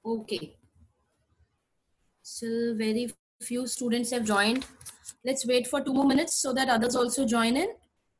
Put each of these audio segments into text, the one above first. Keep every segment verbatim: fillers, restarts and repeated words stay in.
Okay. Still very few students have joined. Let's wait for two more minutes so that others also join in.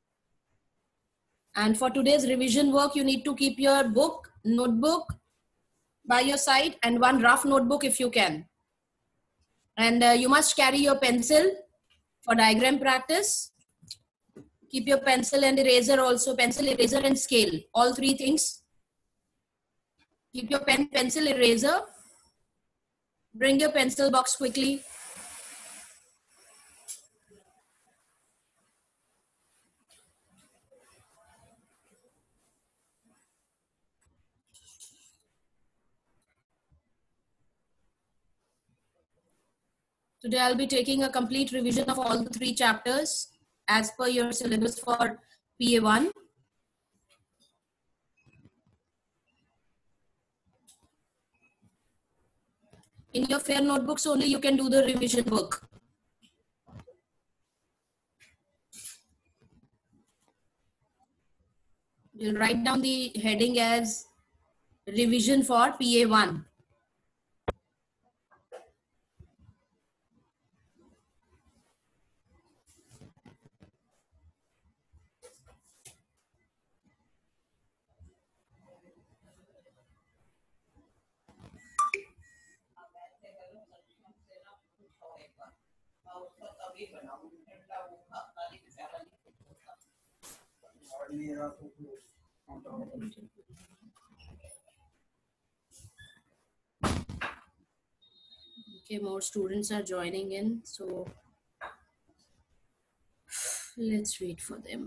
And for today's revision work, you need to keep your book, notebook by your side and one rough notebook if you can. And uh, you must carry your pencil for diagram practice. Keep your pencil and eraser also, pencil, eraser and scale, all three things. Keep your pen, pencil, eraser. Bring your pencil box quickly. Today I'll be taking a complete revision of all the three chapters as per your syllabus for P A one. In your fair notebooks only you can do the revision work. You'll write down the heading as revision for P A one. Okay, more students are joining in, so let's wait for them.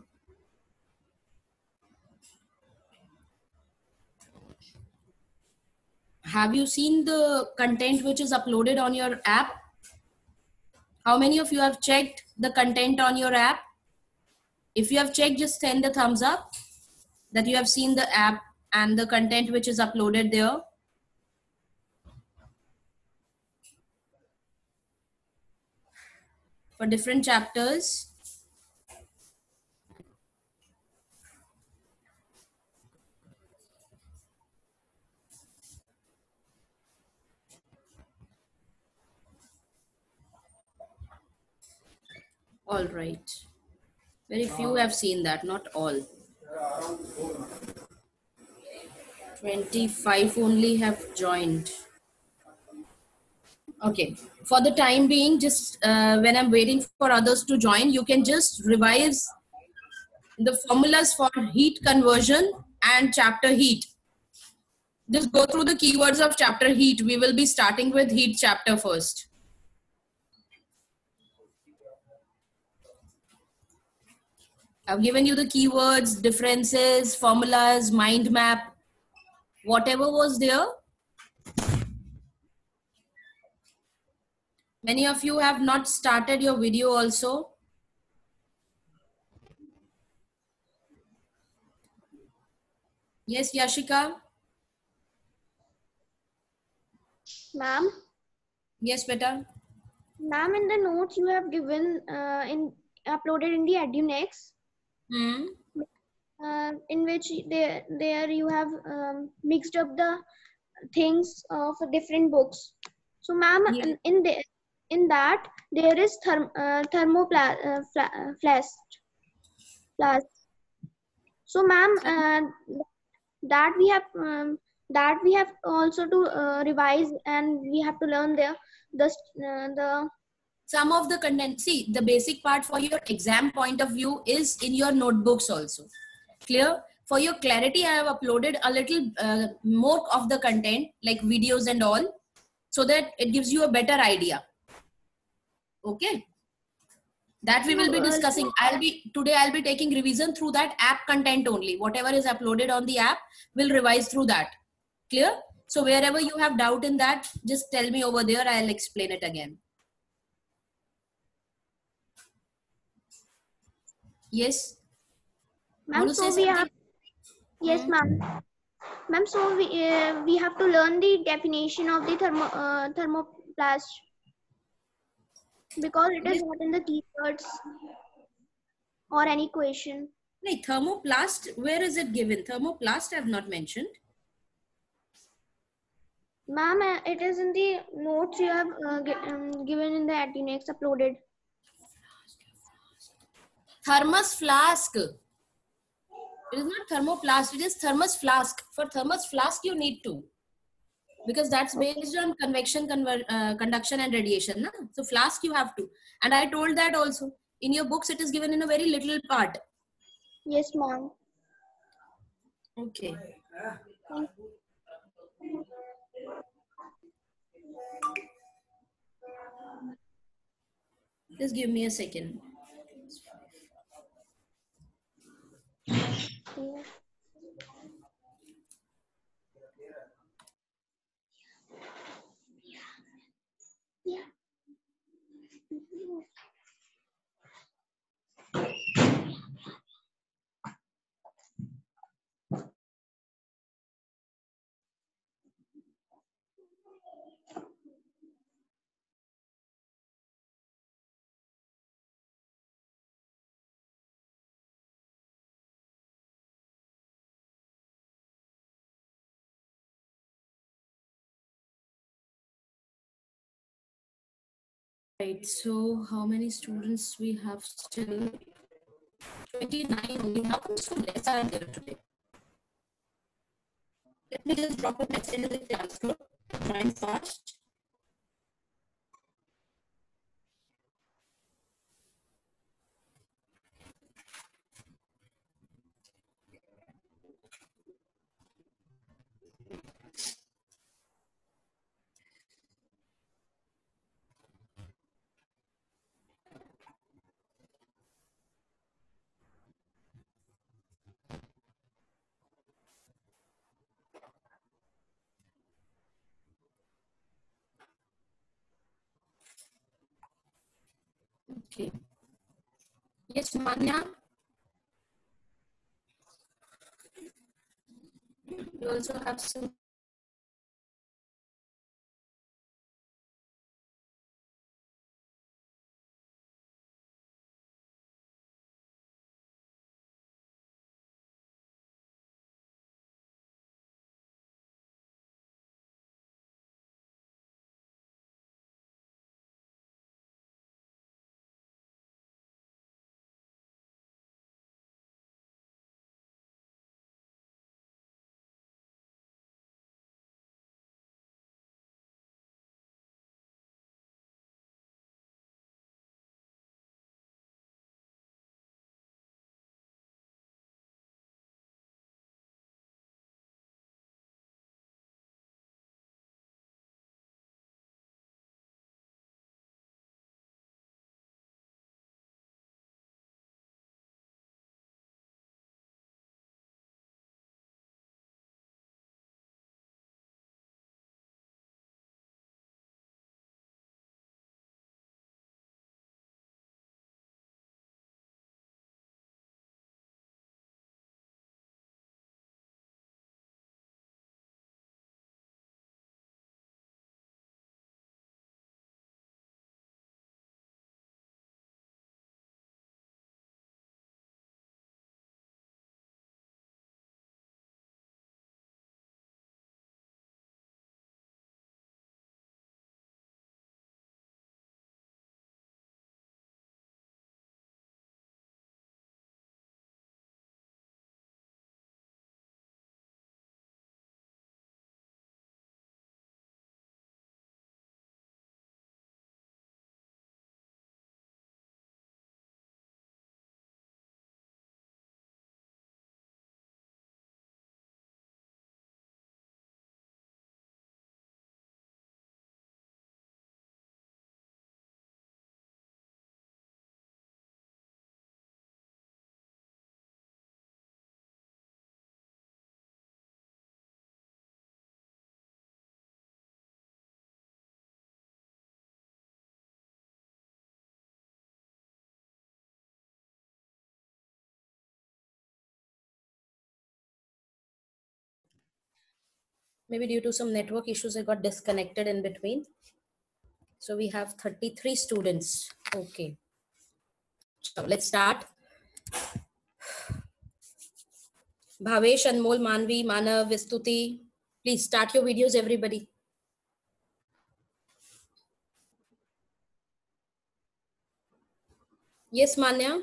Have you seen the content which is uploaded on your app? How many of you have checked the content on your app? If you have checked, just send the thumbs up that you have seen the app and the content which is uploaded there. For different chapters. All right. Very few have seen that, not all. twenty-five only have joined. Okay. For the time being, just uh, when I'm waiting for others to join, you can just revise the formulas for heat conversion and chapter heat. Just go through the keywords of chapter heat. We will be starting with heat chapter first. I've given you the keywords, differences, formulas, mind map, whatever was there. Many of you have not started your video also. Yes, Yashika? Ma'am? Yes, beta. Ma'am, in the notes you have given uh, in uploaded in the EduNext, Hmm. uh, in which there there you have um, mixed up the things of different books. So, ma'am, Yeah. in, in the in that there is therm uh, thermoplasm uh, fla uh, flask. Flask. So, ma'am, uh, that we have um, that we have also to uh, revise, and we have to learn the the uh, the Some of the content, see, the basic part for your exam point of view is in your notebooks also. Clear? For your clarity, I have uploaded a little uh, more of the content, like videos and all, so that it gives you a better idea. Okay? That we will be uh, discussing. I'll be today I'll be taking revision through that app content only. Whatever is uploaded on the app, we'll revise through that. Clear? So wherever you have doubt in that, just tell me over there. I'll explain it again. Yes? ma'am, so we have yes, Hmm. ma'am. Ma'am, so we uh, we have to learn the definition of the thermo uh, thermoplast because it is Yes. not in the keywords or any question. Like thermoplast, where is it given? Thermoplast I have not mentioned. Ma'am, uh, it is in the notes you have uh, gi- um, given in the Atinex uploaded. Thermos flask. It is not thermoplast, it is thermos flask. For thermos flask, you need to. Because that's based on convection, conver uh, conduction and radiation. Na? So flask you have to. And I told that also. In your books, it is given in a very little part. Yes, ma'am. Okay. Thank Just give me a second. you. Yeah. Right. So how many students we have still? twenty-nine only. How come so less are there today? Let me just drop a message in the class group. Join fast. Okay. Yes, Manya. You also have some. Maybe due to some network issues, I got disconnected in between. So we have thirty-three students. Okay. So let's start. Bhavesh, Anmol, Manvi, Manav, Vistuti. Please start your videos, everybody. Yes, Manya.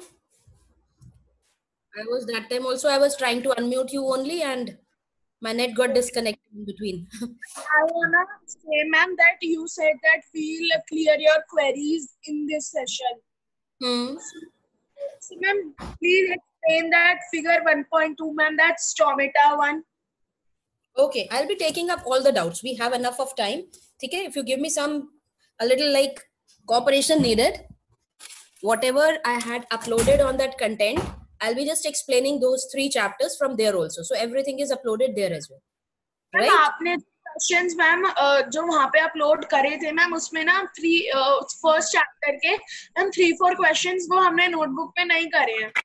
I was that time also. I was trying to unmute you only, and my net got disconnected in between. I wanna say, ma'am, that you said that we'll clear your queries in this session. Hmm. So, ma'am, please explain that figure one point two, ma'am. That's stomata one. Okay, I'll be taking up all the doubts. We have enough of time. Okay, if you give me some a little like cooperation needed, whatever I had uploaded on that content, I'll be just explaining those three chapters from there also. So everything is uploaded there as well. Ma'am Right? आपने questions ma'am जो वहाँ पे upload करे थे ma'am उसमें ना three first chapter के ma'am three four questions वो हमने नोटबुक पे नहीं करे हैं.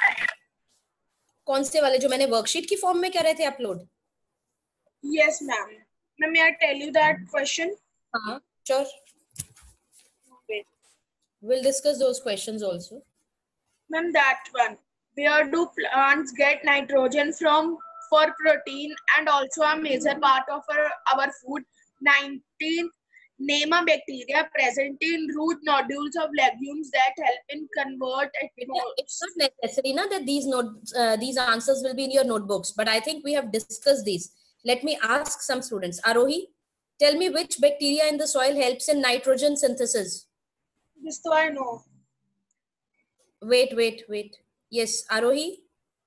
कौन से वाले जो मैंने वर्कशीट की फॉर्म में करे थे upload? Yes, ma'am. Ma'am, may I tell you that question? हाँ, sure. Wait. We'll discuss those questions also. Ma'am, that one. Where do plants get nitrogen from for protein and also a major part of our, our food? nineteen. Name a bacteria present in root nodules of legumes that help in convert it. It's not necessary na, that these notes, uh, these answers will be in your notebooks, but I think we have discussed these. Let me ask some students. Arohi, tell me which bacteria in the soil helps in nitrogen synthesis? This do I know. Wait, wait, wait. Yes, Arohi?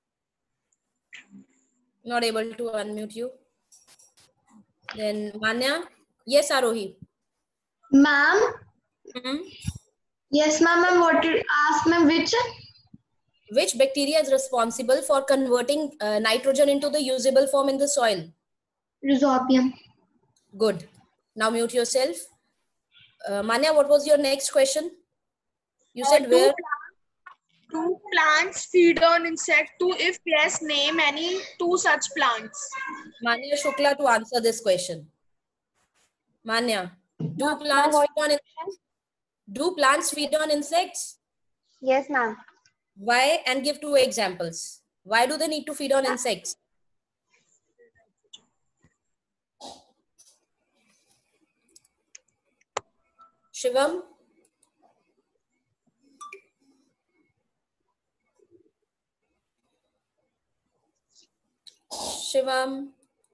Not able to unmute you. Then Manya? Yes, Arohi. Ma'am? Mm-hmm. Yes, ma'am. Ma'am, what did ask, ma'am? Which? Which bacteria is responsible for converting uh, nitrogen into the usable form in the soil? Rhizobium. Good. Now mute yourself. Uh, Manya, what was your next question? You said uh, where? Do plants feed on insect too? If yes, name any two such plants. Manya Shukla to answer this question. Manya, do plants feed on insects? Do plants feed on insects? Yes, ma'am. Why? And give two examples. Why do they need to feed on insects? Shivam? Shivam?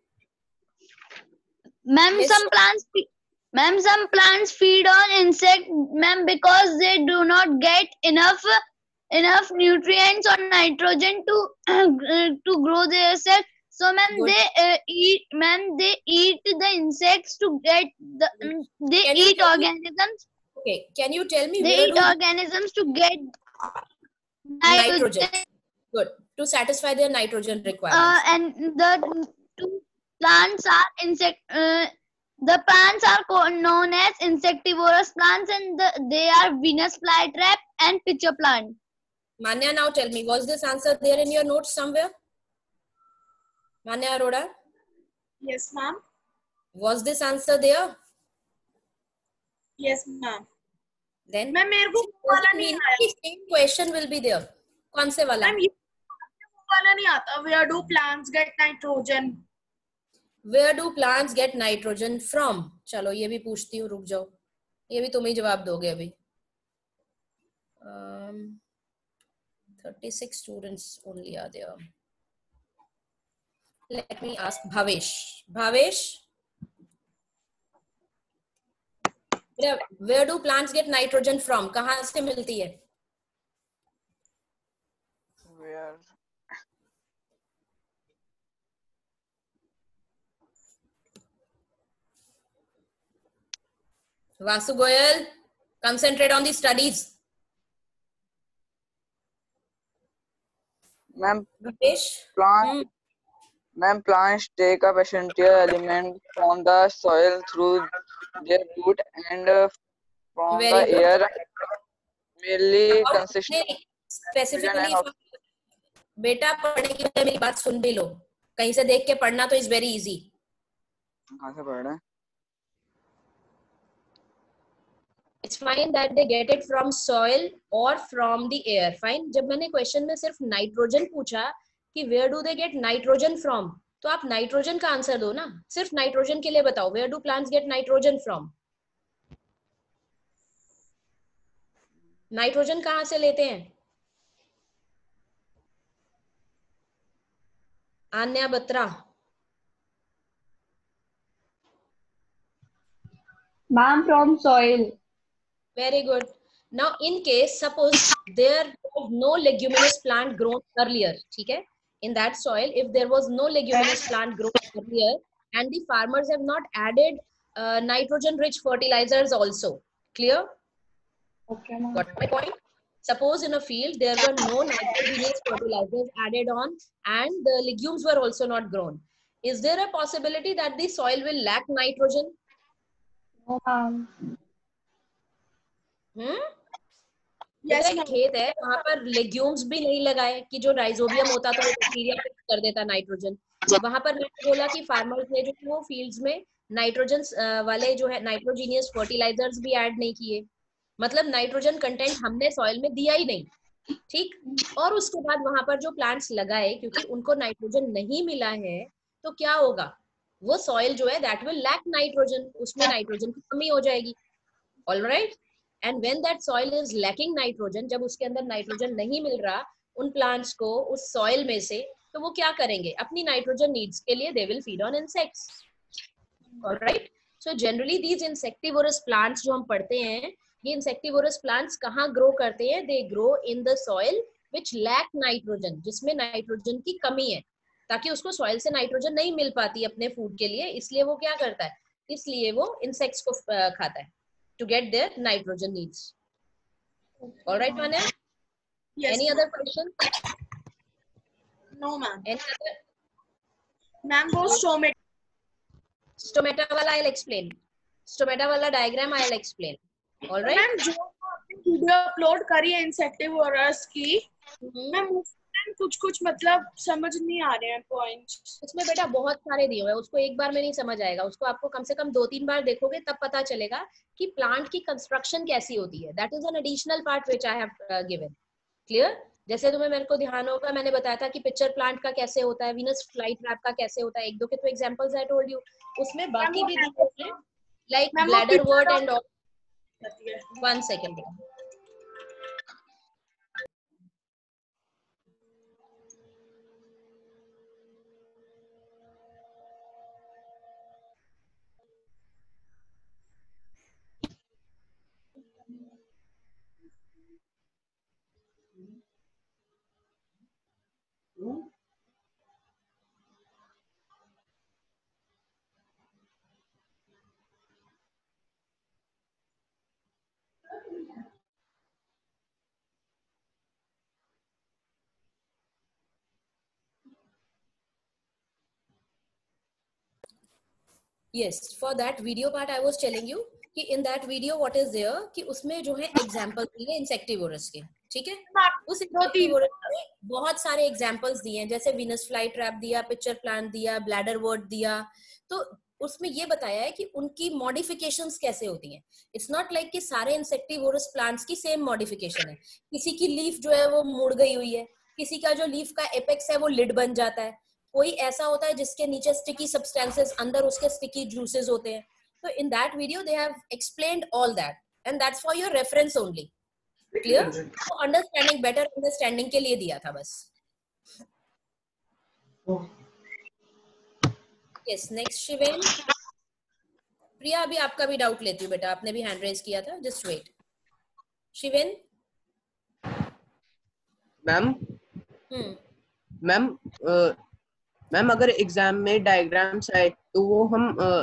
Ma'am, Yes, some Shivam. plants, ma'am, some plants feed on insect, ma'am, because they do not get enough enough nutrients or nitrogen to to grow their cells. So, ma'am, Good. they uh, eat, ma'am, they eat the insects to get the. Um, they Can you eat tell me- organisms. Okay, can you tell me They where eat do organisms to get nitrogen? Good. To satisfy their nitrogen Uh, requirements. and the two plants are insect. Uh, the plants are co- known as insectivorous plants, and the, they are Venus flytrap and pitcher plant. Manya, now tell me, was this answer there in your notes somewhere? Manya Arora, Yes, ma'am. was this answer there? Yes, ma'am. Then ma'am मेरे को वो वाला नहीं आया. same question will be there. कौन से वाला? Ma'am ये वो वाला नहीं आता. Where do plants get nitrogen? Where do plants get nitrogen from? चलो ये भी पूछती हूँ, रुक जाओ. ये भी तुम ही जवाब दोगे अभी. Um, thirty-six students only are there. Let me ask Bhavesh. Bhavesh, where, where do plants get nitrogen from? कहाँ से मिलती है? Where? Vasu Goyal, concentrate on the studies. Ma'am, Bhavesh, plant, hmm. ma'am, plants take up essential elements from the soil through their root and uh, from Very the good. air. Mainly About consist नहीं, specifically of बेटा पढ़ने की वजह मेरी बात सुन भी लो. कहीं से देख के पढ़ना तो is very easy. कहाँ से पढ़ रहे हैं? It's fine that they get it from soil or from the air. Fine. जब मैंने क्वेश्चन में सिर्फ नाइट्रोजन पूछा कि where do they get nitrogen from, तो आप नाइट्रोजन का आंसर दो ना. सिर्फ नाइट्रोजन के लिए बताओ. Where do plants get nitrogen from? Nitrogen कहाँ से लेते हैं? Anya Batra. Ma'am, from soil. Very good. Now, in case, suppose there was no leguminous plant grown earlier, ठीक है? In that soil, if there was no leguminous plant grown earlier, and the farmers have not added uh, nitrogen-rich fertilizers also, clear? Okay, ma'am. Got my point? Suppose in a field there were no nitrogenous fertilizers added on, and the legumes were also not grown. Is there a possibility that the soil will lack nitrogen? No, ma'am. Hmm Yes, एक खेत है वहां पर legumes भी नहीं लगाए कि जो राइजोबियम होता था वो बैक्टीरिया फिक्स कर देता नाइट्रोजन. वहां पर मैंने बोला कि फार्मर्स ने जो वो फील्ड्स में नाइट्रोजन वाले जो है नाइट्रोजीनियस फर्टिलाइजर्स भी ऐड नहीं किए, मतलब नाइट्रोजन कंटेंट हमने सॉइल में दिया ही नहीं. ठीक. और उसके बाद वहां पर जो प्लांट्स लगाए, क्योंकि उनको नाइट्रोजन नहीं मिला है, तो क्या होगा? वो सॉइल जो है दैट विल लैक नाइट्रोजन, उसमें नाइट्रोजन की कमी हो जाएगी. Alright. And when that soil is lacking nitrogen, जब उसके अंदर नाइट्रोजन नहीं मिल रहा उन प्लांट्स को उस सॉइल में से, तो वो क्या करेंगे? अपनी नाइट्रोजन नीड्स के लिए they will feed on insects. Alright. So generally these insectivorous plants जो हम पढ़ते हैं, ये इंसेक्टिवोरस प्लांट्स कहाँ ग्रो करते हैं? They grow in the soil which lack nitrogen, जिसमें नाइट्रोजन की कमी है, ताकि उसको सॉइल से नाइट्रोजन नहीं मिल पाती अपने फूड के लिए, इसलिए वो क्या करता है? इसलिए वो इंसेक्ट्स को खाता है to get their nitrogen needs. All right, Manya? yes. Any other question? No, ma'am. Any other? Ma'am, वो stomata. Stomata wala I'll explain. Stomata wala diagram I'll explain. All right? Ma'am, जो आपने video upload करी है insectivorous की, ma'am कुछ कुछ मतलब समझ नहीं आ रहे हैं पॉइंट्स. उसमें बेटा बहुत सारे दिए हुए हैं, उसको एक बार में नहीं समझ आएगा, उसको आपको कम से कम दो तीन बार देखोगे तब पता चलेगा कि प्लांट की कंस्ट्रक्शन कैसी होती है. That is an additional part which I have given. Clear? जैसे तुम्हें मेरे को ध्यान होगा, मैंने बताया था कि पिक्चर प्लांट का कैसे होता है, वीनस फ्लाई ट्रैप का कैसे होता है, एक दो के तो एग्जांपल्स आई टोल्ड यू. उसमें बाकी भी दिए हैं like bladderwort and all. One second. Yes, for that video part I was telling you कि in that video what is there कि उसमें जो है एग्जांपल दिए इंसेक्टिवोरस के. ठीक है? उस इंसेक्टिवोरस में बहुत सारे एग्जांपल्स दिए हैं, जैसे वीनस फ्लाई ट्रैप दिया, पिक्चर प्लांट दिया, ब्लैडर वर्ड दिया. तो उसमें ये बताया है कि उनकी मॉडिफिकेशंस कैसे होती हैं. इट्स नॉट लाइक कि सारे इंसेक्टिवोरस प्लांट्स की सेम मॉडिफिकेशन है. किसी की लीफ जो है वो मुड़ गई हुई है, किसी का जो लीफ का एपेक्स है वो लिड बन जाता है, कोई ऐसा होता है जिसके नीचे स्टिकी सब्सटेंसेस, अंदर उसके स्टिकी जूसेस होते हैं. तो in that video they have explained all that and that's for your reference only. Clear? तो अंडरस्टैंडिंग, बेटर अंडरस्टैंडिंग के लिए दिया था बस. यस, नेक्स्ट शिवेन. प्रिया, अभी आपका भी डाउट लेती हूँ बेटा, आपने भी हैंड रेज किया था, just wait. Shiven. Ma'am hmm ma'am ma'am अगर एग्जाम में डायग्राम्स आए तो वो हम uh,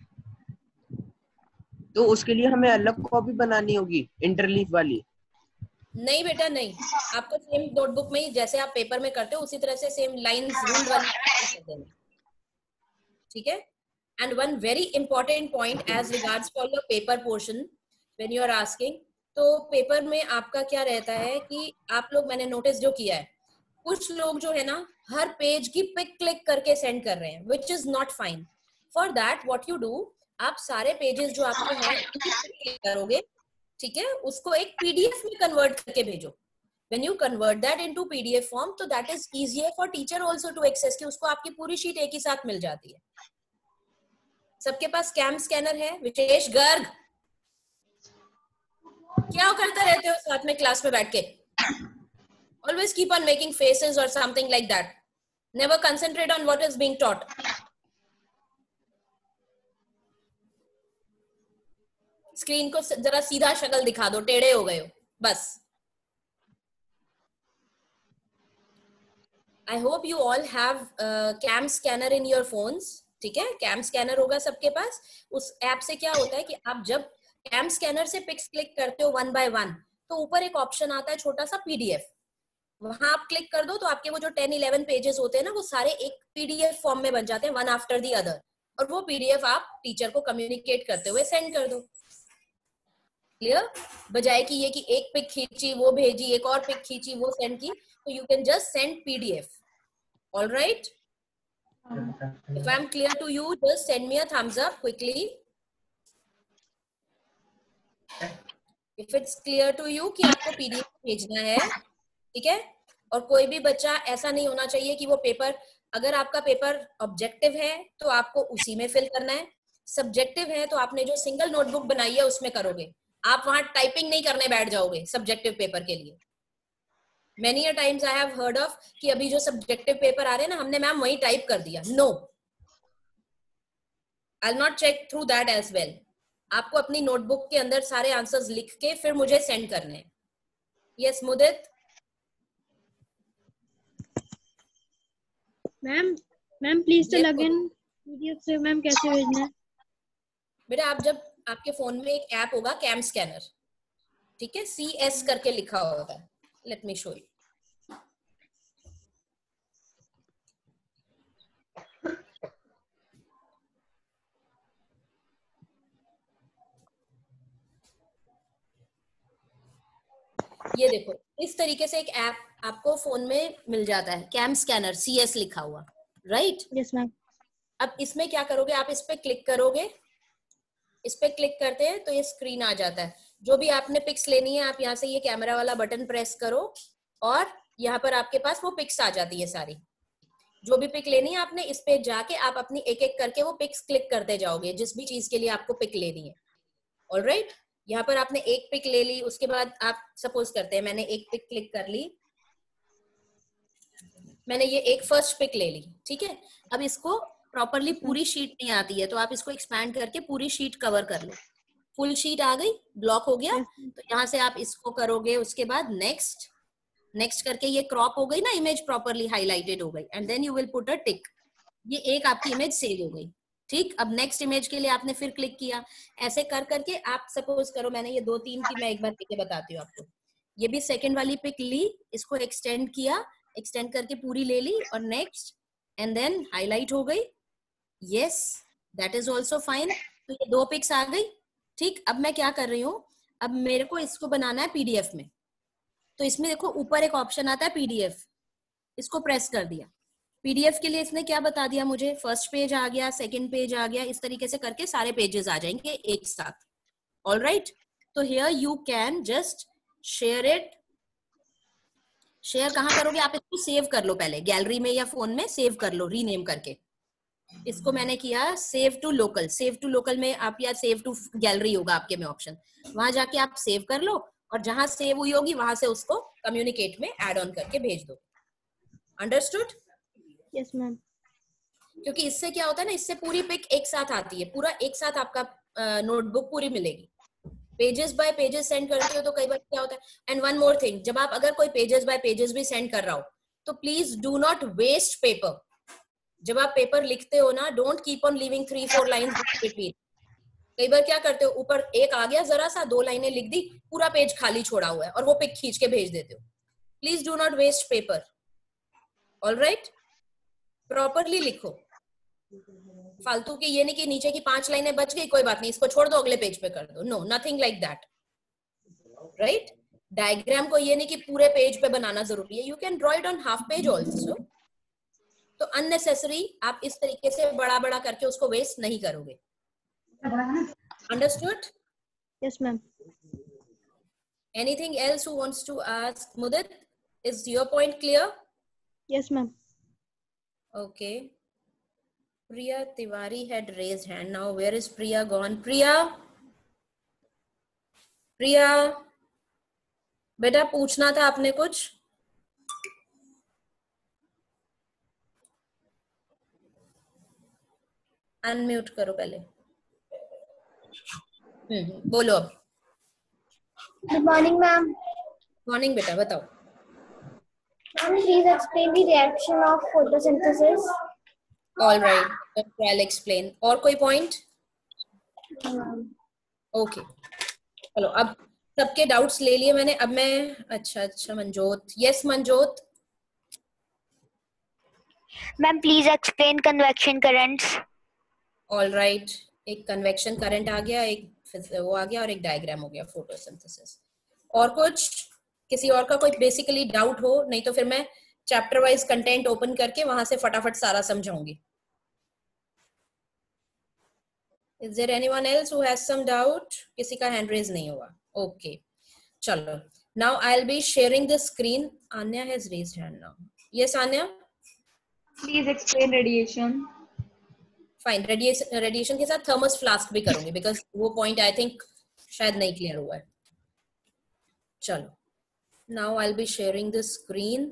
तो उसके लिए हमें अलग कॉपी बनानी होगी इंटरलीफ वाली? नहीं बेटा नहीं, आपको सेम नोटबुक में ही जैसे आप पेपर में करते हो उसी तरह से सेम लाइंस रूल्ड वाली कर देना. ठीक है? And one very important point as regards for your paper portion when you are asking, तो पेपर में आपका क्या रहता है कि आप लोग, मैंने नोटिस जो किया है, कुछ लोग जो है ना हर पेज की पिक क्लिक करके सेंड कर रहे हैं, which is not fine. For that what you do, आप सारे पेजेस जो आपके हैं उनकी पिक क्लिक करोगे. ठीक है? उसको एक पीडीएफ में कन्वर्ट करके भेजो. When you convert that into P D F form, तो that is easier for teacher also to access, कि उसको आपकी पूरी शीट एक ही साथ मिल जाती है. सबके पास कैम स्कैनर है? विशेष गर्ग, क्या करते रहते हो साथ में क्लास में बैठ के? Always keep on making faces or something like that. Never concentrate on what is being taught. Screen को जरा सीधा शक्ल दिखा दो, टेढ़े हो गए हो बस. I hope you all have uh, cam scanner in your phones. ठीक है, कैम स्कैनर होगा सबके पास. उस ऐप से क्या होता है कि आप जब कैम स्कैनर से पिक्स क्लिक करते हो वन बाय वन, तो ऊपर एक ऑप्शन आता है छोटा सा पीडीएफ. वहां आप क्लिक कर दो तो आपके वो जो टेन इलेवन पेजेस होते हैं ना, वो सारे एक पीडीएफ फॉर्म में बन जाते हैं, वन आफ्टर दी अदर. और वो पीडीएफ आप टीचर को कम्युनिकेट करते हुए सेंड कर दो. क्लियर? बजाय कि ये कि एक पिक खींची वो भेजी, एक और पिक खींची वो सेंड की, तो you can just send PDF. All right? If I'm clear to you, just send me a thumbs up quickly. If it's clear to you कि आपको पीडीएफ भेजना है, ठीक है? और कोई भी बच्चा ऐसा नहीं होना चाहिए कि वो पेपर, अगर आपका पेपर ऑब्जेक्टिव है तो आपको उसी में फिल करना है. सब्जेक्टिव है तो आपने जो सिंगल नोटबुक बनाई है उसमें करोगे. आप वहां टाइपिंग नहीं करने बैठ जाओगे सब्जेक्टिव पेपर के लिए. Many a times I have heard of कि अभी जो सब्जेक्टिव पेपर आ रहे हैं ना, हमने मैम वही टाइप कर दिया. No, I'll not check through that as well. आपको अपनी नोटबुक के अंदर सारे आंसर्स लिख के फिर मुझे सेंड करने हैं. Yes, Mudit. Ma'am ma'am please tell again PDF से मैम कैसे भेजना है? बेटा आप जब आपके फोन में एक ऐप होगा कैम स्कैनर, ठीक है, सी एस करके लिखा होगा. Let me show you. ये देखो, इस तरीके से एक ऐप आपको फोन में मिल जाता है, कैम स्कैनर, सी एस लिखा हुआ. राइट? Yes ma'am. अब इसमें क्या करोगे, आप इस पे क्लिक करोगे. इस पे क्लिक करते हैं तो ये स्क्रीन आ जाता है. जो भी आपने पिक्स लेनी है, आप यहाँ से ये कैमरा वाला बटन प्रेस करो और यहाँ पर आपके पास वो पिक्स आ जाती है सारी. जो भी पिक लेनी है आपने, इस पे जाके आप अपनी एक एक करके वो पिक्स क्लिक करते जाओगे जिस भी चीज के लिए आपको पिक लेनी है. ऑलराइट? यहाँ पर आपने एक पिक ले ली, उसके बाद आप सपोज करते हैं मैंने एक पिक क्लिक कर ली, मैंने ये एक फर्स्ट पिक ले ली. ठीक है, अब इसको प्रॉपरली पूरी शीट नहीं आती है तो आप इसको एक्सपैंड करके पूरी शीट कवर कर लो. फुल शीट आ गई, ब्लॉक हो गया, तो यहाँ से आप इसको करोगे. उसके बाद नेक्स्ट नेक्स्ट करके ये क्रॉप हो गई ना, इमेज प्रॉपरली हाईलाइटेड हो गई, and then you will put a tick. ये एक आपकी इमेज सेव हो गई. ठीक, अब नेक्स्ट इमेज के लिए आपने फिर क्लिक किया. ऐसे कर करके आप सपोज करो मैंने ये दो तीन की मैं एक बार पिके बताती हूँ आपको. ये भी सेकंड वाली पिक ली, इसको एक्सटेंड किया, एक्सटेंड करके पूरी ले ली और नेक्स्ट, एंड देन हाईलाइट हो गई. Yes, that is also fine. तो ये दो पिक्स आ गई. ठीक, अब मैं क्या कर रही हूँ, अब मेरे को इसको बनाना है पीडीएफ में. तो इसमें देखो ऊपर एक ऑप्शन आता है पीडीएफ, इसको प्रेस कर दिया. पीडीएफ के लिए इसने क्या बता दिया मुझे, फर्स्ट पेज आ गया, सेकंड पेज आ गया, इस तरीके से करके सारे पेजेस आ जाएंगे एक साथ. ऑल राइट, तो here you can just share it. Share कहाँ करोगे आप, इसको सेव कर लो पहले, गैलरी में या फोन में सेव कर लो रीनेम करके. इसको मैंने किया save to local. Save to local में आप, या सेव टू गैलरी होगा आपके में ऑप्शन, वहां जाके आप सेव कर लो और जहां सेव हुई होगी वहां से उसको कम्युनिकेट में ऐड ऑन करके भेज दो. अंडरस्टूड? Yes ma'am. क्योंकि इससे क्या होता है ना, इससे पूरी पिक एक साथ आती है, पूरा एक साथ आपका नोटबुक पूरी मिलेगी. पेजेस बाय पेजेस सेंड करते हो तो कई बार क्या होता है. एंड वन मोर थिंग, जब आप अगर कोई पेजेस बाय पेजेस भी सेंड कर रहा हो तो please do not waste paper. जब आप पेपर लिखते हो ना, don't keep on leaving three four lines between. कई बार क्या करते हो, ऊपर एक आ गया जरा सा, दो लाइनें लिख दी, पूरा पेज खाली छोड़ा हुआ है और वो पिक खींच के भेज देते हो. Please do not waste paper. All right, properly लिखो. फालतू के ये नहीं कि नीचे की पांच लाइनें बच गई, कोई बात नहीं, इसको छोड़ दो, अगले पेज पे कर दो. No, nothing like that. Right, diagram को ये नहीं कि पूरे पेज पे बनाना जरूरी है, you can draw it on half page also. तो अननेसेसरी आप इस तरीके से बड़ा बड़ा करके उसको वेस्ट नहीं करोगे. Understood? Yes ma'am. Anything else who wants to ask? Mudit, is your point clear? Yes ma'am. Okay. Priya Tiwari had raised hand. Now where is Priya gone? Priya? Priya? बेटा पूछना था आपने कुछ? अनम्यूट करो पहले। हम्म बोलो अब। Good morning, ma'am. मॉर्निंग बेटा, बताओ। Ma'am, please explain the reaction of photosynthesis. All right, I explain. और कोई पॉइंट? ओके, चलो अब सबके डाउट्स ले लिए मैंने। अब मैं, अच्छा अच्छा Manjot, yes Manjot. Ma'am, please explain convection currents. All right, एक कन्वेक्शन करंट आ गया, एक वो आ गया और एक डायग्राम हो गया फोटोसिंथेसिस। और कुछ किसी और का कोई बेसिकली डाउट हो? नहीं तो फिर मैं चैप्टर वाइज कंटेंट ओपन करके वहां से फटाफट सारा समझाऊंगी। Is there anyone else who has some doubt? किसी का हैंड रेज नहीं हुआ? Okay okay. चलो, now I'll be sharing the screen. Anya has raised hand now. Yes, Anya. Please explain radiation. Fine, radiation radiation के साथ thermos flask भी करूंगी because वो पॉइंट आई थिंक शायद नहीं क्लियर हुआ है। चलो, now I will be sharing the screen.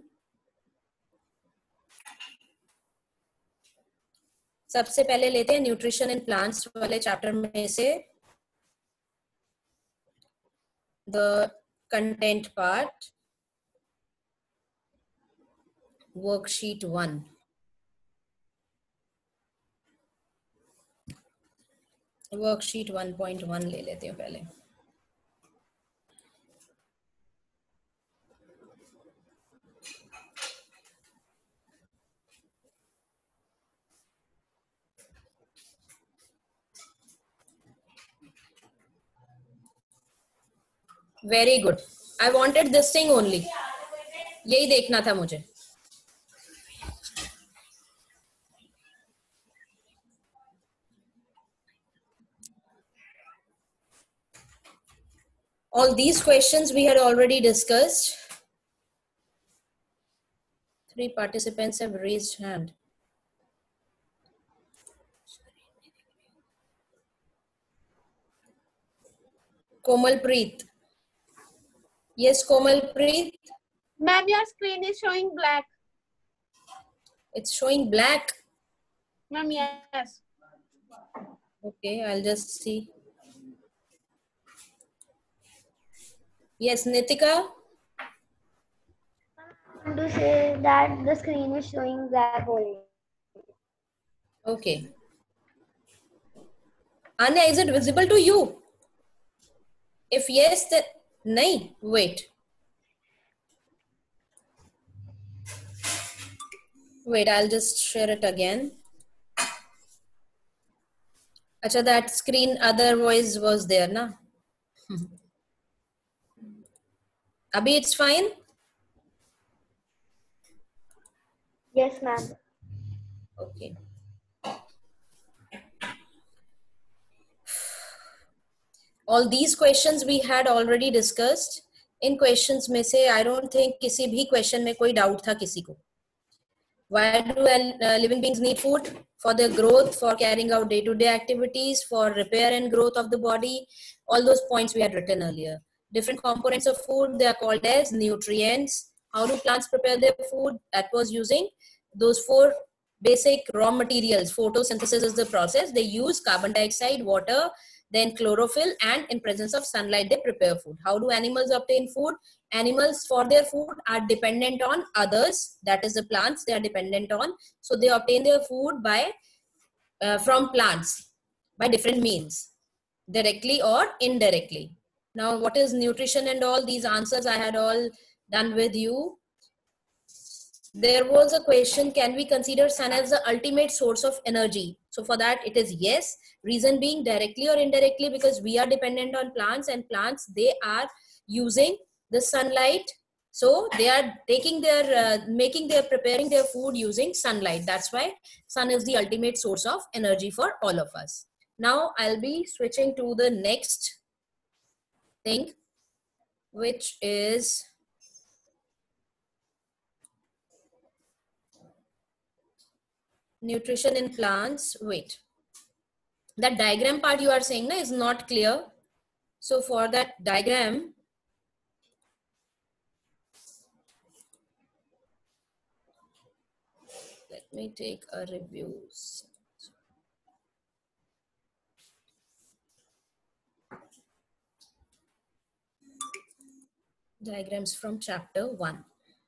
सबसे पहले लेते हैं न्यूट्रिशन इन प्लांट्स वाले चैप्टर में से the content part, worksheet one. Worksheet one point one ले लेते हैं पहले। Very good, I wanted this thing only, यही देखना था मुझे। All these questions we had already discussed. Three participants have raised hand. Komal Preet. Yes, Komal Preet. Ma'am, your screen is showing black. It's showing black. Ma'am, yes. Okay, I'll just see. Yes, Nitika. I want to say that the screen is showing black only. Okay. Anya, is it visible to you? If yes, then nahi. Wait. Wait, I'll just share it again. Acha, that screen otherwise was there, na? Abhi, it's fine? Yes, ma'am. Okay. All these questions we had already discussed. In questions में से I don't think किसी भी question में कोई doubt था किसी को. Why do uh, living beings need food? For their growth, for carrying out day-to-day activities, for repair and growth of the body. All those points we had written earlier. Different components of food, they are called as nutrients. How do plants prepare their food? That was using those four basic raw materials. Photosynthesis is the process. They use carbon dioxide, water, then chlorophyll, and in presence of sunlight they prepare food. How do animals obtain food? Animals for their food are dependent on others, that is the plants they are dependent on. So they obtain their food by uh, from plants by different means, directly or indirectly. Now what is nutrition and all these answers I had all done with you. There was a question, can we consider sun as the ultimate source of energy? So for that it is yes. Reason being directly or indirectly, because we are dependent on plants and plants, they are using the sunlight. So they are taking their, uh, making their, preparing their food using sunlight. That's why sun is the ultimate source of energy for all of us. Now I'll be switching to the next thing, which is nutrition in plants. Wait, that diagram part you are saying na, is not clear. So for that diagram, me take a review. Diagrams from chapter one.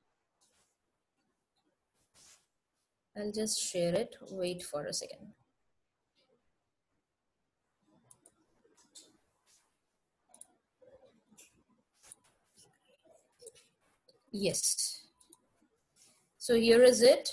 I'll just share it. Wait for a second. Yes. So here is it.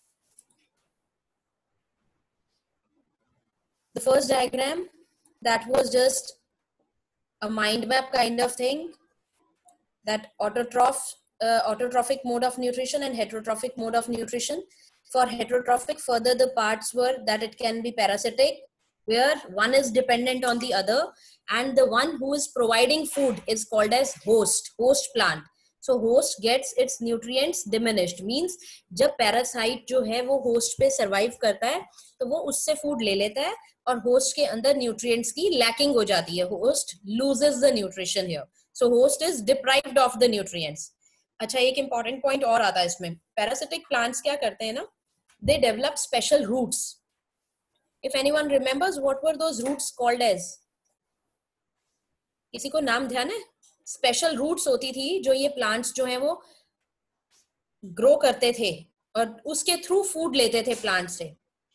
The first diagram, that was just a mind map kind of thing, that autotroph, uh, autotrophic mode of nutrition and heterotrophic mode of nutrition. For heterotrophic, further the parts were that it can be parasitic, where one is dependent on the other, and the one who is providing food is called as host, host plant. So host gets its nutrients diminished, means जब parasite जो है वो host पे survive करता है तो वो उससे food ले लेता है और host के अंदर nutrients की lacking हो जाती है. Host loses the nutrition here. So host is deprived of the nutrients. अच्छा, एक important point और आता है इसमें. Parasitic plants क्या करते हैं ना? They develop special roots. If anyone remembers, what were those roots called as? किसी को नाम ध्यान है? स्पेशल रूट्स होती थी जो ये प्लांट्स जो हैं वो ग्रो करते थे और उसके थ्रू फूड लेते थे प्लांट से.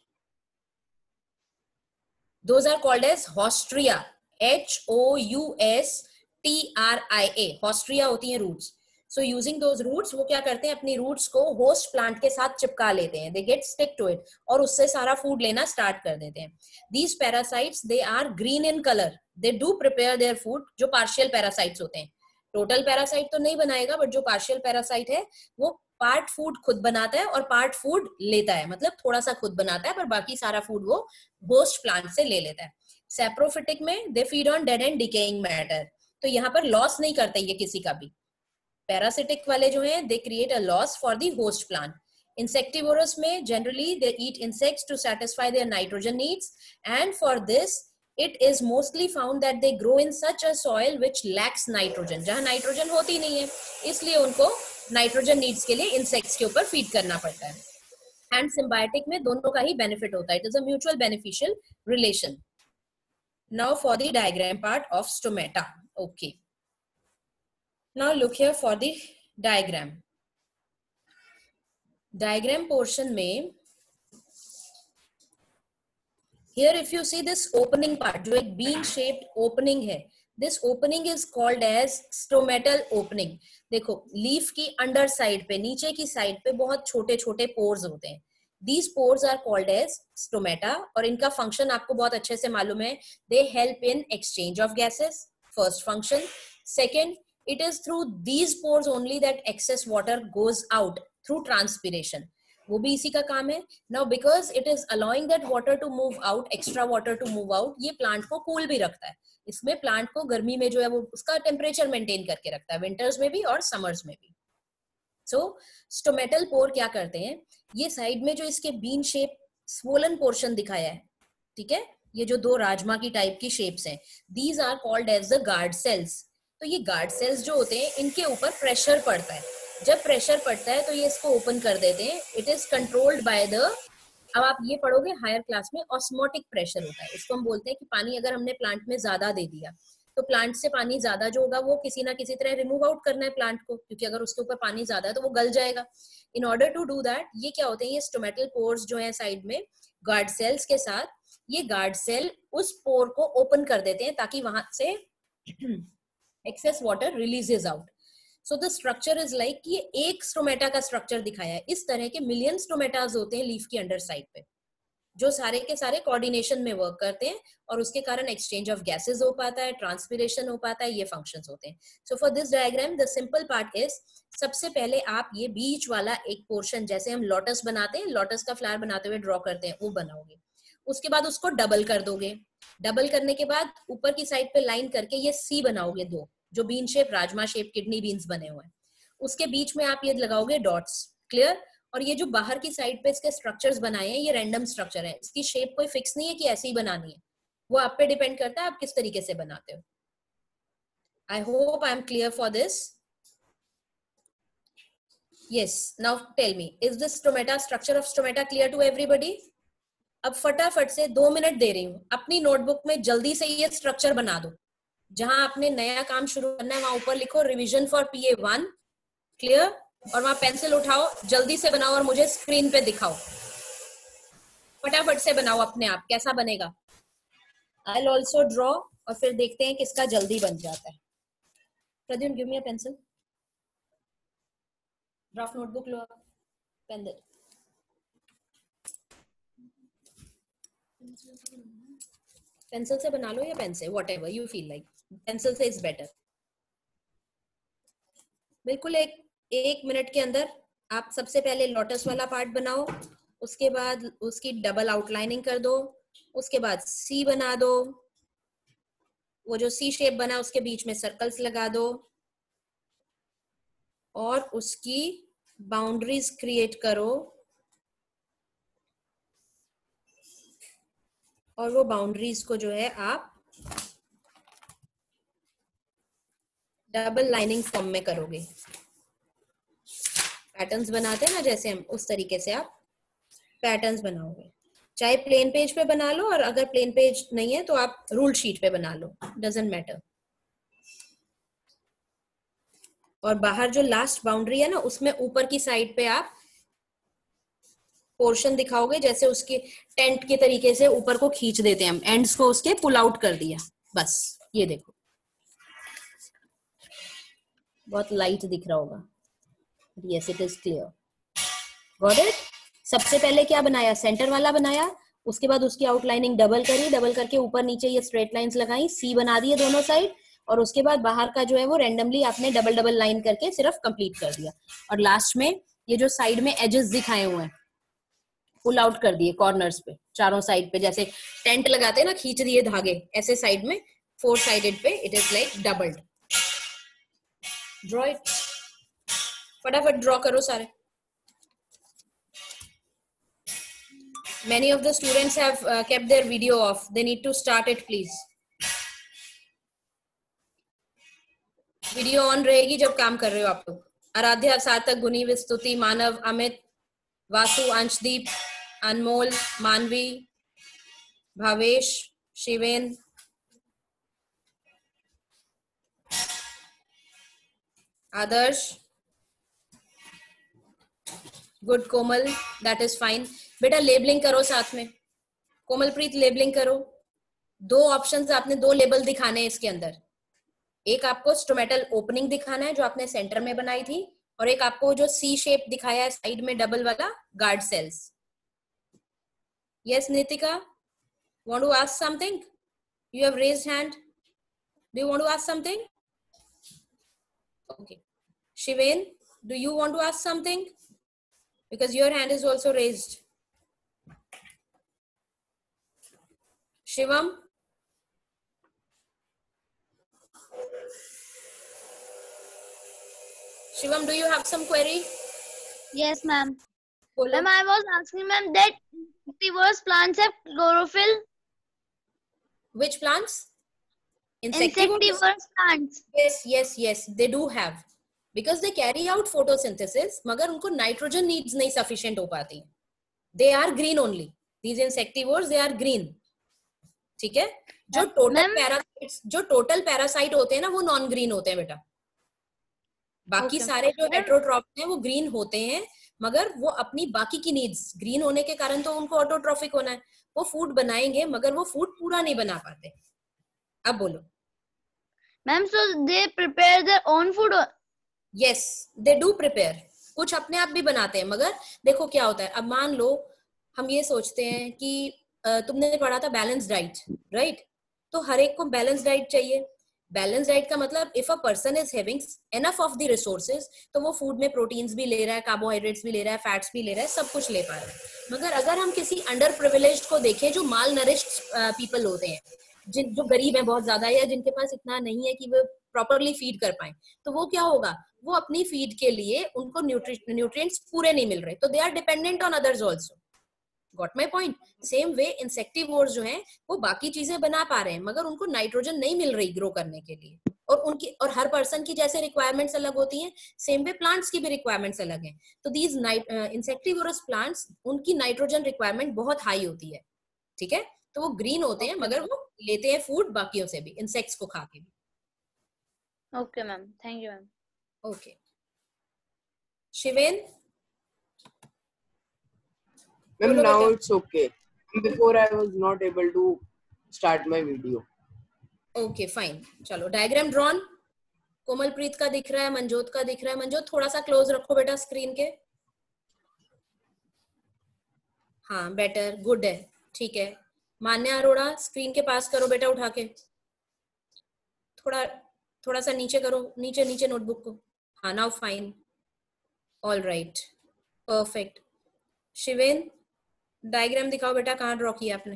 Those are called as hostria. H O U S T R I A. Hostria होती हैं roots. So using those roots, वो क्या करते हैं, अपनी रूट्स को होस्ट प्लांट के साथ चिपका लेते हैं. They get stick to it और उससे सारा फूड लेना स्टार्ट कर देते हैं. These parasites, they are green in color. They do prepare their food. जो partial parasites होते हैं. Total parasite तो नहीं बनाएगा, but जो partial parasite है, वो पार्ट फूड खुद बनाता है और पार्ट फूड लेता है. मतलब थोड़ा सा खुद बनाता है पर बाकी सारा फूड वो होस्ट प्लांट से ले लेता है. Saprophytic में they feed on dead and decaying matter. तो यहाँ पर लॉस नहीं करते ये किसी का भी. Parasitic वाले जो हैं, they create a loss for the host plant. Insectivorous में generally they eat insects to satisfy their nitrogen needs, and for this it is mostly found that they grow in such a soil which lacks nitrogen. जहाँ nitrogen होती नहीं है, इसलिए उनको nitrogen needs के लिए insects के ऊपर feed करना पड़ता है. And symbiotic में दोनों का ही benefit होता है. It is a mutual beneficial relation. Now for the diagram part of stomata. Okay. Now look here for the diagram. Diagram portion में, here if you see this opening part, जो एक bean shaped opening है, this opening is called as stomatal opening. देखो leaf की under side पे, नीचे की side पे बहुत छोटे छोटे pores होते हैं. These pores are called as stomata और इनका function आपको बहुत अच्छे से मालूम है. They help in exchange of gases. First function. Second, it is through these pores only that excess water goes out through transpiration. वो भी इसी का काम है. Now because it is allowing that water to move out, extra water to move out, ये plant को cool भी रखता है. इसमें plant को गर्मी में जो है वो उसका temperature maintain करके रखता है, winters में भी और summers में भी. So stomatal pore क्या करते हैं, ये side में जो इसके bean shape swollen portion दिखाया है, ठीक है, ये जो दो राजमा की टाइप की shapes हैं, these are called as the guard cells. तो ये गार्ड सेल्स जो होते हैं इनके ऊपर प्रेशर पड़ता है. जब प्रेशर पड़ता है तो ये इसको ओपन कर देते हैं. It is controlled by the, अब आप ये पढ़ोगे हायर क्लास में, ऑस्मोटिक प्रेशर होता है. इसको हम बोलते हैं कि पानी अगर हमने प्लांट में ज्यादा दे दिया तो प्लांट से पानी ज्यादा जो होगा वो किसी ना किसी तरह रिमूव आउट करना है प्लांट को, क्योंकि अगर उसके ऊपर पानी ज्यादा है तो वो गल जाएगा. In order to do that, ये क्या होते हैं, ये स्टोमेटल पोर्स जो है साइड में गार्ड सेल्स के साथ, ये गार्ड सेल उस पोर को ओपन कर देते हैं ताकि वहां से excess water releases out. So the structure is like कि एक स्टोमेटा का स्ट्रक्चर दिखाया है. इस तरह के मिलियन स्टोमेटाज होते हैं लीफ की अंडर साइड पे, जो सारे के सारे कोऑर्डिनेशन में वर्क करते हैं और उसके कारण एक्सचेंज ऑफ गैसेस हो पाता है, ट्रांसपिरेशन हो पाता है, ये फंक्शंस होते हैं. So for this diagram the simple part is, सबसे पहले आप ये बीच वाला एक पोर्शन, जैसे हम लोटस बनाते हैं, लोटस का फ्लावर बनाते हुए ड्रॉ करते हैं, वो बनाओगे. उसके बाद उसको डबल कर दोगे. डबल करने के बाद ऊपर की साइड पे लाइन करके ये सी बनाओगे, दो जो बीन शेप, राजमा शेप, किडनी बीन्स बने हुए हैं. उसके बीच में आप ये लगाओगे डॉट्स. क्लियर? और ये जो बाहर की साइड पे इसके स्ट्रक्चर्स बनाए हैं, ये रैंडम स्ट्रक्चर है. इसकी शेप कोई फिक्स नहीं है कि ऐसी ही बनानी है, वो आप पे डिपेंड करता है आप किस तरीके से बनाते हो. I hope I am clear for this. Yes, now tell me, is this stomata, structure of stomata clear to everybody? अब फटाफट से दो मिनट दे रही हूँ, अपनी नोटबुक में जल्दी से ये स्ट्रक्चर बना दो. जहां आपने नया काम शुरू करना है वहां ऊपर लिखो revision for PA one, clear, और वहां पेंसिल उठाओ, जल्दी से बनाओ और मुझे स्क्रीन पे दिखाओ. फटाफट से बनाओ अपने आप, कैसा बनेगा. आई विल ऑल्सो ड्रॉ और फिर देखते हैं किसका जल्दी बन जाता है. Pradyumn, give me a pencil. Draft notebook लो, पेन दे. पेंसिल से बना लो या पेन से, whatever you feel like. Pencil से इज बेटर. बिल्कुल एक एक मिनट के अंदर आप सबसे पहले लोटस वाला पार्ट बनाओ, उसके बाद उसकी डबल आउटलाइनिंग कर दो, उसके बाद सी बना दो, वो जो सी शेप बना उसके बीच में सर्कल्स लगा दो और उसकी बाउंड्रीज क्रिएट करो और वो बाउंड्रीज को जो है आप डबल लाइनिंग फॉर्म में करोगे. पैटर्न्स बनाते हैं ना जैसे हम, उस तरीके से आप पैटर्न्स बनाओगे. चाहे प्लेन पेज पे बना लो और अगर प्लेन पेज नहीं है तो आप रूल शीट पे बना लो, डजंट मैटर. और बाहर जो लास्ट बाउंड्री है ना उसमें ऊपर की साइड पे आप पोर्शन दिखाओगे, जैसे उसके टेंट के तरीके से ऊपर को खींच देते हैं हम, एंड्स को उसके पुल आउट कर दिया. बस ये देखो, बहुत लाइट दिख रहा होगा. Yes, it is clear. Got it. सबसे पहले क्या बनाया, सेंटर वाला बनाया, उसके बाद उसकी आउटलाइनिंग डबल करी, डबल करके ऊपर नीचे ये स्ट्रेट लाइंस लगाई, सी बना दिए दोनों साइड, और उसके बाद बाहर का जो है वो रेंडमली आपने डबल डबल लाइन करके सिर्फ कंप्लीट कर दिया. और लास्ट में ये जो साइड में एजेस दिखाए हुए हैं पुल आउट कर दिए कॉर्नर्स पे, चारों साइड पे, जैसे टेंट लगाते हैं ना, खींच दिए धागे, ऐसे साइड में फोर साइडेड पे it is like doubled. Draw it. फटाफट ड्रॉ करो सारे. Many of the students have uh, kept their video off. They need to start it, please. Video on रहेगी जब काम कर रहे हो आप लोग. आराध्या, सार्थक, गुनी, विस्तुति, मानव, Amit, Vasu, Anshdeep, Anmol, Manvi, Bhavesh, Shiven, Adarsh, good. Komal, that is fine. बेटा लेबलिंग करो साथ में. कोमलप्रीत लेबलिंग करो. दो ऑप्शंस आपने, दो लेबल दिखाने हैं इसके अंदर. एक आपको स्टोमेटल ओपनिंग दिखाना है जो आपने सेंटर में बनाई थी, और एक आपको जो सी शेप दिखाया है साइड में डबल वाला, guard cells. Yes Nitika, want to ask something? You have raised hand. Do you want to ask something? Okay. Shiven, do you want to ask something? Because your hand is also raised. Shivam? Shivam, do you have some query? Yes, ma'am. Bolo. Ma'am, I was asking ma'am that insectivorous plants have chlorophyll. Which plants? Insectivorous plants. Yes, yes, yes. They do have. Because they carry out photosynthesis, मगर उनको nitrogen needs नहीं sufficient हो पाती. They are green only. These insectivores, they are green. ठीक है? जो total parasites, जो total parasite होते हैं ना, वो non green होते हैं बेटा. बाकी okay. सारे जो heterotrophs हैं वो green होते हैं, मगर वो अपनी बाकी की needs, green होने के कारण तो उनको autotrophic होना है. वो food बनाएंगे, मगर वो food पूरा नहीं बना पाते. अब बोलो. Ma'am, so they prepare their own food. Yes, they do prepare. कुछ अपने आप भी बनाते हैं, मगर देखो क्या होता है. अब मान लो हम ये सोचते हैं कि तुमने पढ़ा था बैलेंस डाइट, राइट? तो हर एक को बैलेंस डाइट चाहिए. बैलेंस डाइट का मतलब if a person is having enough of the resources, तो वो फूड में प्रोटीन्स भी ले रहा है, कार्बोहाइड्रेट्स भी ले रहा है, फैट्स भी ले रहा है, सब कुछ ले पा रहा है. मगर अगर हम किसी अंडर प्रिविलेज्ड को देखें जो माल नरिश्ड पीपल होते हैं, जिन जो गरीब हैं बहुत ज्यादा, या जिनके पास इतना नहीं है कि वो प्रॉपरली फीड कर पाए, तो वो क्या होगा, वो अपनी फीड के लिए उनको न्यूट्रिएंट्स पूरे नहीं मिल रहे, तो they are dependent on others also. Got my point? Same way insectivores जो हैं वो बाकी चीजें बना पा रहे हैं, मगर उनको नाइट्रोजन नहीं मिल रही ग्रो करने के लिए. और उनकी और हर पर्सन की जैसे रिक्वायरमेंट्स अलग होती हैं, सेम वे प्लांट्स की भी रिक्वायरमेंट्स अलग हैं. तो दीज इंसेक्टिवोरस प्लांट्स, उनकी नाइट्रोजन रिक्वायरमेंट बहुत हाई होती है. ठीक है, तो वो ग्रीन होते हैं मगर वो लेते हैं फूड बाकियों से भी, इंसेक्ट्स को खा के भी. Okay ma'am, thank you ma'am. Okay Shiven. Ma'am, now it's okay. Before I was not able to start my video. Okay fine. चलो डायग्राम ड्रॉन. कोमलप्रीत का दिख रहा है, मंजोत का दिख रहा है. मंजोत थोड़ा सा क्लोज रखो बेटा स्क्रीन के. हाँ बेटर, गुड है, ठीक है. मान्या अरोड़ा स्क्रीन के पास करो बेटा उठा के. थोड़ा थोड़ा सा नीचे करो, नीचे नीचे नोटबुक को. हाँ now fine. All right, perfect. Shiven diagram दिखाओ बेटा, कहाँ ड्रॉ किया आपने.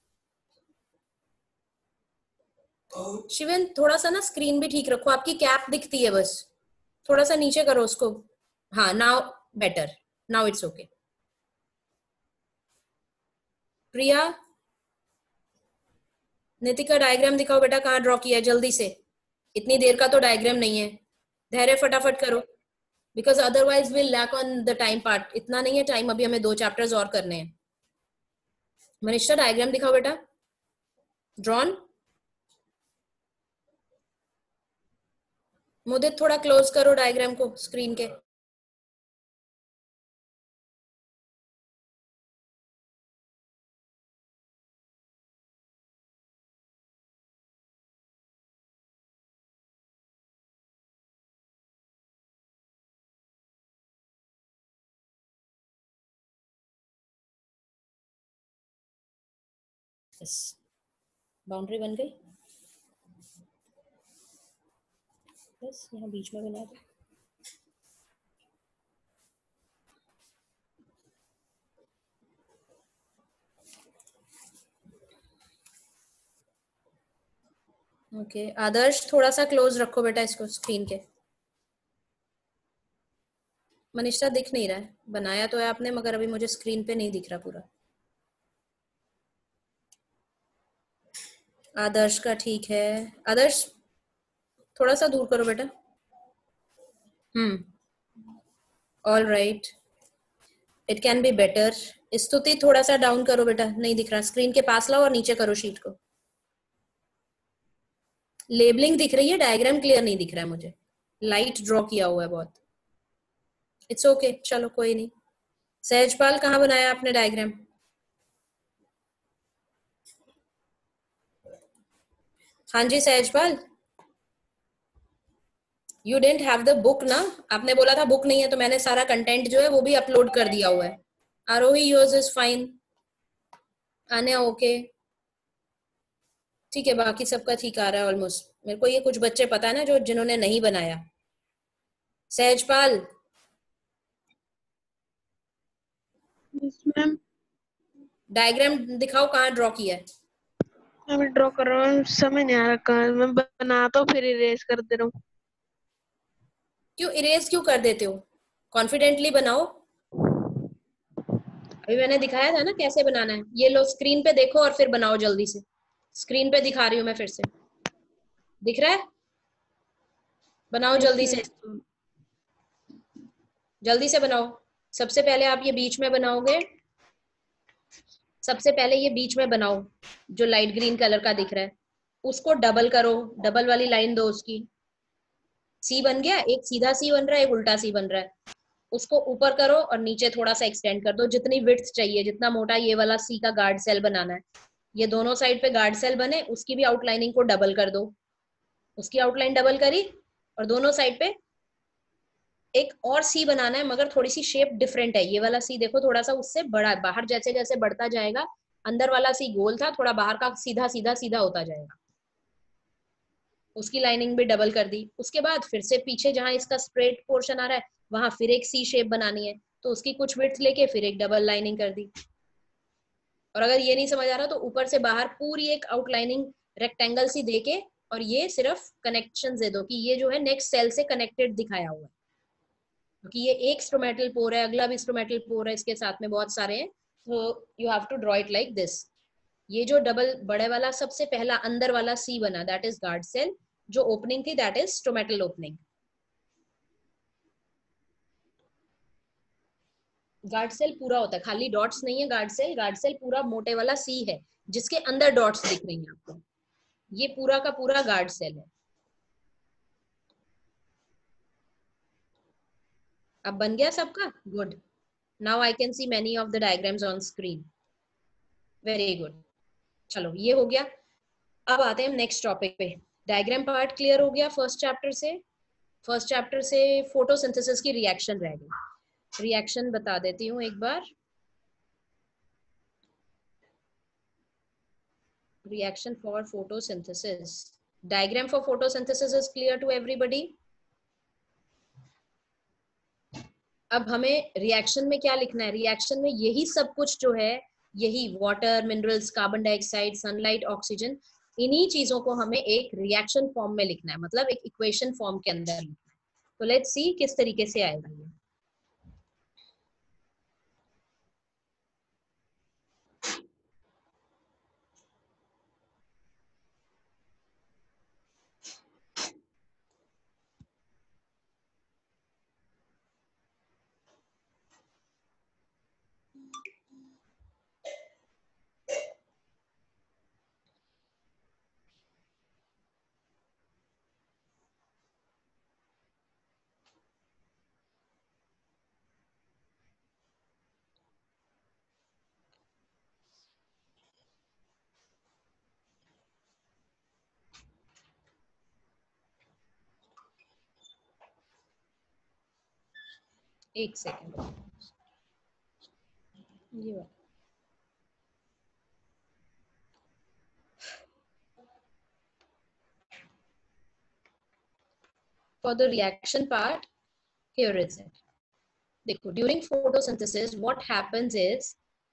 शिवेन थोड़ा सा ना स्क्रीन भी ठीक रखो, आपकी कैप दिखती है बस. थोड़ा सा नीचे करो उसको. हाँ now better, now it's okay. Priya Nitika diagram दिखाओ बेटा, कहाँ ड्रॉ किया है जल्दी से. इतनी देर का तो डायग्राम नहीं है, धैर्य फटाफट करो, because otherwise will lack on the time part. इतना नहीं है टाइम, अभी हमें दो चैप्टर्स और करने हैं. मनीषा डायग्राम दिखाओ बेटा, ड्रॉन. मुदित थोड़ा क्लोज करो डायग्राम को स्क्रीन के. बाउंड्री बन गई. बस यहाँ बीच में बना दो. Okay okay. आदर्श थोड़ा सा क्लोज रखो बेटा इसको स्क्रीन के. मनीषा दिख नहीं रहा है, बनाया तो है आपने मगर अभी मुझे स्क्रीन पे नहीं दिख रहा पूरा. आदर्श का ठीक है. आदर्श थोड़ा सा दूर करो बेटा. Hmm all right, it can be better. Stuti थोड़ा सा डाउन करो बेटा, नहीं दिख रहा. स्क्रीन के पास लाओ और नीचे करो शीट को. लेबलिंग दिख रही है, डायग्राम क्लियर नहीं दिख रहा है मुझे, लाइट ड्रॉ किया हुआ है बहुत. इट्स ओके okay, चलो कोई नहीं. सहजपाल कहाँ बनाया आपने डायग्राम. हाँ जी Sahajpal, you don't have the book ना. आपने बोला था बुक नहीं है, तो मैंने सारा कंटेंट जो है वो भी अपलोड कर दिया हुआ है. Arohi yours is fine. आने ओके ठीक है, बाकी सबका ठीक आ रहा है ऑलमोस्ट. मेरे को ये कुछ बच्चे पता है ना जो जिन्होंने नहीं बनाया. सहजपाल. Yes ma'am. डायग्राम दिखाओ कहाँ ड्रॉ किया है. मैं ड्रॉ कर रहा हूँ, समझ नहीं आ रहा कहाँ. मैं बनाता हूँ फिर इरेज कर दे रहा हूँ. क्यों इरेज क्यों कर देते हो, कॉन्फिडेंटली बनाओ. अभी मैंने दिखाया था ना कैसे बनाना है. ये लो स्क्रीन पे देखो और फिर बनाओ जल्दी से. स्क्रीन पे दिखा रही हूँ मैं फिर से, दिख रहा है. बनाओ जल्दी से, जल्दी से बनाओ. सबसे पहले आप ये बीच में बनाओगे. सबसे पहले ये बीच में बनाओ जो लाइट ग्रीन कलर का दिख रहा है, उसको डबल करो. डबल वाली लाइन दो उसकी. सी बन गया, एक सीधा सी बन रहा है, एक उल्टा सी बन रहा है. उसको ऊपर करो और नीचे थोड़ा सा एक्सटेंड कर दो, जितनी विड्थ चाहिए, जितना मोटा ये वाला सी का गार्ड सेल बनाना है. ये दोनों साइड पे गार्ड सेल बने, उसकी भी आउटलाइनिंग को डबल कर दो. उसकी आउटलाइन डबल करी और दोनों साइड पे एक और सी बनाना है, मगर थोड़ी सी शेप डिफरेंट है. ये वाला सी देखो थोड़ा सा उससे बड़ा, बाहर जैसे जैसे बढ़ता जाएगा. अंदर वाला सी गोल था, थोड़ा बाहर का सीधा सीधा सीधा होता जाएगा. उसकी लाइनिंग भी डबल कर दी. उसके बाद फिर से पीछे जहां इसका स्ट्रेट पोर्शन आ रहा है वहां फिर एक सी शेप बनानी है, तो उसकी कुछ विड्थ लेके फिर एक डबल लाइनिंग कर दी. और अगर ये नहीं समझ आ रहा तो ऊपर से बाहर पूरी एक आउटलाइनिंग रेक्टेंगल सी देके और ये सिर्फ कनेक्शन दे दो कि ये जो है नेक्स्ट सेल से कनेक्टेड दिखाया हुआ है, क्योंकि ये एक स्ट्रोमेटल पोर है, अगला भी स्ट्रोमेटल पोर है, इसके साथ में बहुत सारे हैं. तो you have to draw it like this. ये जो डबल बड़े वाला सबसे पहला अंदर वाला सी बना, दैट इज गार्ड सेल. जो ओपनिंग थी that is stomatal opening. Guard cell पूरा होता है, खाली डॉट्स नहीं है गार्ड सेल. गार्ड सेल पूरा मोटे वाला सी है जिसके अंदर डॉट्स दिख रही हैं आपको. ये पूरा का पूरा गार्ड सेल है. अब बन गया सबका? Good. Now I can see many of the diagrams on screen. Very good. चलो ये हो गया. अब आते हैं नेक्स्ट टॉपिक पे. डायग्राम पार्ट क्लियर हो गया फर्स्ट चैप्टर से. फर्स्ट चैप्टर से फोटोसिंथेसिस की रिएक्शन रह गई. रिएक्शन बता देती हूँ एक बार. Reaction for photosynthesis. Diagram for photosynthesis is clear to everybody. अब हमें रिएक्शन में क्या लिखना है? रिएक्शन में यही सब कुछ जो है, यही water, minerals, carbon dioxide, sunlight, oxygen, इन्हीं चीजों को हमें एक रिएक्शन फॉर्म में लिखना है, मतलब एक इक्वेशन फॉर्म के अंदर लिखना है. तो लेट्स सी किस तरीके से आएगा ये. एक सेकेंड. ये बात for the reaction part, here is it. देखो, during photosynthesis what happens is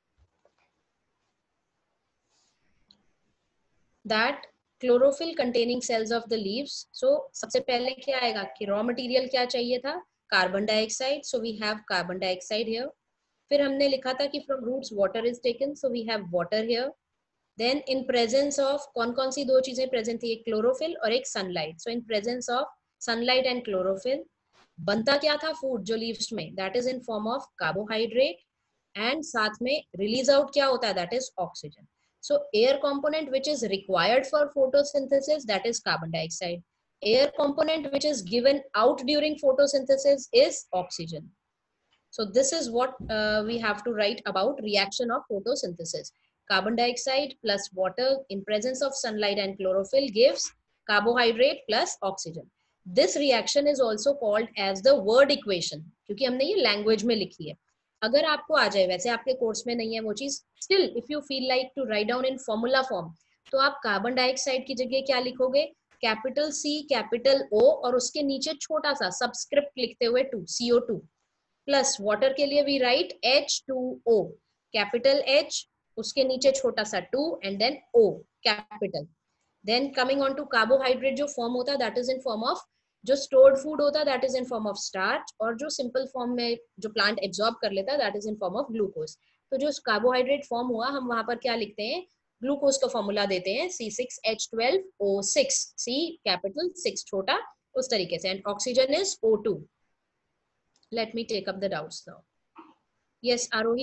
that chlorophyll containing cells of the leaves. So सबसे पहले क्या आएगा कि raw material क्या चाहिए था? Carbon dioxide. So we have carbon dioxide here. फिर हमने लिखा था कि from roots water is taken, so we have water here. Then in presence of कौन कौन सी दो चीजें प्रेजेंट थी? एक क्लोरोफिल और एक sunlight. So in presence of sunlight and chlorophyll बनता क्या था फूड जो लीव्स में? That is in form of carbohydrate. And साथ में रिलीज आउट क्या होता है? That is oxygen. So air component which is required for photosynthesis that is carbon dioxide. Air component which is given out during photosynthesis is oxygen. So this is what uh, we have to write about reaction of photosynthesis. Carbon dioxide plus water in presence of sunlight and chlorophyll gives carbohydrate plus oxygen. This reaction is also called as the word equation, क्योंकि हमने ये language में लिखी है. अगर आपको आ जाए, वैसे आपके कोर्स में नहीं है वो चीज, still if you feel like to write down in formula form, तो आप कार्बन डाइऑक्साइड की जगह क्या लिखोगे? कैपिटल C, कैपिटल O और उसके नीचे छोटा सा सबस्क्रिप्ट लिखते हुए two, C O two. Plus water के लिए we write H two O, capital H, उसके नीचे छोटा सा two and then O capital. Then coming on to carbohydrate, जो फॉर्म होता है that is in form of, जो स्टोर्ड फूड होता है that is in form of starch, और जो सिंपल फॉर्म में जो प्लांट एब्जॉर्ब कर लेता है that is in form of glucose. तो जो कार्बोहाइड्रेट फॉर्म हुआ, हम वहां पर क्या लिखते हैं? ग्लूकोज का फॉर्मूला देते हैं C six H twelve O six, C capital, six छोटा, उस तरीके से. And oxygen is O two. Let me take up the doubts now. Yes, Arohi.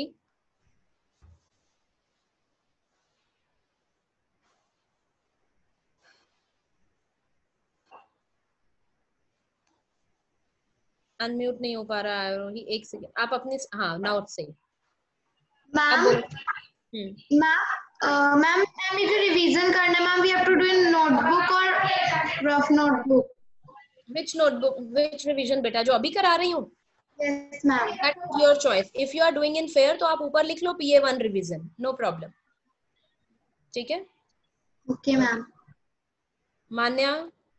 Unmute नहीं हो पा रहा है आरोही, एक सेकेंड. आप अपने, हाँ नाउ से. मैम मैम मैम मैम ये जो रिवीजन करना है ma'am, we have to do in notebook और rough notebook? Which notebook, which revision बेटा? जो अभी करा रही हूँ? Yes, ma'am. That is your choice. If you are doing in fair, तो आप ऊपर लिख लो P A one revision, no problem. ठीक है? Okay, ma'am. मान्या?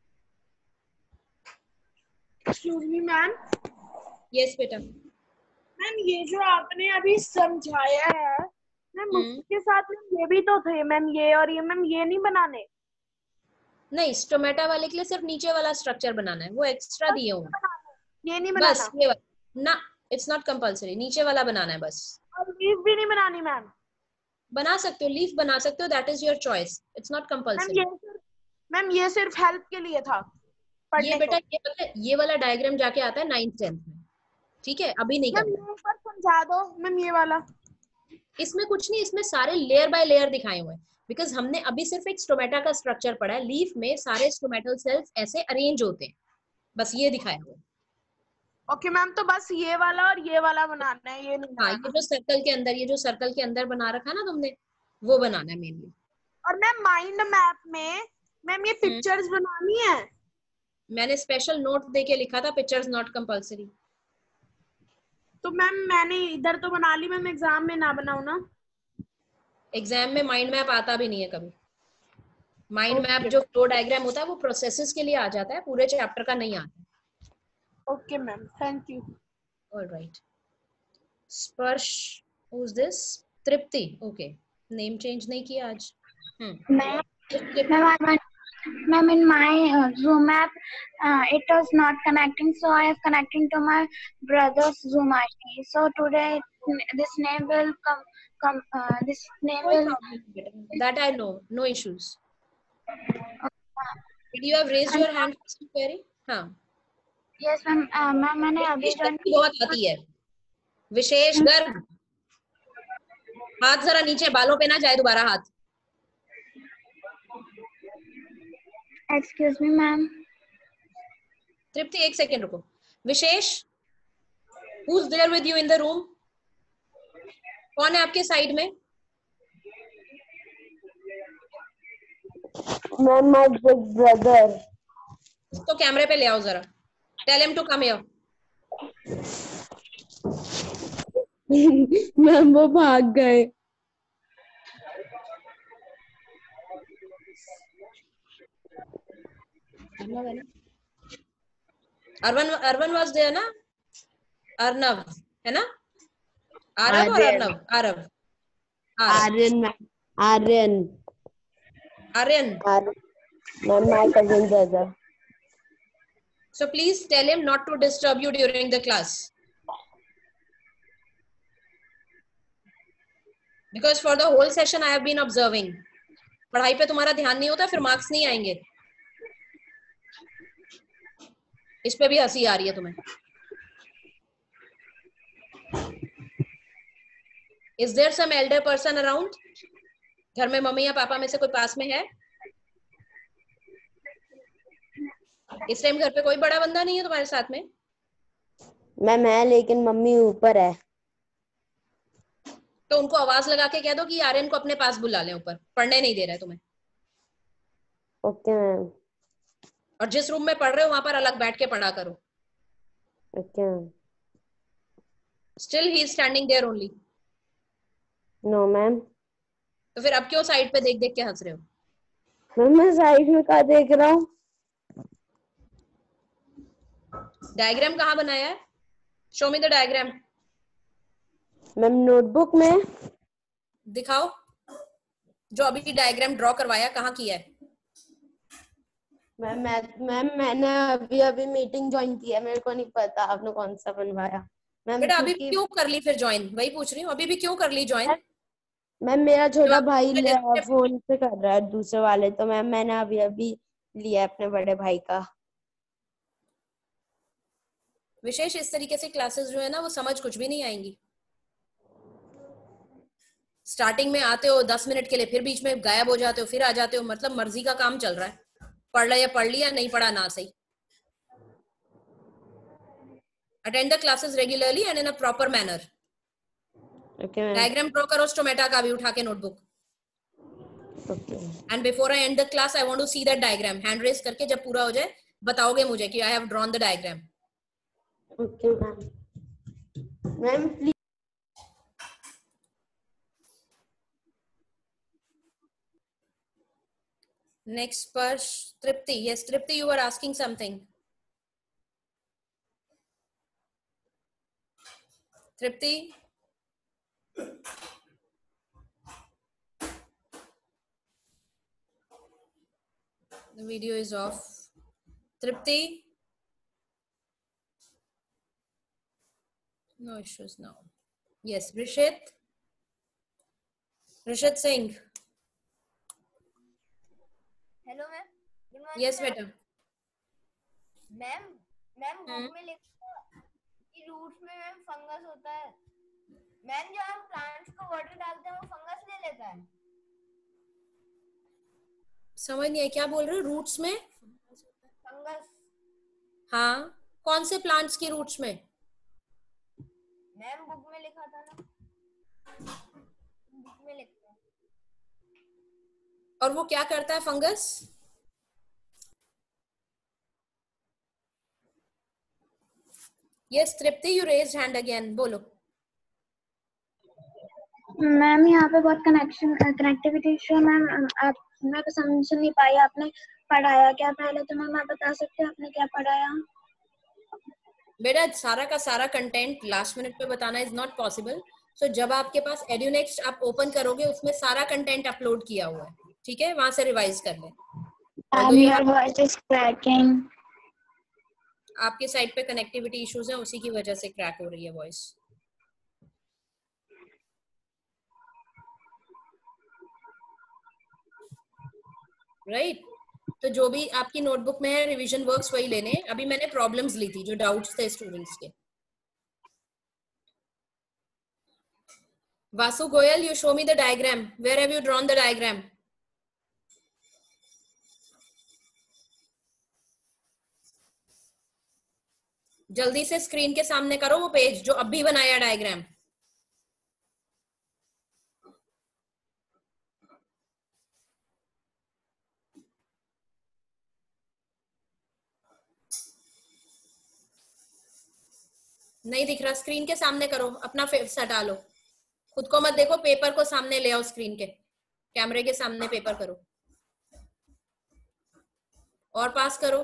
Excuse me, ma'am. Yes, बेटा. मैम ये जो आपने अभी समझाया है मैम, उसके साथ में ये भी तो थे मैम, ये और ये मैम, ये नहीं बनाने? नहीं, स्टोमेटा वाले के लिए सिर्फ नीचे वाला स्ट्रक्चर बनाना है, वो एक्स्ट्रा दिए हुए. ये नहीं बनाना? बस ये वाला ना, इट्स नॉट कंपल्सरी, नीचे वाला बनाना है बस. और लीफ भी नहीं बनानी मैम? बना सकते हो, लीफ बना सकते हो, that is your choice, it's not compulsory. Ma'am ये सिर्फ हेल्प के लिए था, ये बेटा ये पता है, ये वाला डायग्राम जाके आता है नाइन्थ टेंथ में, ठीक है, अभी नहीं मैम करना। ऊपर समझा दो मैम ये वाला। इसमें कुछ नहीं, इसमें सारे लेयर बाय लेयर दिखाए हुए हैं, बिकॉज हमने अभी सिर्फ एक स्टोमेटा का स्ट्रक्चर पढ़ा है। लीफ में सारे स्टोमेटल सेल्स ऐसे अरेंज होते हैं, बस ये दिखाया हुआ है। ओके मैम, तो बस ये वाला और ये वाला बनाना है, ये नहीं हाँ, बनाना। ये जो सर्कल के अंदर, ये जो सर्कल के अंदर बना रखा है ना तुमने, वो बनाना है मेनली। और मैम माइंड मैप में मैम ये पिक्चर्स बनानी है। मैंने स्पेशल नोट देके लिखा था, पिक्चर्स नॉट कंपलसरी। तो मैम मैंने इधर तो बना ली, मैम एग्जाम में ना बनाऊं ना? एग्जाम में माइंड मैप आता भी नहीं है कभी। माइंड मैप जो फ्लो डायग्राम होता है वो प्रोसेसेस के लिए आ जाता है, पूरे चैप्टर का नहीं आता। Okay ma'am, thank you. All right, Sparsh, who's this? Tripti, okay, name change नहीं किया आज। Ma'am, ma'am, ma'am, in my uh, Zoom app, uh, it was not connecting, so I have connecting to my brother's Zoom I D. So today, this name will come. Come, uh, this name No will. problem, that I know, no issues. Did you have raised your hand for some query? हाँ. Yes, ma'am. Uh, ma'am, मैंने अभी join बहुत आती है। विशेष गर्भ, हाथ जरा नीचे, बालों पे ना जाए दोबारा हाथ। Excuse me, ma'am. तृप्ति एक सेकेंड रुको। विशेष, who's there with you in the room? कौन है आपके साइड में? Ma'am, my big brother. तो कैमरे पे ले आओ जरा। Tell him to come here. Ma'am वो भाग गए। अर्वन अर्वन वाज देयर ना? अर्नव है ना? आरव और Arnav? Aarav, Aryan, Aryan, Aryan. Ma'am my cousin brother. So please tell him not to disturb you during the class, because for the whole session I have been observing. पढ़ाई पे तुम्हारा ध्यान नहीं होता, फिर मार्क्स नहीं आएंगे। इस पे भी हंसी आ रही है तुम्हें। Is there some elder person around? घर में मम्मी या पापा में से कोई पास में है? इस टाइम घर पे कोई बड़ा बंदा नहीं है तुम्हारे साथ में? मैम है, लेकिन मम्मी ऊपर है। तो उनको आवाज लगा के कह दो कि आर्यन को अपने पास बुला लें, ऊपर पढ़ने नहीं दे रहा है तुम्हें। Okay ma'am. और जिस रूम में पढ़ रहे हो वहां पर अलग बैठ के पढ़ा करो। Okay ma'am. Still he is standing there only? No ma'am. तो फिर अब क्यों साइड पे देख देख के हंस रहे हो? मैम मैं साइड में क्या देख रहा हूँ? डायग्राम कहाँ बनाया है? Show me the diagram. Ma'am notebook में। दिखाओ, जो अभी डायग्राम ड्रॉ करवाया कहाँ किया है? मैम मैं मैम मैंने अभी अभी मीटिंग ज्वाइन की है, मेरे को नहीं पता आपने कौन सा बनवाया। मैम बेटा अभी क्यों कर ली फिर ज्वाइन? वही पूछ रही हूँ, अभी भी क्यों कर ली ज्वाइन? मैम मेरा छोटा भाई फोन से कर रहा है दूसरे वाले, तो मैम मैंने अभी अभी लिया अपने बड़े भाई का। विशेष इस तरीके से क्लासेस जो है ना वो समझ कुछ भी नहीं आएंगी। स्टार्टिंग में आते हो दस मिनट के लिए, फिर बीच में गायब हो जाते हो, फिर आ जाते हो, मतलब मर्जी का काम चल रहा है। पढ़ लिया पढ़ लिया, नहीं पढ़ा ना सही। Attend the classes regularly and in a proper manner. Diagram draw करो स्टोमेटा का भी उठा के notebook. And before I end the class I want to see that diagram. Hand raise करके जब पूरा हो जाए बताओगे मुझे कि I have drawn the diagram. Okay ma'am. Ma'am please. Next, Sparsh, Tripti. Yes, Tripti, you were asking something. Tripti? The video is off. Tripti? No issues now. Yes, Rishit? Rishit Singh. Hello, ma'am. Yes बेटा। Ma'am ma'am book में लिखा कि roots में ma'am fungus होता है। Ma'am जो हम plants को वाटर डालते हैं वो फंगस ले लेता है। समझ नहीं है क्या बोल रहे हो? रूट्स में फंगस। हाँ, कौन से प्लांट्स की रूट्स में? मैम बुक में लिखा था ना, बुक में लिखा है। और वो क्या करता है fungus? Yes Tripti, you raised hand again, बोलो। मैम यहाँ पे बहुत कनेक्शन कनेक्टिविटी इशू है मैम। आप मैं तो समझ नहीं पाई, आपने पढ़ाया क्या पहले? तो मैम आप बता सकते हैं आपने क्या पढ़ाया? बेटा सारा का सारा कंटेंट लास्ट मिनट पे बताना इज नॉट पॉसिबल। सो जब आपके पास एड्यूनेक्स्ट आप ओपन करोगे उसमें सारा कंटेंट अपलोड किया हुआ है, ठीक है? वहां से रिवाइज कर ले। Your voice is cracking. आपके साइड पे कनेक्टिविटी इश्यूज है, उसी की वजह से क्रैक हो रही है वॉइस। Right right? तो जो भी आपकी नोटबुक में है रिवीजन वर्क्स वही लेने। अभी मैंने प्रॉब्लम्स ली थी जो डाउट्स थे स्टूडेंट्स के। Vasu Goyal, you show me the diagram. Where have you drawn the diagram? जल्दी से स्क्रीन के सामने करो वो पेज जो अभी बनाया डायग्राम। नहीं दिख रहा? स्क्रीन के सामने करो, अपना फेस हटा लो, खुद को मत देखो, पेपर को सामने ले आओ, स्क्रीन के कैमरे के सामने पेपर करो और पास करो।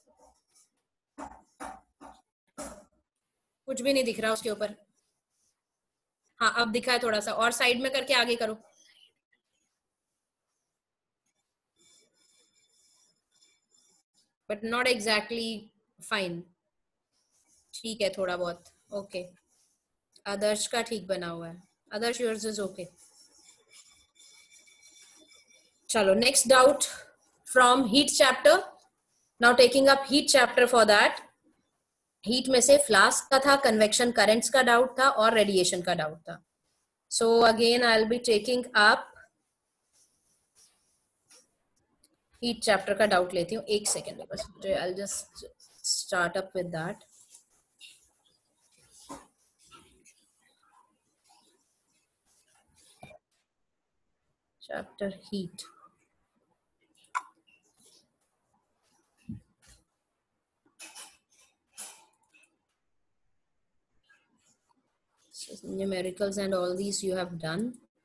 कुछ भी नहीं दिख रहा उसके ऊपर। हाँ अब दिखा है थोड़ा सा, और साइड में करके आगे करो। But not exactly fine. ठीक है थोड़ा बहुत ओके। आदर्श का ठीक बना हुआ है। Adarsh yours is okay. चलो next doubt from heat chapter. Now taking up heat chapter for that. Heat में से फ्लास्क का था, कन्वेक्शन करंट्स का डाउट था और रेडिएशन का डाउट था। So again I will be taking up heat chapter का डाउट लेती हूँ। एक सेकेंड बस, I will just start up with that. Chapter heat. So numericals and all these you have done.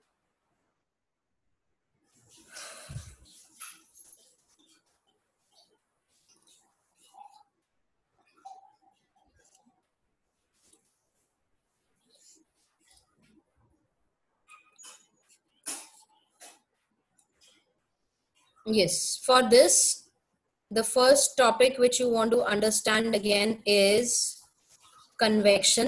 Yes, for this, the first topic which you want to understand again is convection.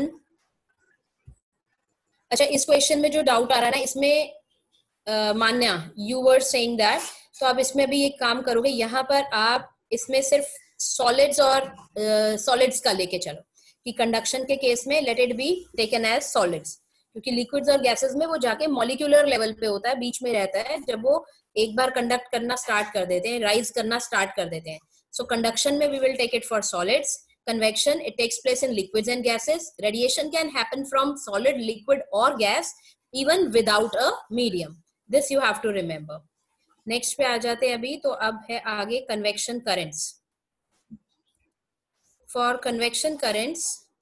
अच्छा, इस question में जो doubt आ रहा है ना, इसमें uh, Manya you were saying that, तो आप इसमें भी एक काम करोगे, यहाँ पर आप इसमें सिर्फ सॉलिड्स और सॉलिड्स uh, का लेके चलो कि कंडक्शन के केस में let it be taken as solids, क्योंकि लिक्विड्स और गैसेस में वो जाके मॉलिक्यूलर लेवल पे होता है, बीच में रहता है। जब वो एक बार कंडक्ट करना स्टार्ट कर देते हैं, राइज करना स्टार्ट कर देते हैं। सो कंडक्शन में we will take it for solids. Convection, it takes place in liquids and gases. Radiation can happen from solid, liquid or gas even without a medium. This you have to remember. Next पे आ जाते हैं अभी, तो अब है आगे convection currents. For convection currents,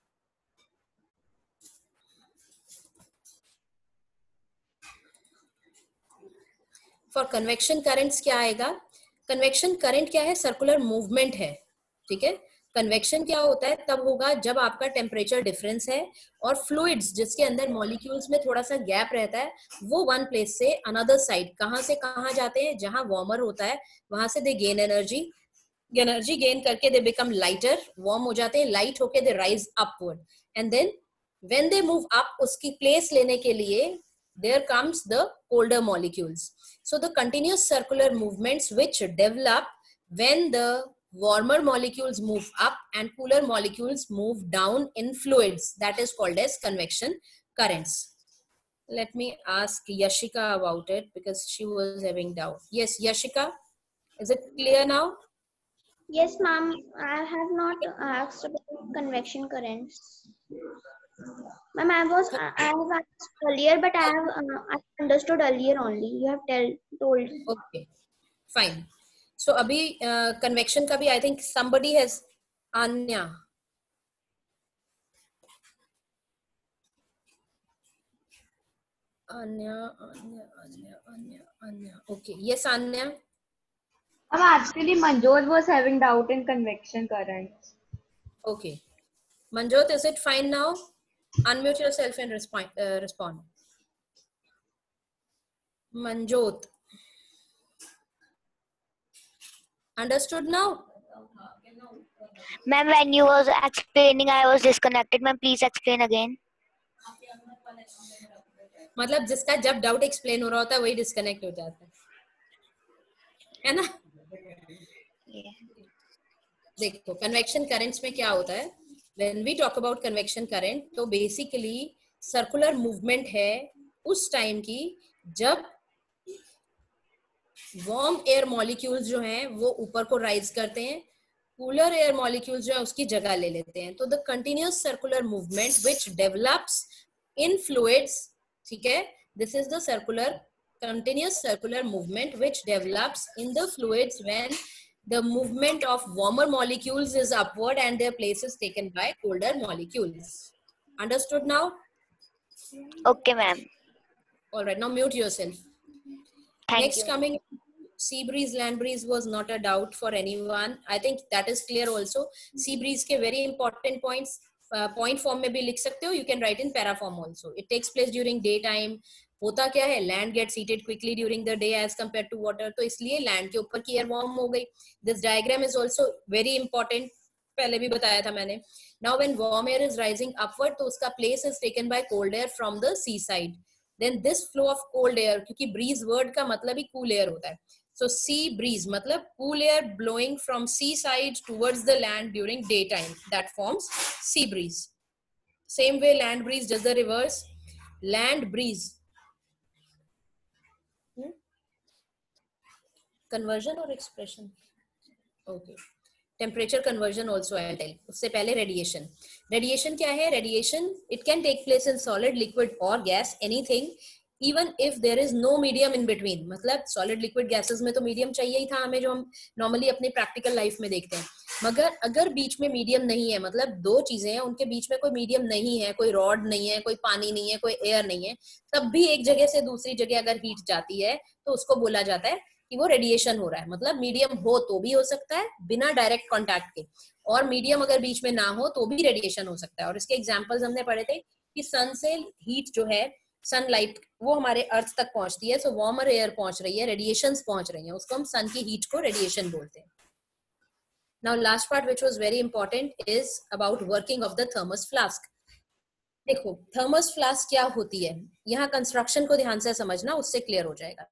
for convection currents क्या आएगा? Convection current क्या है? Circular movement है, ठीक है? कन्वेक्शन क्या होता है? तब होगा जब आपका टेम्परेचर डिफरेंस है और फ्लूइड्स जिसके अंदर मॉलिक्यूल्स में थोड़ा सा गैप रहता है, वो वन प्लेस से अनदर साइड कहाँ से कहाँ जाते हैं, जहां वार्मर होता है वहां से they gain energy, energy gain करके दे बिकम लाइटर, वार्म हो जाते हैं, लाइट होके they rise upward, and then when they move up, उसकी प्लेस लेने के लिए there comes the colder molecules. So the continuous circular movements which develop when the warmer molecules move up and cooler molecules move down in fluids, that is called as convection currents. Let me ask Yashika about it because she was having doubt. Yes, Yashika, is it clear now? Yes, ma'am. I have not asked about convection currents. Ma'am, I was I I have asked earlier, but I have uh, I understood earlier only. You have tell told. Okay, fine. So abhi uh, convection ka bhi I think somebody has Anya. Anya, Anya, Anya, Anya, Anya. Okay, yes, Anya. Um, actually, Manjot was having doubt in convection currents. Okay, Manjot, is it fine now? Unmute yourself and respond. Uh, respond. Manjot. Understood now? Ma'am, when you was explaining, I was disconnected. Ma'am, please explain again. मतलब जिसका जब doubt explain हो रहा होता है वही disconnect हो जाता है, है ना? देखो कन्वेक्शन करंट्स में क्या होता है, when we talk about convection current, तो बेसिकली सर्कुलर मूवमेंट है उस टाइम की जब वार्म एयर मॉलिक्यूल्स जो हैं वो ऊपर को राइज करते हैं, कूलर एयर मॉलिक्यूल्स जो है उसकी जगह ले लेते हैं. तो the continuous circular movement which develops in fluids, ठीक है, this is the circular continuous circular movement which develops in the fluids when the movement of warmer molecules is upward and their place is taken by colder molecules. Understood now? Okay, ma'am. All right, now mute yourself. Thank Next you. coming, sea breeze, land breeze was not a doubt for anyone. I think that is clear also. Sea breeze के very important points uh, point form में भी लिख सकते हो. You can write in para form also. It takes place during daytime. होता क्या है, land get heated quickly during the day as compare to water, तो इसलिए लैंड के ऊपर की एयर वार्म हो गई. This diagram is also very important, पहले भी बताया था मैंने. Now when warm air is rising upward तो उसका place is taken by cold air from the sea side. Then this flow of cold air, क्योंकि ब्रीज वर्ड का मतलब ही कूल एयर होता है, सो सी ब्रीज मतलब cool air blowing from sea side towards the land during day time, that forms sea bridge. Same way land breeze does the reverse. Land breeze conversion or expression? Okay, temperature conversion also I'll tell. उससे पहले radiation. Radiation क्या है? Radiation it can take place in solid, liquid or gas, anything, even if there is no medium in between. मतलब solid, liquid, gases में तो medium चाहिए ही था हमें, जो हम normally अपने practical life में देखते हैं. मगर अगर बीच में medium नहीं है, मतलब दो चीजें हैं उनके बीच में कोई medium नहीं है, कोई rod नहीं है, कोई पानी नहीं है, कोई air नहीं है, तब भी एक जगह से दूसरी जगह अगर heat जाती है तो उसको बोला जाता है कि वो रेडिएशन हो रहा है. मतलब मीडियम हो तो भी हो सकता है बिना डायरेक्ट कांटेक्ट के, और मीडियम अगर बीच में ना हो तो भी रेडिएशन हो सकता है. और इसके एग्जांपल्स हमने पढ़े थे कि सन से हीट जो है, सनलाइट वो हमारे अर्थ तक पहुंचती है, सो वार्मर एयर पहुंच रही है, रेडिएशंस पहुंच रही हैं, उसको हम सन की हीट को रेडिएशन बोलते हैं. Now last part which was very important is about working of the thermos flask. देखो थर्मस फ्लास्क क्या होती है, यहाँ कंस्ट्रक्शन को ध्यान से समझना, उससे क्लियर हो जाएगा.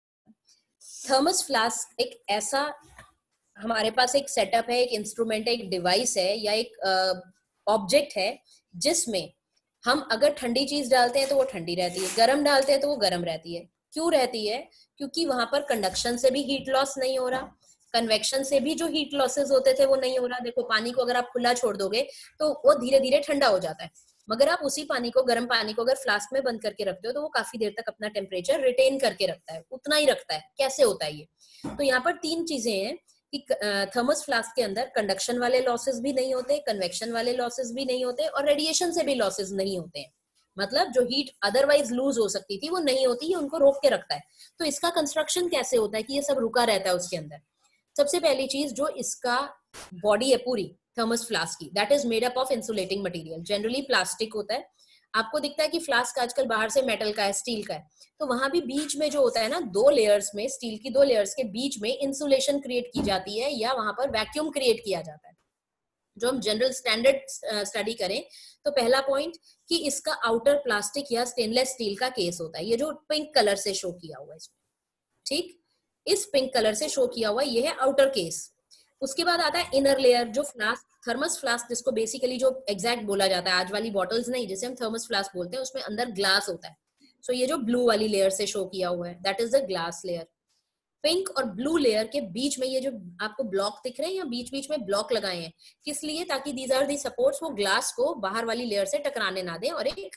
थर्मस फ्लास्क एक ऐसा, हमारे पास एक सेटअप है, एक इंस्ट्रूमेंट है, एक डिवाइस है या एक ऑब्जेक्ट uh, है जिसमें हम अगर ठंडी चीज डालते हैं तो वो ठंडी रहती है, गर्म डालते हैं तो वो गर्म रहती है. क्यों रहती है? क्योंकि वहां पर कंडक्शन से भी हीट लॉस नहीं हो रहा, कन्वेक्शन से भी जो हीट लॉसेस होते थे वो नहीं हो रहा. देखो पानी को अगर आप खुला छोड़ दोगे तो वो धीरे धीरे ठंडा हो जाता है, मगर आप उसी पानी को, गर्म पानी को अगर फ्लास्क में बंद करके रखते हो तो वो काफी देर तक अपना टेम्परेचर रिटेन करके रखता है, उतना ही रखता है. कैसे होता है ये? तो यहाँ पर तीन चीजें हैं कि थर्मस फ्लास्क के अंदर कंडक्शन वाले लॉसेस भी नहीं होते, कन्वेक्शन वाले लॉसेस भी नहीं होते, और रेडिएशन से भी लॉसेस नहीं होते हैं. मतलब जो हीट अदरवाइज लूज हो सकती थी वो नहीं होती, ये उनको रोक के रखता है. तो इसका कंस्ट्रक्शन कैसे होता है कि ये सब रुका रहता है उसके अंदर? सबसे पहली चीज, जो इसका बॉडी है पूरी थर्मस फ्लास्क की, that is made up of insulating material. Generally plastic होता है. आपको दिखता है कि फ्लास्क आजकल बाहर से मेटल का है, स्टील का है, तो वहां भी बीच में जो होता है ना, दो लेयर्स में, स्टील की दो लेयर्स के बीच में इंसुलेशन क्रिएट की जाती है या वहां पर वैक्यूम क्रिएट किया जाता है. जो हम जनरल स्टैंडर्ड स्टडी करें तो पहला पॉइंट कि इसका आउटर प्लास्टिक या स्टेनलेस स्टील का केस होता है, ये जो पिंक कलर से शो किया हुआ है इसमें, ठीक, इस पिंक कलर से शो किया हुआ ये है आउटर केस. उसके बाद आता है इनर लेयर, जो फ्लास्क, थर्मस फ्लास्क, जिसको बेसिकली जो एग्जैक्ट बोला जाता है, आज वाली बॉटल्स नहीं, जिसे हम थर्मस फ्लास्क बोलते हैं, उसमें अंदर ग्लास होता है. सो so, ये जो ब्लू वाली लेयर से शो किया हुआ है, that is the glass layer. Pink और ब्लू लेयर के बीच में ये जो आपको ब्लॉक दिख रहे हैं, या बीच बीच में ब्लॉक लगाए हैं, किस लिए? ताकि दीज आर दी सपोर्ट्स, वो ग्लास को बाहर वाली लेयर से टकराने ना दें और एक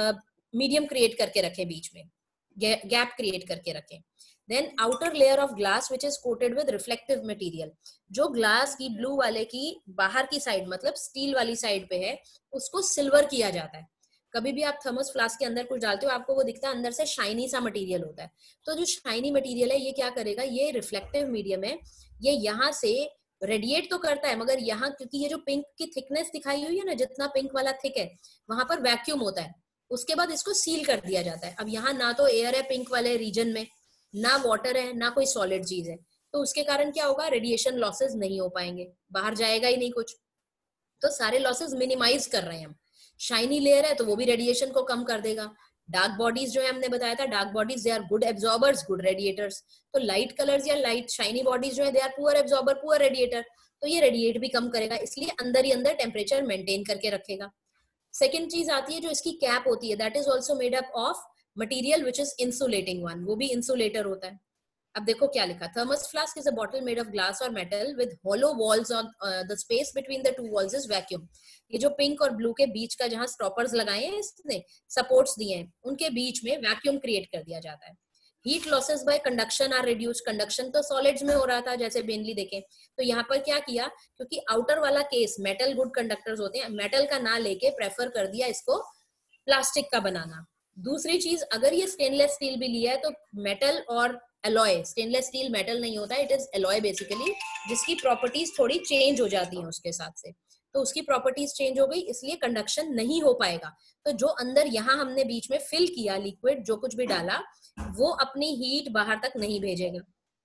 मीडियम uh, क्रिएट करके रखें, बीच में गैप क्रिएट करके रखें. Then outer layer of glass which is coated with reflective material, जो ग्लास की ब्लू वाले की बाहर की साइड, मतलब स्टील वाली साइड पे है, उसको सिल्वर किया जाता है. कभी भी आप थर्मस फ्लास्क के अंदर कुछ डालते हो, आपको वो दिखता है अंदर से शाइनी सा मटेरियल होता है. तो जो शाइनी मटेरियल है, ये क्या करेगा, ये रिफ्लेक्टिव मीडियम है, ये यहाँ से रेडिएट तो करता है, मगर यहाँ क्योंकि ये जो पिंक की थिकनेस दिखाई हुई है ना, जितना पिंक वाला थिक है, वहां पर वैक्यूम होता है. उसके बाद इसको सील कर दिया जाता है. अब यहाँ ना तो एयर है पिंक वाले रीजन में, ना वाटर है, ना कोई सॉलिड चीज है, तो उसके कारण क्या होगा, रेडिएशन लॉसेस नहीं हो पाएंगे, बाहर जाएगा ही नहीं कुछ. तो सारे लॉसेस मिनिमाइज कर रहे हैं हम. शाइनी लेयर है तो वो भी रेडिएशन को कम कर देगा. डार्क बॉडीज जो है, हमने बताया था, dark bodies they are good absorbers, good radiators. तो लाइट कलर्स या लाइट शाइनी बॉडीज जो है, they are poor absorber, poor radiator. तो ये रेडिएट भी कम करेगा, इसलिए अंदर ही अंदर टेम्परेचर मेंटेन करके रखेगा. सेकेंड चीज आती है जो इसकी कैप होती है, that is also made up of material which is insulating one, वो भी इंसुलेटर होता है. अब देखो क्या लिखा, thermos flask is a bottle made of glass और metal with hollow walls on the space between the two walls is vacuum. ये जो पिंक और ब्लू के बीच का जहां स्टॉपर्स लगाए हैं, इसने सपोर्ट्स दिए हैं, उनके बीच में वैक्यूम क्रिएट कर दिया जाता है. Heat losses by conduction are reduced. Conduction तो सॉलिड्स में हो रहा था, जैसे बेनली देखें, तो यहाँ पर क्या किया, क्योंकि आउटर वाला केस मेटल गुड कंडक्टर्स होते हैं, मेटल का ना लेके प्रेफर कर दिया इसको प्लास्टिक का बनाना. दूसरी चीज, अगर ये स्टेनलेस स्टील भी लिया है तो मेटल और एलॉय, स्टेनलेस स्टील मेटल नहीं होता है, इट इज एलॉय बेसिकली, जिसकी प्रॉपर्टीज थोड़ी चेंज हो जाती हैं उसके साथ से. तो उसकी प्रॉपर्टीज चेंज हो गई, इसलिए कंडक्शन नहीं हो पाएगा. तो जो अंदर यहाँ हमने बीच में फिल किया लिक्विड, जो कुछ भी डाला, वो अपनी हीट बाहर तक नहीं भेजेगा.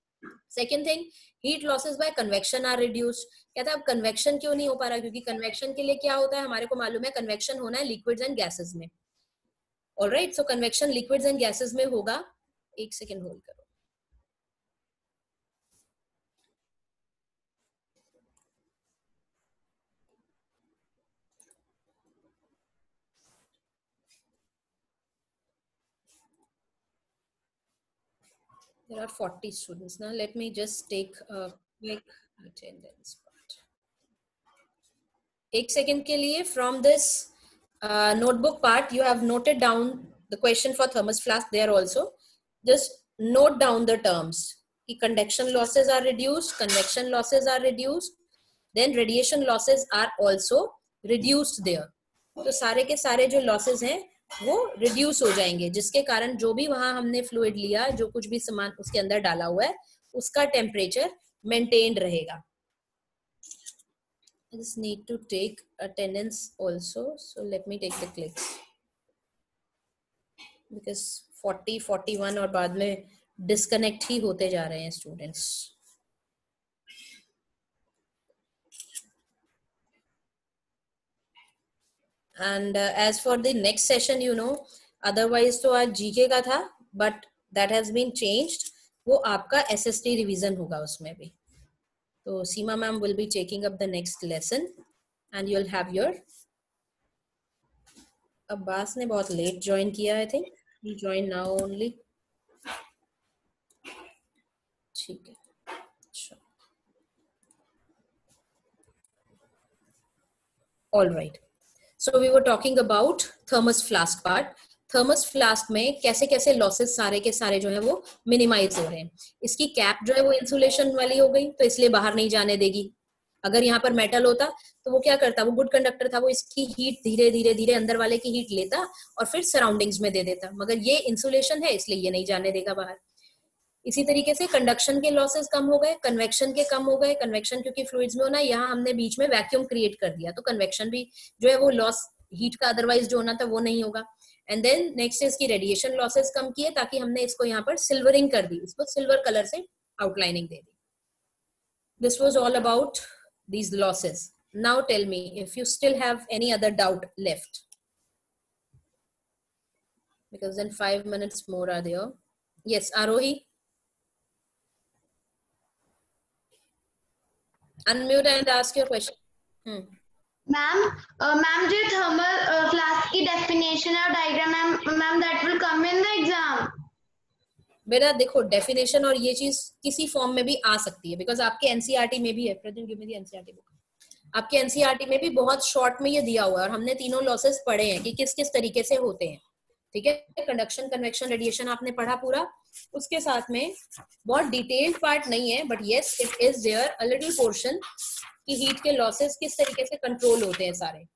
Second thing, heat losses by convection are reduced. कहता है अब कन्वेक्शन क्यों नहीं हो पा रहा, क्योंकि कन्वेक्शन के लिए क्या होता है, हमारे को मालूम है कन्वेक्शन होना है लिक्विड्स एंड गैसेस में. Alright, so convection liquids and gases में होगा. एक सेकेंड होल्ड करो. There are forty students now. Let me just take a quick attendance part. एक सेकेंड के लिए from this uh, notebook part, you have noted down the question for thermos flask there also. Just note down the terms. कि conduction losses are reduced, convection losses are reduced, then radiation losses are also reduced there. तो सारे के सारे जो losses हैं वो reduce हो जाएंगे, जिसके कारण जो भी वहां हमने फ्लूइड लिया, जो कुछ भी सामान उसके अंदर डाला हुआ है, उसका टेम्परेचर मेंटेन रहेगा. I just need to take attendance also, so let me take the clicks because forty, forty-one और बाद में डिस्कनेक्ट ही होते जा रहे हैं students. And uh, as for the next session, you know, otherwise तो आज जीके का था, but that has been changed. वो आपका S S T रिवीजन होगा उसमें भी. तो Seema ma'am will be taking up the next lesson and you'll have your. Abbas ने बहुत late join किया, I think. He joined now only. ठीक है. Sure. All right. So we were talking about thermos flask part. Thermos flask में कैसे कैसे losses सारे के सारे जो है वो मिनिमाइज हो रहे हैं. इसकी कैप जो है वो इंसुलेशन वाली हो गई, तो इसलिए बाहर नहीं जाने देगी. अगर यहाँ पर मेटल होता तो वो क्या करता, वो गुड कंडक्टर था, वो इसकी हीट धीरे धीरे धीरे अंदर वाले की हीट लेता और फिर सराउंडिंग्स में दे देता. मगर ये इंसुलेशन है, इसलिए ये नहीं जाने देगा बाहर. इसी तरीके से कंडक्शन के लॉसेस कम हो गए, कन्वेक्शन के कम हो गए. कन्वेक्शन क्योंकि फ्लूइड्स में होना है, यहाँ हमने बीच में वैक्यूम क्रिएट कर दिया, तो कन्वेक्शन भी जो है वो लॉस हीट का अदरवाइज जो होना था वो नहीं होगा. एंड देन नेक्स्ट इसकी रेडिएशन लॉसेस कम किए, ताकि हमने इसको यहाँ पर सिल्वरिंग कर दी, इसको सिल्वर कलर से आउटलाइनिंग दे दी. This was all about these losses. Now tell me if you still have any other doubt left, because then five minutes more are there. Yes, Arohi. Unmute and ask your question. Hmm. Ma'am ma'am जो thermal flask की definition और diagram ma'am ma'am that will come in the exam. बेटा देखो definition और ये चीज किसी form में भी आ सकती है, बिकॉज आपके एनसीईआरटी में भी है. Present give me the NCERT book. आपके एनसीईआरटी में भी बहुत शॉर्ट में ये दिया हुआ है और हमने तीनों लॉसेस पढ़े हैं कि किस किस तरीके से होते हैं. ठीक है, कंडक्शन, कन्वेक्शन, रेडिएशन आपने पढ़ा पूरा. उसके साथ में बहुत डिटेल्ड पार्ट नहीं है, but yes it is there a little portion कि हीट के लॉसेस किस तरीके से कंट्रोल होते हैं सारे.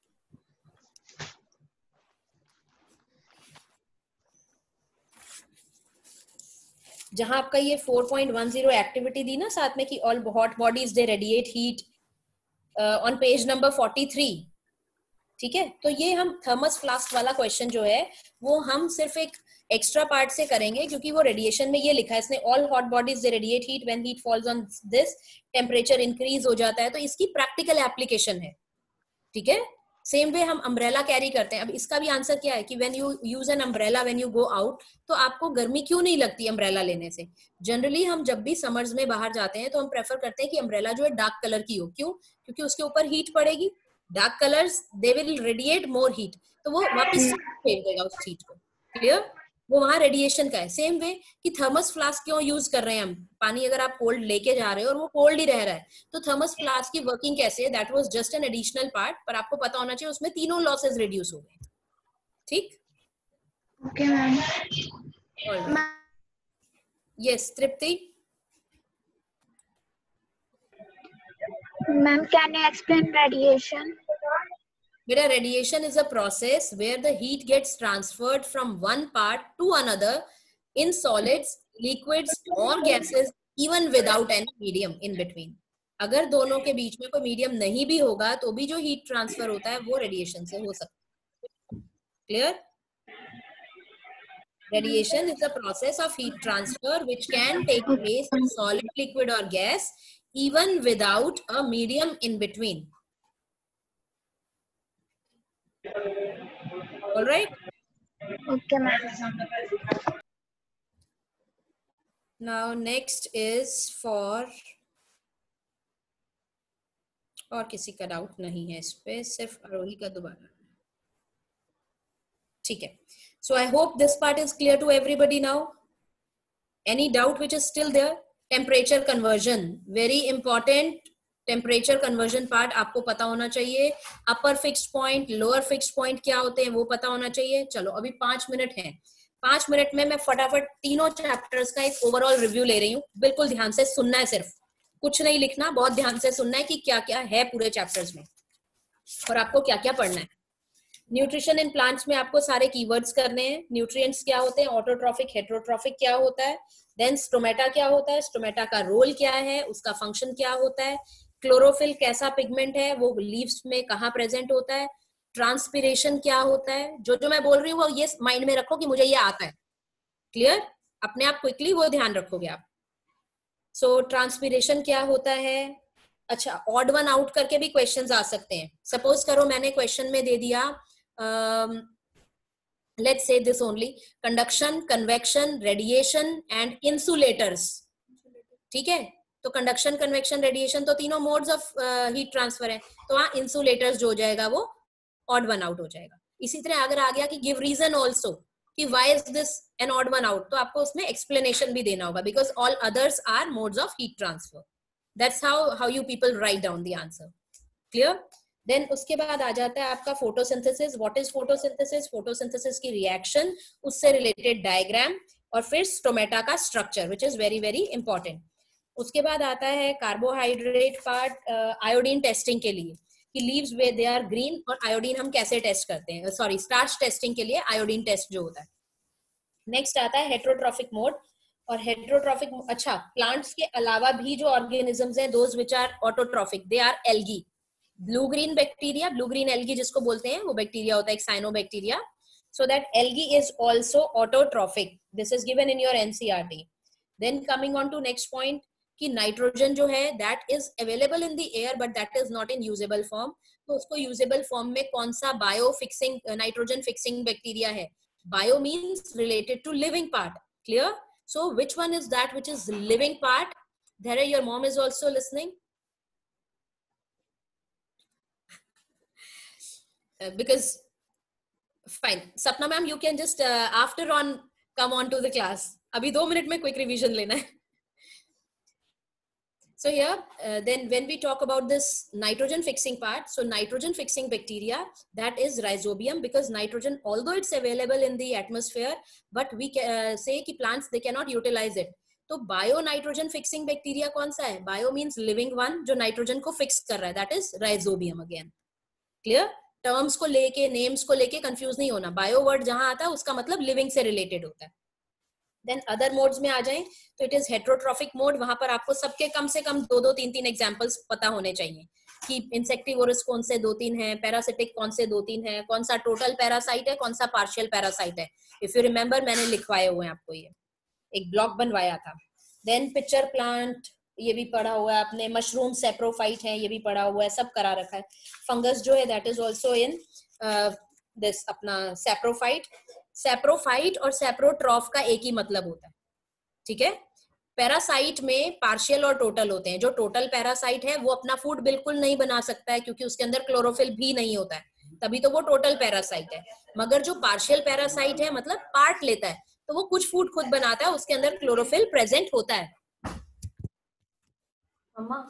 जहां आपका ये four point one zero activity दी ना साथ में कि all hot bodies they radiate heat on page number forty three. ठीक है, तो ये हम थर्मस फ्लास्क वाला क्वेश्चन जो है वो हम सिर्फ एक एक्स्ट्रा पार्ट से करेंगे, क्योंकि वो रेडिएशन में ये लिखा है इसने, all hot bodies they radiate heat when heat falls on this temperature increase हो जाता है. तो इसकी प्रैक्टिकल एप्लीकेशन है. ठीक है, सेम वे हम अम्ब्रेला कैरी करते हैं. अब इसका भी आंसर क्या है कि when you use an umbrella when you go out, तो आपको गर्मी क्यों नहीं लगती अम्ब्रेला लेने से. जनरली हम जब भी समर्स में बाहर जाते हैं तो हम प्रेफर करते हैं कि अम्ब्रेला जो है डार्क कलर की हो. क्यों? क्योंकि उसके ऊपर हीट पड़ेगी. Dark colours they will radiate more heat, तो वो वापस फेंक देगा उस हीट को. क्लियर? वो वहां रेडिएशन का है. सेम वे कि थर्मस फ्लास्क क्यों यूज कर रहे हैं हम. पानी अगर आप कोल्ड लेके जा रहे हो और वो कोल्ड ही रह रहा है, तो थर्मस फ्लास्क की वर्किंग कैसे है, that was just an additional part, पर आपको पता होना चाहिए उसमें तीनों लॉसेस रिड्यूस हो गए. ठीक? Okay ma'am. Yes Tripti. Ma'am can you explain radiation? Beta, radiation is a process where the heat gets transferred from one part to another in solids, liquids or gases, even without any medium in between. अगर दोनों के बीच में कोई medium नहीं भी होगा तो भी जो हीट ट्रांसफर होता है वो रेडिएशन से हो सकता है. Clear? Radiation is a process of heat transfer which can take place in solid, liquid or gas, even without a medium in between. All right. Okay, ma'am. Now next is for, और किसी का doubt नहीं है इस पे, सिर्फ आरोही का दोबारा. ठीक है. So I hope this part is clear to everybody now. Any doubt which is still there? Temperature conversion, very important. Temperature conversion part आपको पता होना चाहिए. Upper fixed point, lower fixed point क्या होते हैं वो पता होना चाहिए. चलो अभी पांच मिनट हैं. पांच मिनट में मैं फटाफट तीनों चैप्टर्स का एक ओवरऑल रिव्यू ले रही हूँ. बिल्कुल ध्यान से सुनना है, सिर्फ कुछ नहीं लिखना, बहुत ध्यान से सुनना है कि क्या क्या है पूरे चैप्टर्स में और आपको क्या क्या पढ़ना है. न्यूट्रिशन इन प्लांट्स में आपको सारे कीवर्ड्स करने हैं. न्यूट्रिएंट्स क्या होते हैं, ऑटोट्रॉफिक, हेटेरोट्रॉफिक क्या होता है, देन स्टोमेटा क्या होता है, स्टोमेटा का रोल क्या है, उसका फंक्शन क्या होता है, क्लोरोफिल कैसा पिगमेंट है, वो लीव्स में कहाँ प्रेजेंट होता है, ट्रांसपिरेशन क्या होता है. जो जो मैं बोल रही हूँ वो ये माइंड में रखो कि मुझे ये आता है. क्लियर? अपने आप क्विकली वो ध्यान रखोगे आप. सो so, ट्रांसपिरेशन क्या होता है. अच्छा, ऑड वन आउट करके भी क्वेश्चंस आ सकते हैं. सपोज करो मैंने क्वेश्चन में दे दिया, let's say this only, conduction, convection, radiation and insulators. ठीक है, तो कंडक्शन, कन्वेक्शन, रेडिएशन तो तीनों मोड्स ऑफ हीट ट्रांसफर है, तो वहाँ इंसुलेटर्स जो हो जाएगा वो ऑड वन आउट हो जाएगा. इसी तरह अगर आ गया कि गिव रीजन ऑल्सो कि why is this an odd one out, तो आपको उसमें एक्सप्लेनेशन भी देना होगा, because all others are modes of heat transfer. That's how how you people write down the answer. Clear? Then उसके बाद आ जाता है आपका photosynthesis. What is photosynthesis? Photosynthesis की रिएक्शन, उससे रिलेटेड डायग्राम, और फिर स्टोमेटा का structure which is very very important. उसके बाद आता है कार्बोहाइड्रेट पार्ट, आयोडीन टेस्टिंग के लिए कि लीव्स वे दे आर ग्रीन, और आयोडीन हम कैसे टेस्ट करते हैं, सॉरी स्टार्च टेस्टिंग के लिए आयोडीन टेस्ट जो होता है. नेक्स्ट आता है हेटेरोट्रॉफिक मोड. और हेटेरोट्रॉफिक, अच्छा, प्लांट्स के अलावा भी जो ऑर्गेनिजम्स हैं, those which are autotrophic, they are algae. Blue green bacteria, blue green algae जिसको बोलते हैं, वो बैक्टीरिया होता है एक cyanobacteria. So that algae is also autotrophic. This is given in your NCERT. Then coming on to next point कि nitrogen जो है that is available in the air but that is not in usable form. तो उसको usable form में कौन सा bio fixing, nitrogen fixing bacteria है. Bio means related to living part. Clear? So which one is that which is living part? Dhara, your mom is also listening. uh, because fine, Sapna ma'am, you can just uh, after on come on to the class. अभी दो minute में quick revision लेना है. So here, uh, then when we talk about this nitrogen fixing part, so nitrogen fixing bacteria, that is rhizobium, because nitrogen, although it's available in the atmosphere, but we uh, say कि plants, they cannot utilize it. तो bio nitrogen fixing bacteria कौन सा है? Bio means living one, जो nitrogen को fix कर रहा है, that is rhizobium again. Clear? Terms को लेके, names को लेके confuse नहीं होना. Bio word जहाँ आता है, उसका मतलब living से related होता है. Then other modes में आ जाएं, तो it is heterotrophic mode. वहां पर आपको सबके कम से कम दो दो तीन तीन examples पता होने चाहिए कि insectivorous कौन से दो तीन हैं, parasitic कौन से दो तीन हैं, कौन सा total parasite है, कौन सा partial parasite है. If you remember, मैंने लिखवाए हुए हैं आपको, ये एक ब्लॉग बनवाया था. Then pitcher plant, ये भी पढ़ा हुआ है आपने. मशरूम saprophyte है, ये भी पढ़ा हुआ है, सब करा रखा है. फंगस जो है, that is also in uh, this अपना saprophyte. सैप्रोफाइट और सैप्रोट्रॉफ का एक ही मतलब होता है, ठीक है. पैरासाइट में पार्शियल और टोटल होते हैं. जो टोटल पैरासाइट है वो अपना फूड बिल्कुल नहीं बना सकता है क्योंकि उसके अंदर क्लोरोफिल भी नहीं होता है, तभी तो वो टोटल पैरासाइट है. मगर जो पार्शियल पैरासाइट है, मतलब पार्ट लेता है, तो वो कुछ फूड खुद बनाता है, उसके अंदर क्लोरोफिल प्रेजेंट होता है. मम्मा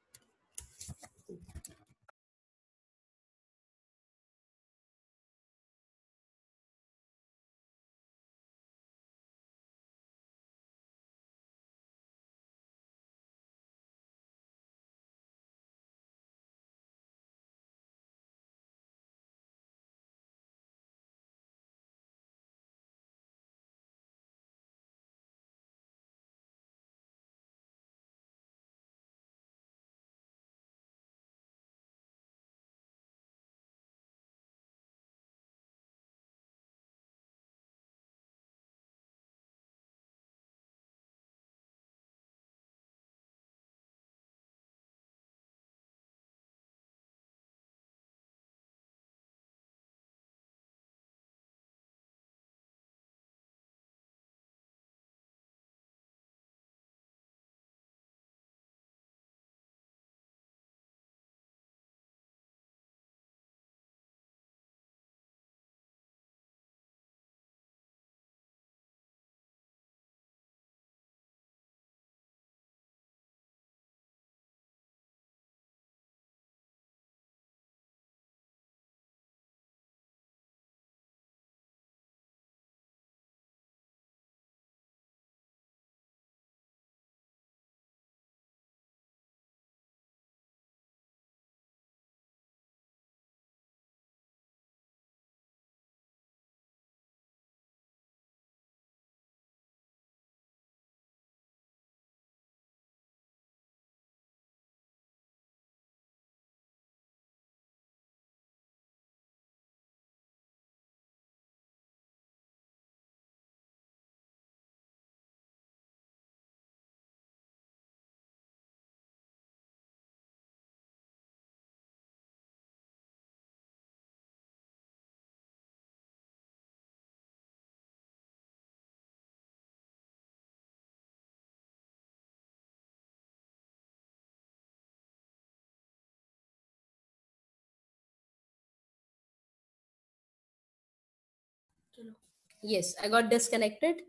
Yes, I got disconnected.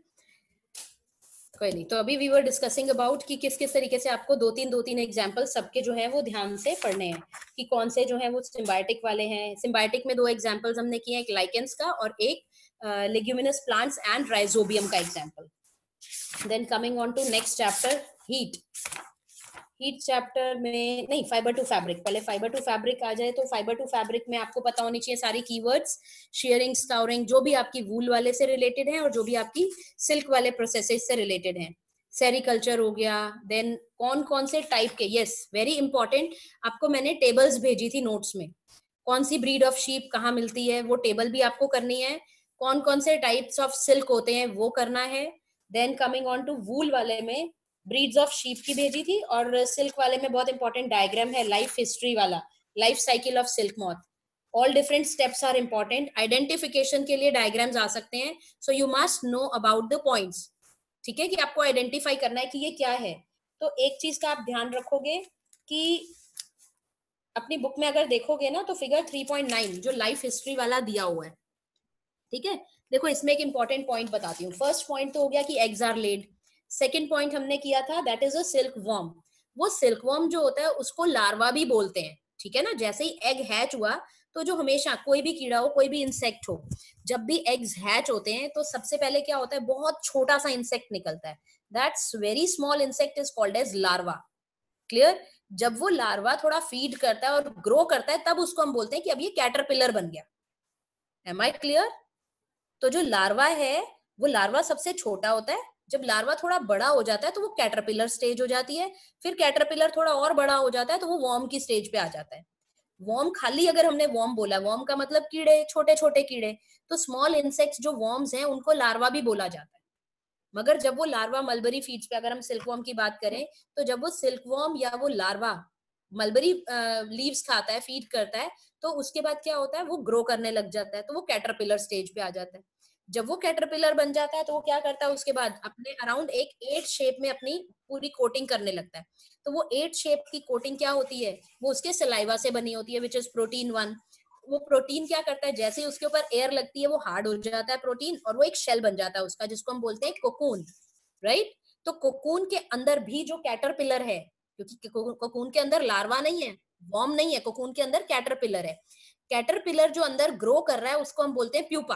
कोई नहीं. तो अभी we were discussing about कि किस किस तरीके से आपको दो तीन दो तीन एग्जाम्पल सबके जो है वो ध्यान से पढ़ने हैं कि कौन से जो है वो सिम्बायोटिक वाले हैं. सिम्बायोटिक में दो एग्जाम्पल्स हमने किए, एक लाइकेंस का और एक लेग्यूमिनस प्लांट्स एंड राइजोबियम का example. Then coming on to next chapter, heat. Heat chapter में नहीं, फाइबर टू फैब्रिक. पहले फाइबर टू फैब्रिक आ जाए. तो फाइबर टू फैब्रिक में आपको पता होनी चाहिए सारी कीवर्ड्स, शेयरिंग, स्काउरिंग, जो भी आपकी वूल वाले से रिलेटेड है और जो भी आपकी सिल्क वाले प्रोसेसेस से रिलेटेड है. सेरिकल्चर हो गया. देन कौन कौन से टाइप के, यस वेरी इंपॉर्टेंट, आपको मैंने टेबल्स भेजी थी नोट्स में. कौन सी ब्रीड ऑफ शीप कहाँ मिलती है वो टेबल भी आपको करनी है. कौन कौन से टाइप्स ऑफ सिल्क होते हैं वो करना है. Then coming on to wool वाले में ब्रीड्स ऑफ शीप की भेजी थी, और सिल्क वाले में बहुत इंपॉर्टेंट डायग्राम है लाइफ हिस्ट्री वाला, life cycle of silk moth. All different steps are important. Identification के लिए डायग्राम्स आ सकते हैं, so you must know about the points. ठीक है, कि आपको आइडेंटिफाई करना है कि ये क्या है. तो एक चीज का आप ध्यान रखोगे कि अपनी बुक में अगर देखोगे ना तो फिगर थ्री पॉइंट नाइन जो लाइफ हिस्ट्री वाला दिया हुआ है, ठीक है। देखो इसमें एक इंपॉर्टेंट पॉइंट बताती हूँ। फर्स्ट पॉइंट तो हो गया कि eggs are laid. Second point हमने किया था that is a silkworm. वो सिल्क वर्म जो होता है उसको लार्वा भी बोलते हैं, ठीक है ना। जैसे ही एग हैच हुआ तो जो हमेशा कोई भी कीड़ा हो, कोई भी इंसेक्ट हो, जब भी एग्स हैच होते हैं तो सबसे पहले क्या होता है, बहुत छोटा सा इंसेक्ट निकलता है। That's very small insect is called as larva. Clear. जब वो लार्वा थोड़ा फीड करता है और ग्रो करता है तब उसको हम बोलते हैं कि अब ये कैटरपिलर बन गया। Am I clear? तो जो लार्वा है वो लार्वा सबसे छोटा होता है। जब लार्वा थोड़ा बड़ा हो जाता है तो वो कैटरपिलर स्टेज हो जाती है। फिर कैटरपिलर थोड़ा और बड़ा हो जाता है तो वो वॉर्म की स्टेज पे आ जाता है। वॉर्म खाली अगर हमने वॉर्म बोला, वॉर्म का मतलब कीड़े, छोटे छोटे कीड़े, तो स्मॉल इंसेक्ट्स जो वॉर्म्स हैं उनको लार्वा भी बोला जाता है। मगर जब वो लार्वा मलबरी फीड्स पे, अगर हम सिल्क वॉर्म की बात करें तो जब वो सिल्क वॉर्म या वो लार्वा मलबरी लीव्स खाता है, फीड करता है, तो उसके बाद क्या होता है, वो ग्रो करने लग जाता है, तो वो कैटरपिलर स्टेज पे आ जाता है। जब वो कैटरपिलर बन जाता है तो वो क्या करता है, उसके बाद अपने अराउंड एक एट शेप में अपनी पूरी कोटिंग करने लगता है। तो वो एट शेप की कोटिंग क्या होती है, वो उसके सलाइवा से बनी होती है, विच इज प्रोटीन वन। वो प्रोटीन क्या करता है, जैसे ही उसके ऊपर एयर लगती है वो हार्ड हो जाता है प्रोटीन, और वो एक शेल बन जाता है उसका, जिसको हम बोलते हैं कोकून, राइट। तो कोकून के अंदर भी जो कैटरपिलर है, क्योंकि कोकून के अंदर लार्वा नहीं है, वॉर्म नहीं है, कोकून के अंदर कैटरपिलर है। कैटरपिलर जो अंदर ग्रो कर रहा है उसको हम बोलते हैं प्यूपा।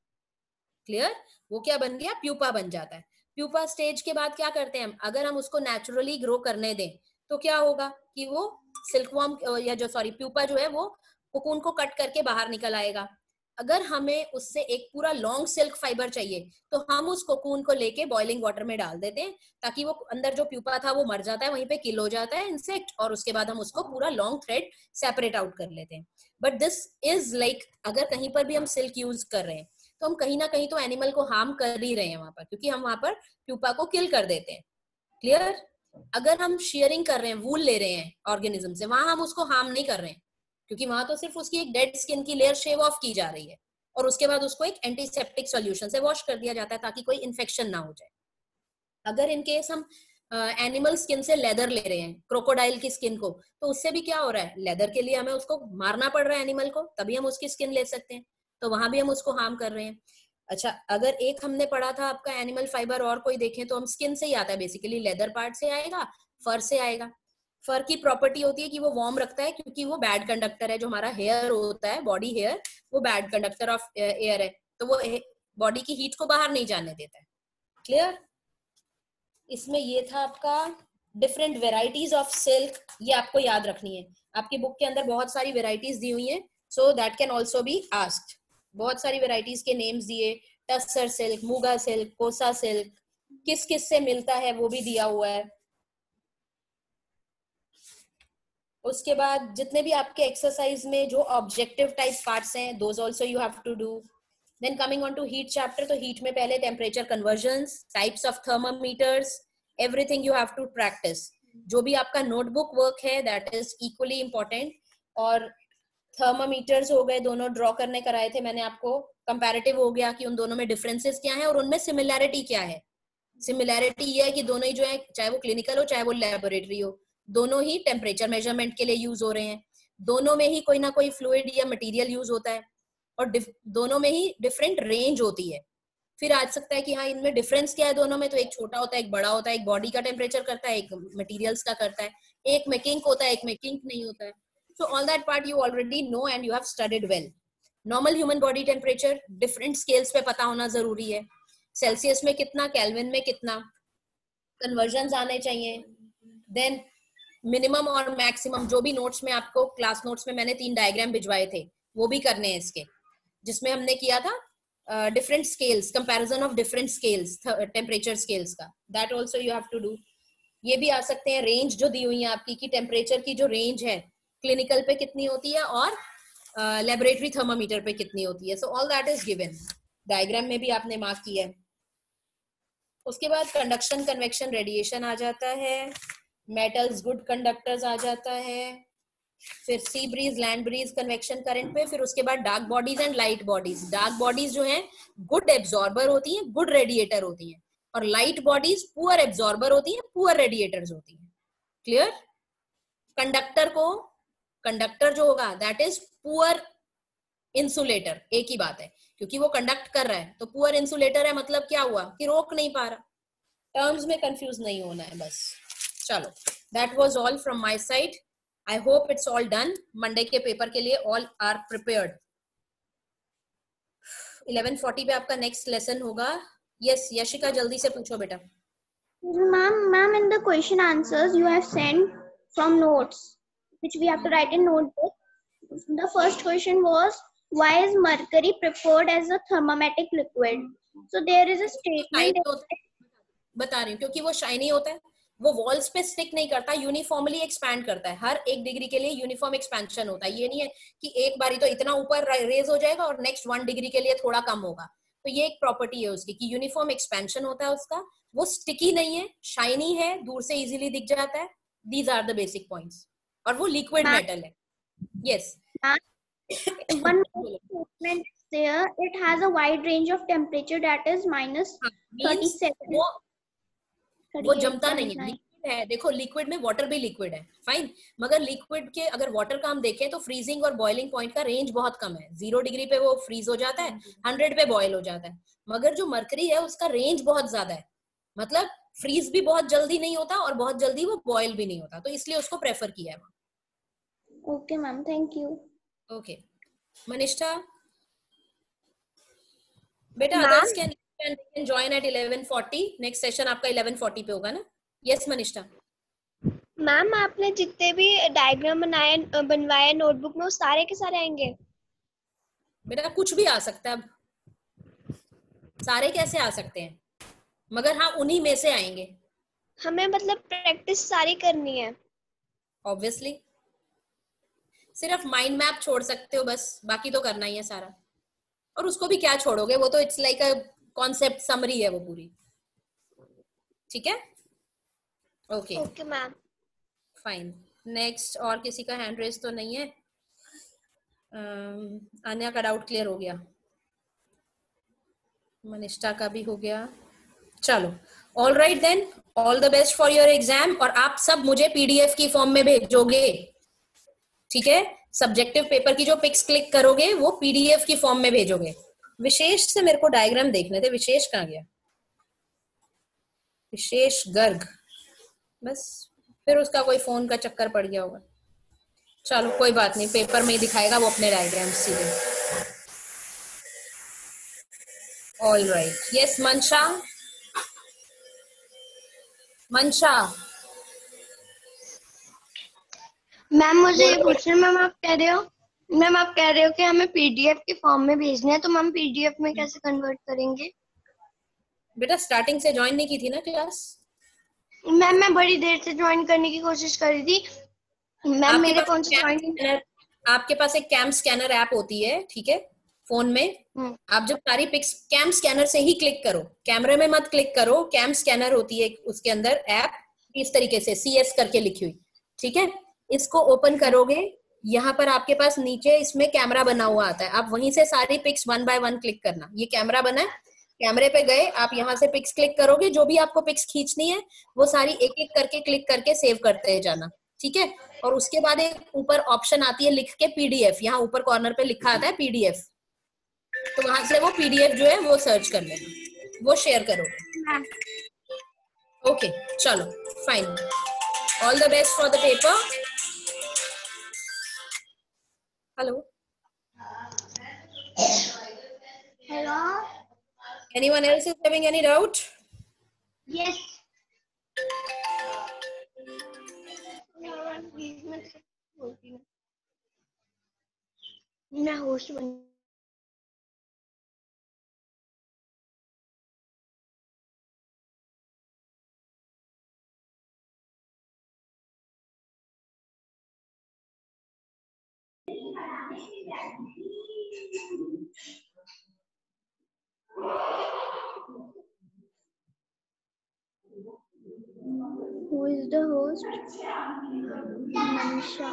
क्लियर? वो क्या बन गया, प्यूपा बन जाता है। प्यूपा स्टेज के बाद क्या करते हैं हम, अगर हम उसको नेचुरली ग्रो करने दें तो क्या होगा कि वो सिल्कवॉर्म या जो सॉरी प्यूपा जो है वो कोकून को कट करके बाहर निकल आएगा। अगर हमें उससे एक पूरा लॉन्ग सिल्क फाइबर चाहिए तो हम उस कोकून को लेके बॉइलिंग वाटर में डाल देते हैं, ताकि वो अंदर जो प्यूपा था वो मर जाता है, वहीं पे किल हो जाता है इंसेक्ट, और उसके बाद हम उसको पूरा लॉन्ग थ्रेड सेपरेट आउट कर लेते हैं। बट दिस इज लाइक, अगर कहीं पर भी हम सिल्क यूज कर रहे हैं तो हम कहीं ना कहीं तो एनिमल को हार्म कर ही रहे हैं वहां पर, क्योंकि हम वहां पर प्यूपा को किल कर देते हैं। क्लियर? अगर हम शेयरिंग कर रहे हैं, वूल ले रहे हैं ऑर्गेनिज्म से, वहां हम उसको हार्म नहीं कर रहे हैं, क्योंकि वहां तो सिर्फ उसकी एक डेड स्किन की लेयर शेव ऑफ की जा रही है, और उसके बाद उसको एक एंटीसेप्टिक सॉल्यूशन से वॉश कर दिया जाता है ताकि कोई इन्फेक्शन ना हो जाए। अगर इन केस हम एनिमल स्किन से लेदर ले रहे हैं, क्रोकोडाइल की स्किन को, तो उससे भी क्या हो रहा है, लेदर के लिए हमें उसको मारना पड़ रहा है एनिमल को, तभी हम उसकी स्किन ले सकते हैं, तो वहां भी हम उसको हार्म कर रहे हैं। अच्छा, अगर एक हमने पढ़ा था आपका एनिमल फाइबर और कोई देखें तो हम स्किन से ही आता है, बेसिकली लेदर पार्ट से आएगा, फर से आएगा। फर की प्रॉपर्टी होती है कि वो वार्म रखता है, क्योंकि वो बैड कंडक्टर है। जो हमारा हेयर होता है, बॉडी हेयर, वो बैड कंडक्टर ऑफ एयर है, तो वो बॉडी की हीट को बाहर नहीं जाने देता है। क्लियर? इसमें ये था आपका डिफरेंट वेराइटीज ऑफ सिल्क, ये आपको याद रखनी है। आपकी बुक के अंदर बहुत सारी वेराइटीज दी हुई हैं, so that can also be asked. बहुत सारी वेराइटीज के नेम्स दिए, tussar silk, muga silk, kosa silk, किस किस से मिलता है वो भी दिया हुआ है। उसके बाद जितने भी आपके एक्सरसाइज में जो ऑब्जेक्टिव टाइप पार्ट्स हैं, those also you have to do. Then coming on to heat chapter, तो हीट में पहले temperature conversions, types of thermometers, everything you have to practise. जो भी आपका नोटबुक वर्क है दैट इज इक्वली इम्पोर्टेंट। और thermometers हो गए, दोनों ड्रॉ करने कराए थे मैंने आपको। कंपैरेटिव हो गया कि उन दोनों में डिफरेंसेस क्या है और उनमें सिमिलैरिटी क्या है। सिमिलैरिटी ये है कि दोनों ही जो है, चाहे वो क्लिनिकल हो चाहे वो लेबोरेटरी हो, दोनों ही टेम्परेचर मेजरमेंट के लिए यूज हो रहे हैं। दोनों में ही कोई ना कोई फ्लूइड या मटेरियल यूज होता है, और दोनों में ही डिफरेंट रेंज होती है। फिर आ सकता है कि हाँ इनमें डिफरेंस क्या है दोनों में, तो एक छोटा होता है एक बड़ा होता है, एक बॉडी का टेम्परेचर करता है, एक मटेरियल्स का करता है, एक में किंक होता है एक में किंक नहीं होता है। So all that part you already know and you have studied well. Normal human body temperature different scales पे पता होना जरूरी है। सेल्सियस में कितना, केल्विन में कितना, कन्वर्जन्स आने चाहिए। देन मिनिमम और मैक्सिमम, जो भी नोट्स में आपको क्लास नोट्स में मैंने तीन डायग्राम भिजवाए थे वो भी करने हैं इसके, जिसमें हमने किया था different scales, comparison of different scales, temperature scales का, that also you have to do. ये भी आ सकते हैं रेंज जो दी हुई है आपकी, कि टेम्परेचर की जो रेंज है क्लिनिकल पे कितनी होती है और लेबोरेटरी uh, थर्मामीटर पे कितनी होती है। So all that is given, diagram में भी आपने मार्क किया है। उसके बाद कंडक्शन, कन्वेक्शन, रेडिएशन आ जाता है, मेटल्स, गुड कंडक्टर्स आ जाता है, फिर sea breeze, land breeze, convection current पे, फिर उसके बाद dark bodies and light bodies. Dark bodies जो हैं गुड एब्जॉर्बर होती हैं, गुड रेडिएटर होती हैं, और लाइट बॉडीज पुअर एब्जॉर्बर होती हैं, पुअर रेडिएटर्स होती हैं। क्लियर? कंडक्टर को कंडक्टर जो होगा दैट इज पुअर इंसुलेटर, एक ही बात है, क्योंकि वो कंडक्ट कर रहा है तो पुअर इंसुलेटर है, मतलब क्या हुआ कि रोक नहीं पा रहा। टर्म्स में कंफ्यूज नहीं होना है बस। चलो, that was all from my side. I hope it's all done. Monday के पेपर के लिए all are prepared. Eleven forty पे आपका नेक्स्ट लेसन होगा। यस यशिका, जल्दी से पूछो बेटा। Ma'am, ma'am, in the question answers you have sent from notes, which we have to write in notebook. The first question was, why is mercury preferred as a thermometric liquid? So there is a statement. बता रही हूँ, क्योंकि वो shiny होता है, वो walls पे stick नहीं करता, यूनिफॉर्मली एक्सपैंड करता है। हर एक डिग्री के लिए यूनिफॉर्म एक्सपेंशन होता है। ये नहीं है कि एक बारी तो इतना ऊपर रेज हो जाएगा और नेक्स्ट वन डिग्री के लिए थोड़ा कम होगा। तो ये एक प्रॉपर्टी है उसकी कि यूनिफॉर्म एक्सपेंशन होता है उसका। वो स्टिकी नहीं है, शाइनी है, दूर से इजीली दिख जाता है। These are the basic points. और वो लिक्विड मेटल है। Yes, one statement is there. It has a wide range of temperature, that is minus thirty-seven. वो वो जमता नहीं है, लिक्विड है। देखो लिक्विड में वाटर भी लिक्विड है, फाइन, मगर लिक्विड के अगर वाटर का हम देखें तो फ्रीजिंग और बॉइलिंग पॉइंट का रेंज बहुत कम है। जीरो डिग्री पे वो फ्रीज हो जाता है, हंड्रेड पे बॉयल हो जाता है। मगर जो मरकरी है उसका रेंज बहुत ज्यादा है, मतलब फ्रीज भी बहुत जल्दी नहीं होता और बहुत जल्दी वो बॉयल भी नहीं होता, तो इसलिए उसको प्रेफर किया है। Okay ma'am, thank you. Okay Manisha बेटा, others can can join at eleven forty. Next session आपका इलेवन फोर्टी पे होगा ना? यस मनीषा। मैम, आपने जितने भी डायग्राम बनाए बनवाए नोटबुक में, वो सारे के सारे आएंगे? बेटा कुछ भी आ सकता है, सारे कैसे आ सकते हैं, मगर हाँ उन्हीं में से आएंगे। हमें मतलब प्रैक्टिस सारी करनी है। ऑब्वियसली, सिर्फ माइंड मैप छोड़ सकते हो बस, बाकी तो करना ही है सारा। और उसको भी क्या छोड़ोगे, वो तो it's like a concept summary है वो पूरी। ठीक है, okay okay ma'am, fine. Next, और किसी का हैंड रेज तो नहीं है? आन्या का डाउट क्लियर हो गया, मनीषा का भी हो गया। चलो, all right then, all the best for your exam. और आप सब मुझे पीडीएफ की फॉर्म में भेजोगे, ठीक है? सब्जेक्टिव पेपर की जो पिक्स क्लिक करोगे वो पीडीएफ की फॉर्म में भेजोगे। विशेष से मेरे को डायग्राम देखने थे। विशेष कहाँ गया? विशेष गर्ग, बस फिर उसका कोई फोन का चक्कर पड़ गया होगा। चलो कोई बात नहीं, पेपर में ही दिखाएगा वो अपने डायग्राम सीधे। ऑल राइट, यस मनशा। मनशा मैम मुझे ये पूछना, मैम आप कह रहे हो मैम आप कह रहे हो कि हमें पीडीएफ के फॉर्म में भेजना है, तो मैम पीडीएफ में कैसे कन्वर्ट करेंगे? बेटा स्टार्टिंग से ज्वाइन नहीं की थी ना क्लास? मैम मैं बड़ी देर से ज्वाइन करने की कोशिश कर रही थी मैम, मेरे फोन से ज्वाइन। आपके पास एक कैम स्कैनर ऐप होती है, ठीक है, फोन में। आप जब सारी पिक्स कैम स्कैनर से ही क्लिक करो, कैमरे में मत क्लिक करो। कैम स्कैनर होती है उसके अंदर ऐप, इस तरीके से सी एस करके लिखी हुई, ठीक है? इसको ओपन करोगे, यहाँ पर आपके पास नीचे इसमें कैमरा बना हुआ आता है। आप वहीं से सारी pics one by one click करना। ये कैमरा बना है, कैमरे पे गए, आप यहाँ से पिक्स क्लिक करोगे, जो भी आपको पिक्स खींचनी है वो सारी एक एक करके क्लिक करके सेव करते जाना, ठीक है? और उसके बाद एक ऊपर ऑप्शन आती है लिख के पीडीएफ, यहाँ ऊपर कॉर्नर पे लिखा आता है पीडीएफ, तो वहां से वो पीडीएफ जो है वो सर्च कर लेना, वो शेयर करोगे। ओके चलो fine, all the best for the paper. Hello hello, anyone else is having any doubt? Yes. मैं होस्ट बन Who is the host? Manisha.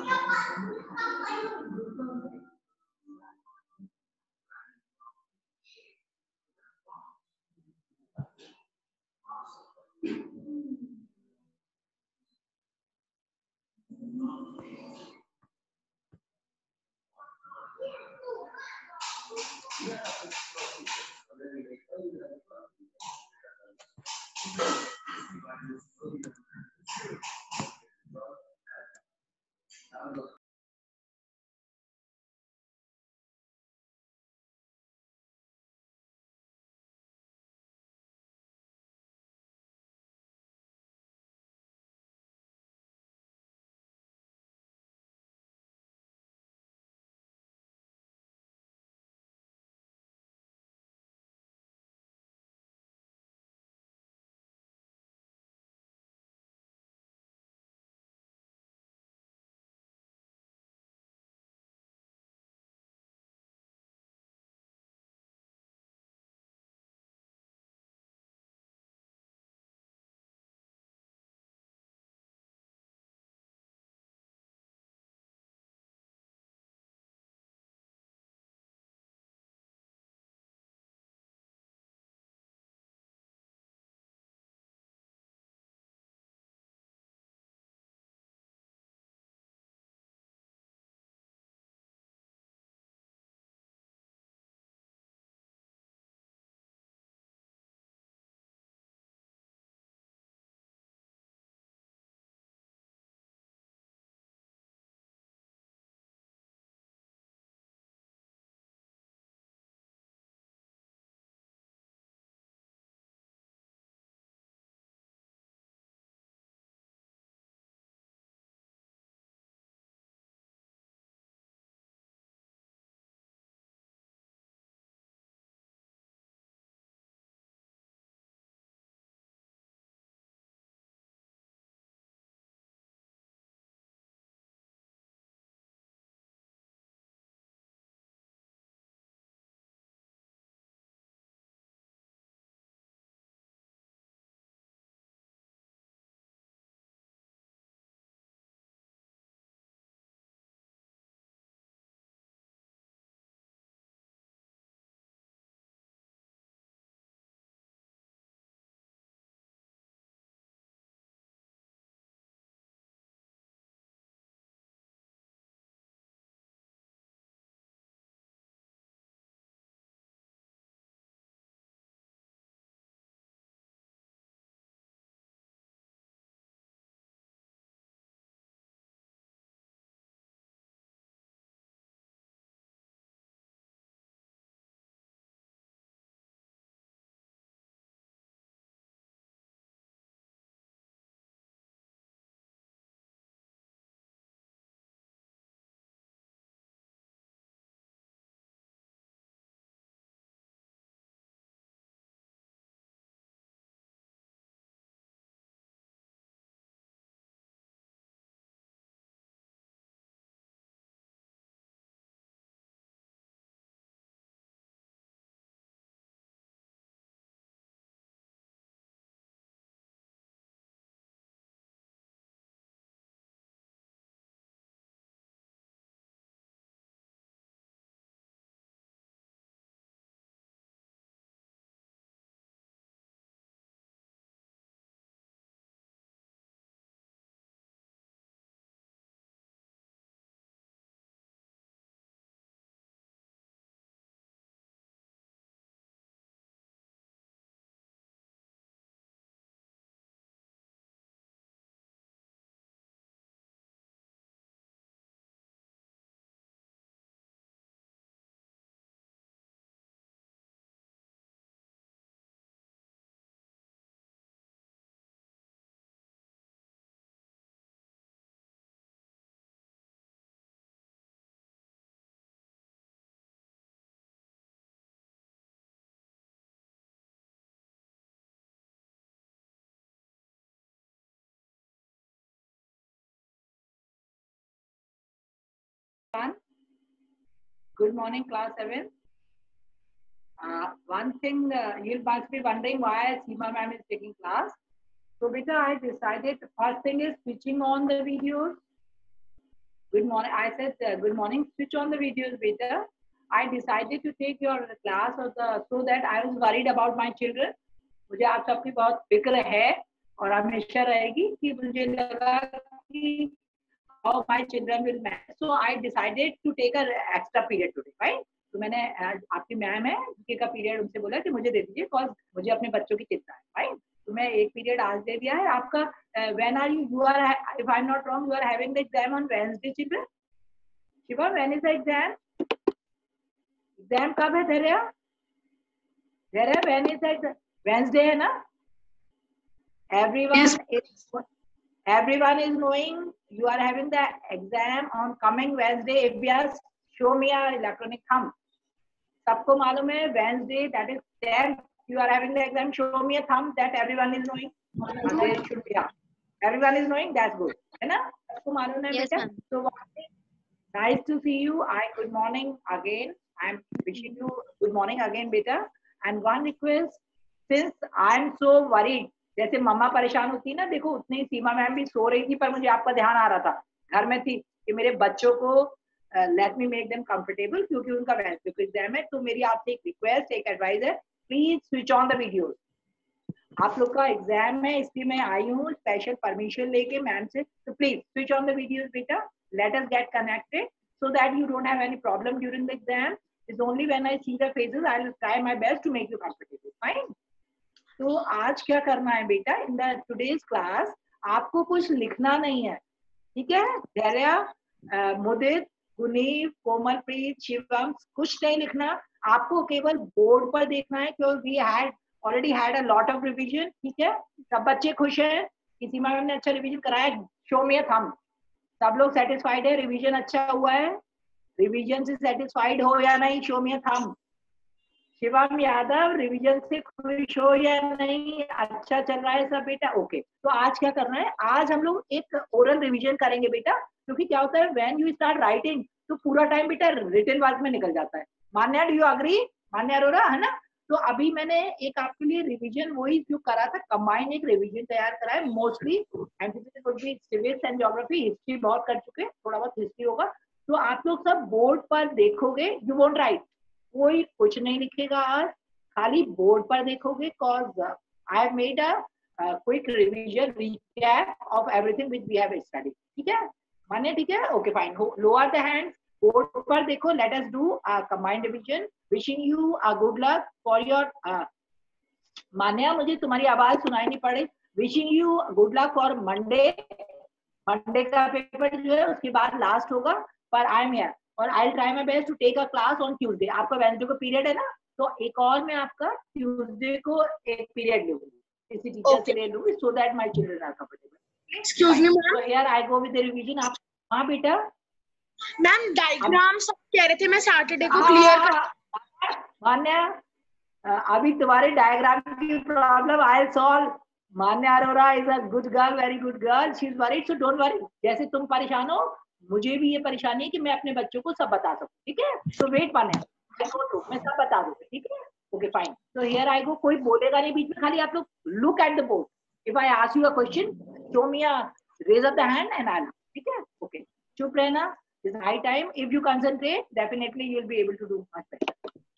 Good morning, class seven. Uh, one thing uh, you must be wondering why Seema ma'am is taking class. So, beta, I decided the first thing is switching on the videos. Good morning. I said uh, good morning. Switch on the videos, beta. I decided to take your class or the so that I was worried about my children. मुझे आप सबकी बहुत फिक्र है और हमेशा रहेगी कि मुझे लगा कि how my children will manage. So I decided to take an extra period today, right? तो मैंने आज आपकी मैम है जीके का पीरियड उनसे बोला कि मुझे दे दीजिए, बिकॉज मुझे अपने बच्चों की चिंता है, राइट। तो मैं एक पीरियड आज दे दिया है आपका। When are you you are if I am not wrong you are having the exam on Wednesday children. Shiva, when is the exam? Exam कब है Dhairya? Dhairya, when is the exam? Wednesday है ना? Everyone is everyone is knowing you are having the exam on coming Wednesday. If we are show me a electronic thumb. सबको मालूम है Wednesday, that is tenth, you are having the exam. Show me a thumb that everyone is knowing. There should be. Everyone is knowing. That's good. है ना? सबको मालूम है बेटा. So nice to see you. I good morning again. I am wishing you good morning again, beta. And one request, since I am so worried. जैसे मम्मा परेशान होती ना, देखो उतनी ही सीमा मैम भी सो रही थी, पर मुझे आपका ध्यान आ रहा था, घर में थी, कि मेरे बच्चों को let me make them comfortable, क्योंकि उनका वेडनेसडे को एग्जाम है। तो मेरी आपसे एक रिक्वेस्ट, एक एडवाइस है, please switch on the videos. आप लोग का एग्जाम है, इसलिए मैं आई हूँ स्पेशल परमिशन लेके मैम से, तो please switch on the videos बेटा, let us get connected so that you don't have any problem during the exam. It's only when I see the faces I will try my best to make you comfortable. Fine. तो आज क्या करना है बेटा, in the today's class आपको कुछ लिखना नहीं है, ठीक है? धैर्य, मुदित, गुनीव, कोमलप्रीत, शिवम, कुछ नहीं लिखना, आपको केवल बोर्ड पर देखना है, क्योंकि we had already had a lot of revision, ठीक है? सब बच्चे खुश हैं, किसी मैम ने अच्छा रिवीजन कराया? Show me a thumb. सब लोग सेटिस्फाइड है, रिवीजन अच्छा हुआ है? रिवीजन से सेटिस्फाइड हो या नहीं? Show me a thumb. Shivam Yadav, revision से खुश हो या नहीं? अच्छा चल रहा है सब बेटा? ओके। तो आज क्या करना है, आज हम लोग एक ओरल रिवीजन करेंगे बेटा, क्योंकि क्या होता है व्हेन यू स्टार्ट राइटिंग तो पूरा टाइम बेटा रिटन वर्क में निकल जाता है। Manya, do you agree? Manya Arora, है ना? तो अभी मैंने एक आपके लिए रिवीजन वही जो करा था, कंबाइन एक रिवीजन तैयार करा है, mostly civics and geography, history बहुत कर चुके, थोड़ा बहुत हिस्ट्री होगा। तो आप लोग सब बोर्ड पर देखोगे, यू वोंट राइट, कोई कुछ नहीं लिखेगा आज, खाली बोर्ड पर देखोगे, cause I have made a uh, quick revision recap of everything which we have studied. ठीक है मान्य? ठीक है, okay fine. Lower the hands, board पर देखो, let us do a combined revision. Wishing you a good luck for your Manya, मुझे तुम्हारी आवाज सुनाई नहीं पड़ी। Wishing you good luck for Monday, Monday का पेपर जो है उसके बाद लास्ट होगा, पर आई एम हियर और I will try my best to take a class on Tuesday. आपका वेडनेसडे को पीरियड है ना, तो एक और मैं आपका ट्यूसडे को एक पीरियड लूंगी, किसी टीचर से ले लूंगी, so that my children are comfortable. Excuse me ma'am, so here I go with the revision. आप हां बेटा? मैम डायग्राम्स कह रहे थे मैं सैटरडे को क्लियर कर। मान्या, अभी तुम्हारे डायग्राम की problem I will solve. Manya Arora is a good girl, very good girl, she is worried, so don't worry. जैसे तुम परेशान हो, मुझे भी ये परेशानी है कि मैं अपने बच्चों को सब बता सकूं, ठीक है? तो वेट मान्या, मैं सब बता दूंगी, ठीक है? Okay fine. तो हियर आई गो, कोई बोलेगा नहीं बीच में, खाली आप लोग look at the board. If I ask you a question, show me a raise up the hand and I will, ठीक है? ओके, चुप रहना, it's high time. If you concentrate definitely you will be able to do much better.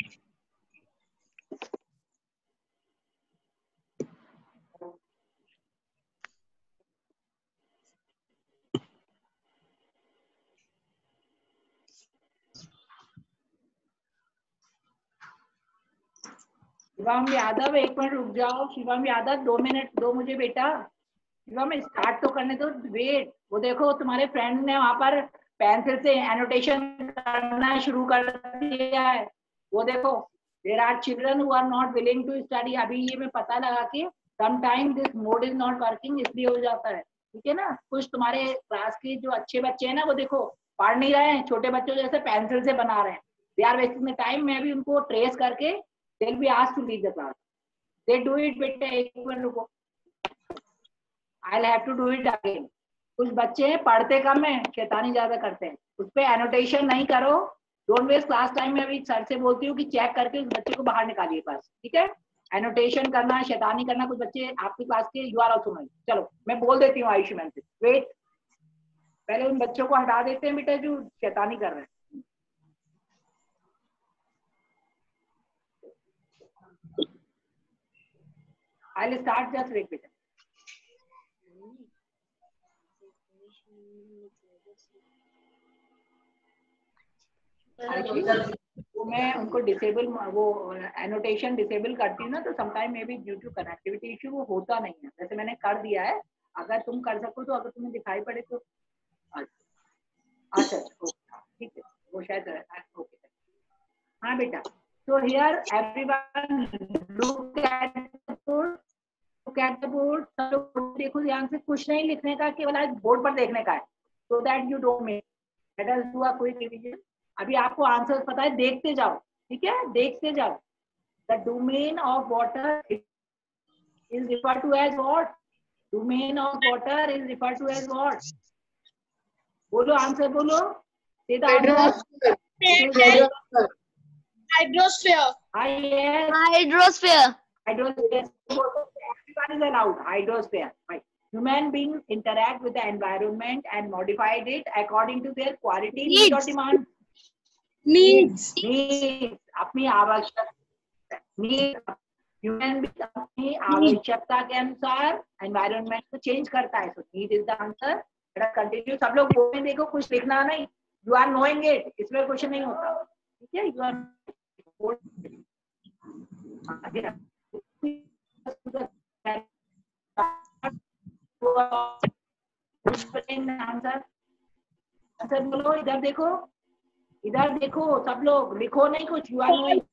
Shivam Yadav, एक minute रुक जाओ। शिवम यादव, दो minute दो मुझे बेटा। शिवम स्टार्ट तो करने दो, वेट। वो देखो तुम्हारे फ्रेंड ने वहां पर पेंसिल से एनोटेशन करना शुरू कर दिया है, वो देखो। There are children who are not willing to study. अभी ये मैं पता लगा के sometime this mode is not working, इसलिए हो जाता है, ठीक है ना? कुछ तुम्हारे क्लास के जो अच्छे बच्चे हैं ना, वो देखो पढ़ नहीं रहे हैं, छोटे बच्चों जैसे पेंसिल से बना रहे हैं, they are wasting the time. मैं भी उनको ट्रेस करके they'll be asked to leave the class. They do it बेटे, एक मिनट रुको, I'll have to do it again. कुछ बच्चे हैं पढ़ते कम है, शैतानी ज्यादा करते हैं, उस पे एनोटेशन नहीं करो, डोंट वेस्ट क्लास टाइम। में अभी सर से बोलती हूँ कि चेक करके उस बच्चे को बाहर निकालिए क्लास, ठीक है? एनोटेशन करना, शैतानी करना, कुछ बच्चे आपकी क्लास के यू आर ऑल्सो। चलो मैं बोल देती हूँ आयुषी मैम से, वेट, पहले उन बच्चों को हटा देते हैं बेटा जो शैतानी कर रहे हैं। I'll start, just wait बेटा। तो मैं उनको डिसेबल वो एनोटेशन डिसेबल करती हूँ ना, तो sometime may be due to connectivity issue वो होता नहीं है। वैसे मैंने कर दिया है, अगर तुम कर सको तो, अगर तुम्हें दिखाई पड़े तो। अच्छा ठीक है, वो शायद ओके। हाँ बेटा, so here everyone look at the board, look at the board। सब लोग देखो ध्यान से, कुछ नहीं लिखने का, केवल आज बोर्ड पर देखने का है, so that you don't miss। Let us do a quick revision। अभी आपको आंसर पता है, देखते जाओ, ठीक है, देखते जाओ। The domain of water is referred to as what? Domain of water is referred to as what? बोलो आंसर बोलो। Say the answer। Hydrosphere। Hydrosphere। Hydrosphere. Everyone is allowed. Hydrosphere. Right. Human beings interact with the environment and modified it according to their quality, need or demand. Needs। Needs। अपनी आवश्यकता। Needs। Human beings अपनी आवश्यकता के अनुसार environment को change करता है। So need is the answer। Let us continue। सब लोग बोल में देखो, कुछ लिखना नहीं। You are knowing it। इसमें क्वेश्चन नहीं होता। ठीक है? You are आंसर आंसर बोलो। इधर देखो, इधर देखो, सब लोग लिखो नहीं कुछ। You are knowing.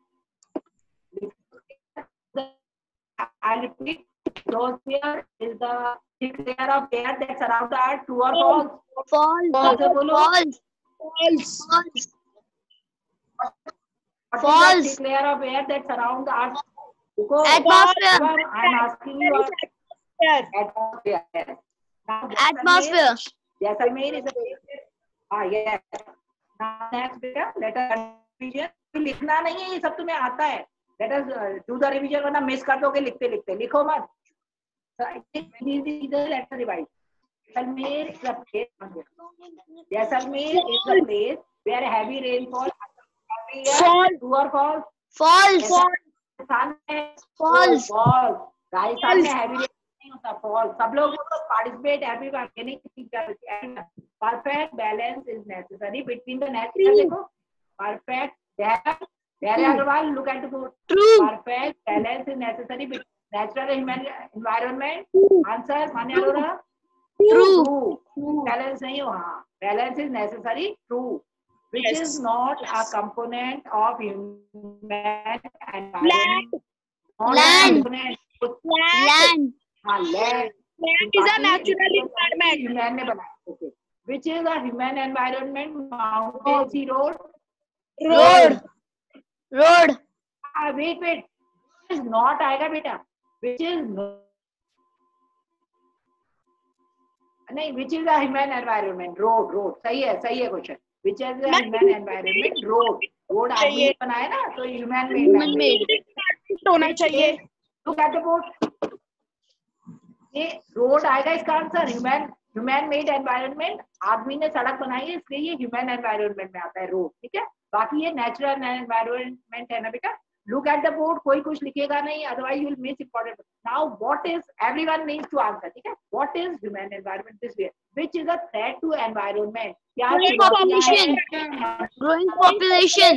I repeat, hydrosphere is the thick layer of air that surrounds the earth। True or false? False। Answer बोलो। False। False। False। What False। is the thick layer of air that surrounds the earth? Because Atmosphere। I am asking you. Atmosphere. Now, Atmosphere। Jaisalmer is a ah yes। Now next बेटा, let us revision। लिखना नहीं है, ये सब तुम्हें आता है। Let us do the revision, वरना मिस कर दोगे लिखते लिखते। लिखो मत। इधर let us revise। Jaisalmer is a place। Jaisalmer is a place where heavy rainfall every year। False। True or false? False। Rajasthan में False। false। राजस्थान में हैवी नहीं होता। फॉल्स। सब लोग participate everyone. Perfect balance is necessary between the nature. देखो परफेक्ट Agarwal, look at the board. Perfect balance is necessary between natural and human environment. Answer Manya Arora. True. Balance नहीं हो। हाँ, balance is necessary. True. Which yes। is not a component of human environment। Land। Land। Land। हाँ, land। Land is a natural environment। Human ने बनाया। Okay। Which is a human environment? Mountain, sea, road। Road। Road। Ah, wait, wait। Which is not आएगा बेटा। Which is not। नहीं, which is a human environment? Road, road। सही है, सही है question. Which is a human environment? Road। Road आदमी ने बनाया ना, तो human made। होना चाहिए। Look at the board। ये रोड आएगा इसका आंसर। ह्यूमन ह्यूमन मेड एनवायरनमेंट, आदमी ने सड़क बनाई है, इसलिए ये ह्यूमन एनवायरनमेंट में आता है रोड। ठीक है, बाकी ये नेचुरल एनवायरनमेंट है ना बेटा। लुक एट द बोर्ड, कोई कुछ लिखेगा नहीं, otherwise you will miss important. Now what is, everyone needs to answer. ठीक है, what is human environment this way, which is a threat to environment. क्या population, growing population,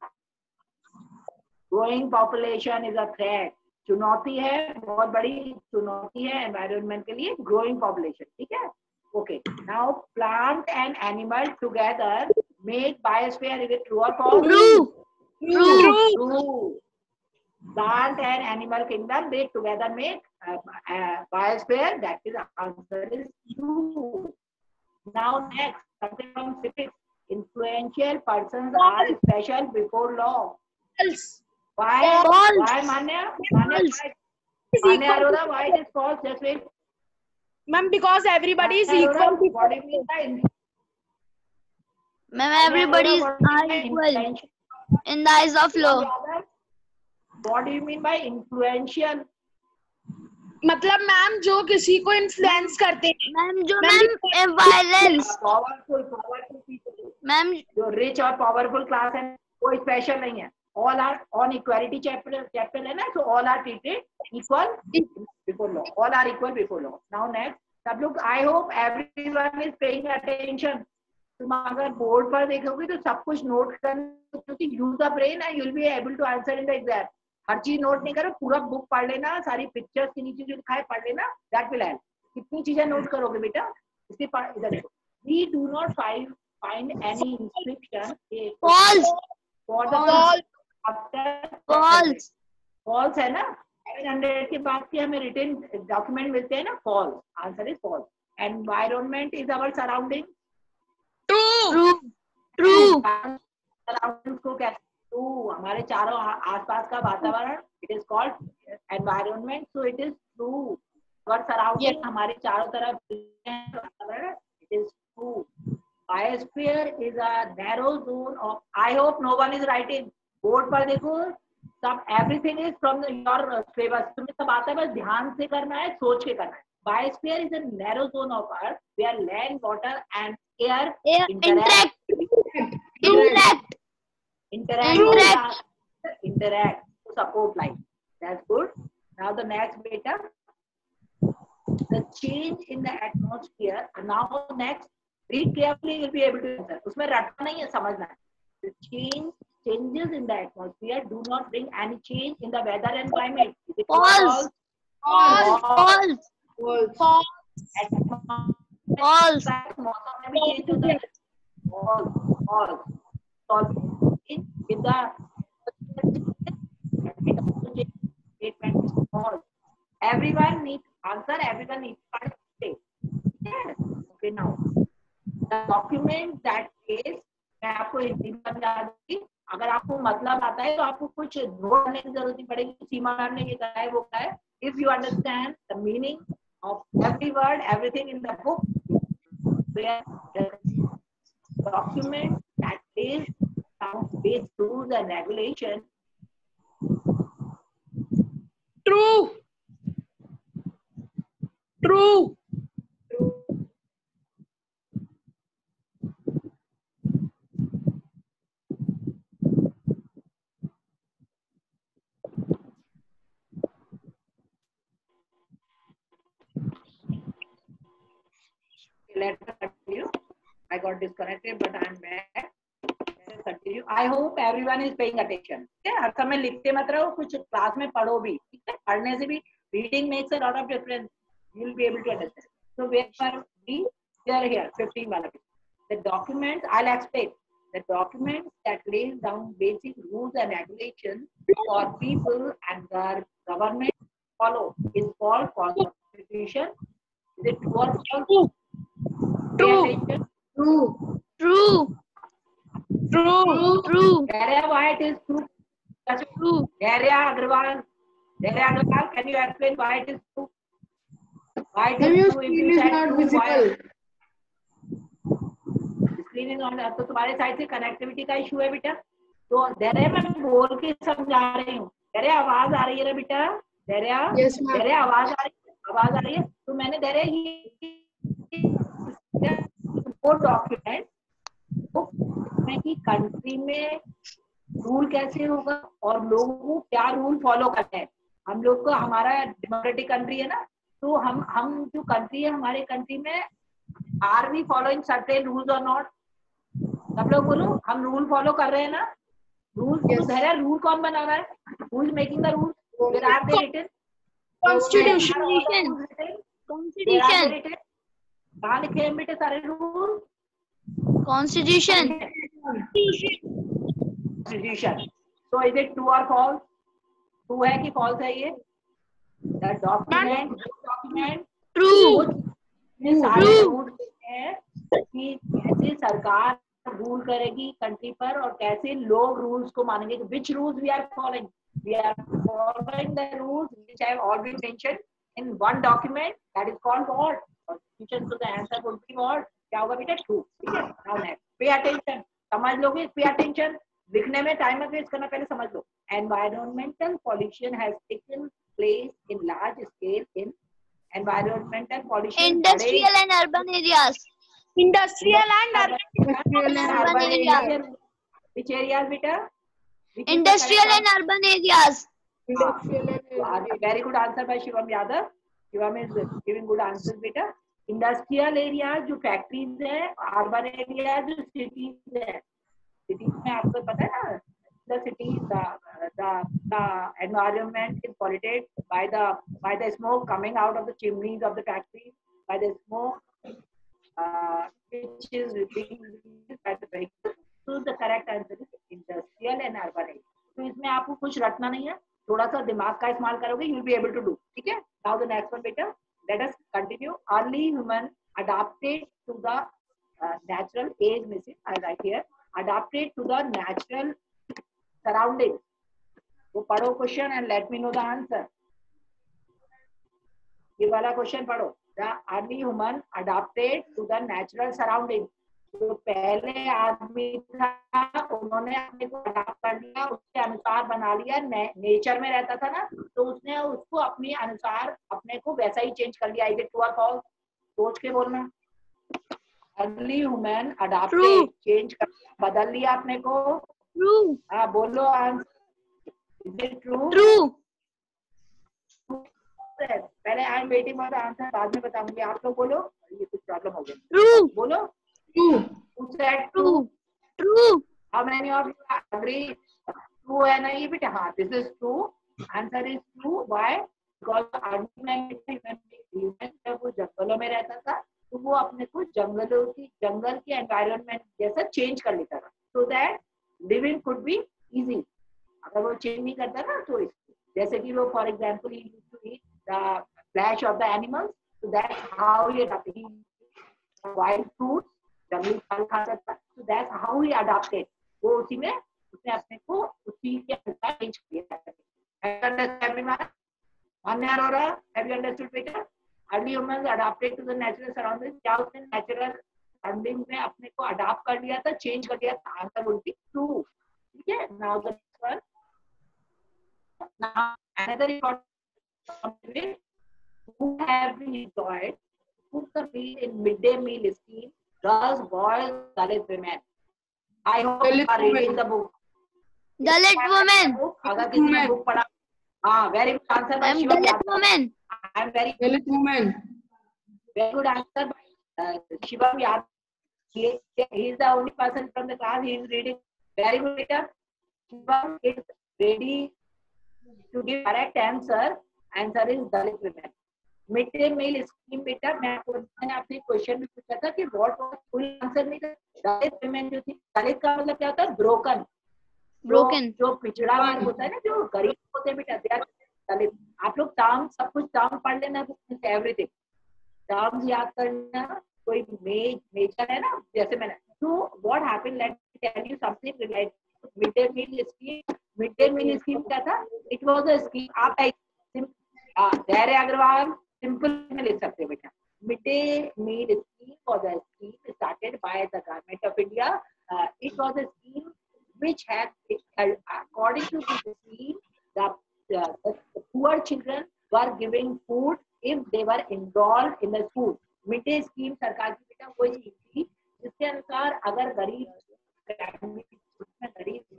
growing population is a threat. चुनौती है, बहुत बड़ी चुनौती है environment के लिए, ग्रोइंग पॉपुलेशन। ठीक है, okay. Now plant and animal together make biosphere, is it true और false? True. True. True. Plant and animal kingdom, they together make uh, uh, biosphere. That is answer is true. Now next, something from civics. Influential persons are special before law. False. Why? False. Why, Manya? Manya, why? Manya Arora, why it is false? Just wait. Ma'am, because everybody is Manya Arora, equal. what do you mean by? Ma'am, everybody is equal in the eyes of law. What do you mean by influential? मतलब ma'am जो किसी को influence करते हैं। Ma'am जो ma'am violence, powerful powerful people ma'am, जो rich और powerful class है, कोई स्पेशल नहीं है। All are on equality chapter chapter है ना, so all are treated equal before law. All are equal before law. Now next, सब लोग, I hope everyone is paying attention. तुम अगर बोर्ड पर देखोगे तो सब कुछ नोट करना, क्योंकि use the brain and you will be able to answer in the exam. हर चीज नोट नहीं करो, पूरा बुक पढ़ लेना, सारी पिक्चर्स के नीचे जो लिखा है पढ़ लेना, दैट विल हेल्प। कितनी चीजें नोट करोगे बेटा, इसके इधर देखो। We do not find find any inscription False. For the False. False है ना। सेवन हंड्रेड के बाद के हमें रिटन डॉक्यूमेंट मिलते हैं ना, false, answer is false. Environment is our surrounding. True. True. Surroundings को क्या, ट्रू, हमारे चारों आसपास का वातावरण, it is called environment, so it is true. और सराउंडिंग हमारे चारों तरफ वातावरण, it is true. Biosphere is a narrow zone of, I hope no one is writing. Board पर देखो सब, everything is from your syllabus, तुम्हें सब आता है, बस ध्यान से करना है, सोच के करना है। Biosphere is a narrow zone of Earth where land, water, and air Air interact. Interact. Interact. Interact. Interact to support life. That's good. Now the next beta. The change in the atmosphere. Now next, read carefully. You'll be able to answer. उसमें रटना नहीं है, समझना है. The change changes in the atmosphere do not bring any change in the weather and climate. False. False. False. False. False. मौसम में भी change होता है. False. False. False. In in the statement is false. Everyone needs answer. Everyone needs participate. Yes. Okay. Now the document that is, मैं आपको हिंदी में समझा दूंगी, अगर आपको मतलब आता है तो आपको कुछ नोट करने की जरूरत नहीं पड़ेगी। सीमा मैम ने ये कहा है वो क्या है। If you understand the meaning of every word, everything in the book, where the document that is some base rules and regulations. True. True. Let us continue. I got disconnected, but I am back. Let us continue. I hope everyone is paying attention. Okay? हर समय लिखते मत रहो, कुछ class में पढ़ो भी. ठीक है? पढ़ने से भी reading makes a lot of difference. You will be able to understand. So where are we? We are here. fifteen वाला. The documents I'll explain. The documents that lays down basic rules and regulations for people and their government follow is called constitution. Is it true or false? True. True. True. True. True. Daria, why it is true? That's true. Daria Agrawal. Daria Agrawal, can you explain why it is true? Why it Ma'am, is your true? If screen you is said not true, why? visible. Screen is not. तो तुम्हारे side से connectivity का issue है बेटा. तो Daria मैं बोल के समझा रही हूँ. Daria आवाज आ रही है ना बेटा? Daria. Yes, ma'am. Daria आवाज आ रही है. आवाज आ रही है. तो मैंने Daria ये वो डॉक्यूमेंट में कि कंट्री में रूल कैसे होगा और लोगों को क्या रूल फॉलो करते हैं. हम लोग को, हमारा डेमोक्रेटिक कंट्री है ना, तो हम हम जो कंट्री है, हमारे कंट्री में are we following certain rules और नॉट. सब लोग बोलो, हम रूल फॉलो कर रहे हैं ना. रूल धैर्य, रूल कौन बना रहा है? Who is making the rule? Where are they written? Constitution. Constitution. कहाँ लिखे हैं बेटे सारे rule? Constitution. Constitution. So is it true or false? True है कि false है ये? The document, document. True. ये सारे रूल हैं कि कैसे सरकार रूल करेगी कंट्री पर और कैसे लोग रूल्स को मानेंगे. Which rules we are following? We are following the rules which have all been mentioned in one document that is called what? Constitution. So the answer would be what? क्या होगा बेटा? True. ठीक है? Now next. Pay attention. समझ लोगे? Pay attention. लिखने में time मत वेस्ट करना, पहले समझ लो. Environmental pollution has taken place in large scale in environmental pollution. Industrial and urban areas. Industrial and urban, urban areas. Which areas बेटा? Industrial and urban areas. Industrial and urban. Very good answer by Shivam Yadav. Shivam is giving good answers बेटा. Industrial area जो factories है, urban area जो cities है, cities में आपको पता है ना, the cities, the the the environment is polluted by the by the smoke coming out of the chimneys of the factories, by the smoke uh, which is being released by the vehicles. So the correct answer is industrial and urban area. तो इसमें आपको कुछ रटना नहीं है, थोड़ा सा दिमाग का इस्तेमाल करोगे, you will be able to do. ठीक है? Now the next one, बेटा. Let us continue. Early human adapted to the uh, natural age missing. I write here. Adapted to the natural surroundings. वो पढ़ो question and let me know the answer. ये वाला question पढ़ो. The early human adapted to the natural surroundings. जो पहले आदमी था उन्होंने अपने को अडाप्ट कर लिया, उसके अनुसार बना लिया, ने, नेचर में रहता था ना, तो उसने उसको अपने अनुसार अपने को वैसा ही चेंज कर लिया. इज इट ट्रू और फॉल्स? सोच के बोलना. अर्ली ह्यूमन अडाप्टेड, चेंज कर लिया, बदल लिया अपने को. ट्रू. हाँ बोलो answer. Is it true? True. पहले I am waiting for the answer, बाद में बताऊंगी. आप लोग बोलो. ये कुछ प्रॉब्लम हो गई. ट्रू. बोलो. True. Who said true? True. How many of you agree? True है ना ये बेटा? हाँ, this is true. Answer is true. Why? Because early man जब वो जंगलों में रहता था, तो वो अपने को जंगलों की जंगल की एनवायरनमेंट जैसा चेंज कर लेता था, so that living could be easy. अगर वो चेंज नहीं करता ना, तो जैसे कि वो for example he used to eat the flesh of the animals, so that's how he adapted. Wild fruits, जंगली फल खाता था, so that's how he adapted. वो उसी में उसने अपने को उसी के अनुसार चेंज किया. Have you understood बेटा? Early humans adapted to the natural surroundings. क्या उसने natural surroundings में अपने को अडाप्ट कर लिया था, चेंज कर लिया था? Answer would be true. ठीक है? Now the next one. Now another important who have been employed to cook the meal in midday meal scheme. Girls, boys, Dalit women. I hope you are reading the book. Dalit women. अगर किसी ने book पढ़ा, हाँ, very good answer by Shivam. Dalit women. I am very Dalit women. Very good answer by uh, Shivam Yadav. He, he is the only person from the class. He is reading. Very good, better. Shivam is ready to give correct answer. Answer is Dalit women. Mid day meal scheme बेटा, मैं आपको मैंने आपसे question भी पूछा था कि what was full answer नहीं था. दलित विमेन जो थी, दलित का मतलब क्या होता है? ब्रोकन. ब्रोकन जो पिछड़ा वर्ग होता है ना, जो गरीब होते हैं बेटा, दलित. आप लोग टर्म सब कुछ टर्म पढ़ लेना, एवरीथिंग टर्म्स याद करना. कोई मेज मेजर है ना, जैसे मैंने. तो what happened, let me tell you something related mid day meal scheme. Mid day meal scheme क्या था? It was a scheme. आप धैर्य अग्रवाल सिंपल में लिख सकते हो बेटा. मिड डे मील स्कीम was a scheme started by the government of India. Uh, it was a scheme which had, it had according to the scheme, the, uh, the poor children were given food if they were enrolled in the school. Mid day scheme सरकार की बेटा वो scheme थी जिसके अनुसार अगर गरीब गरीब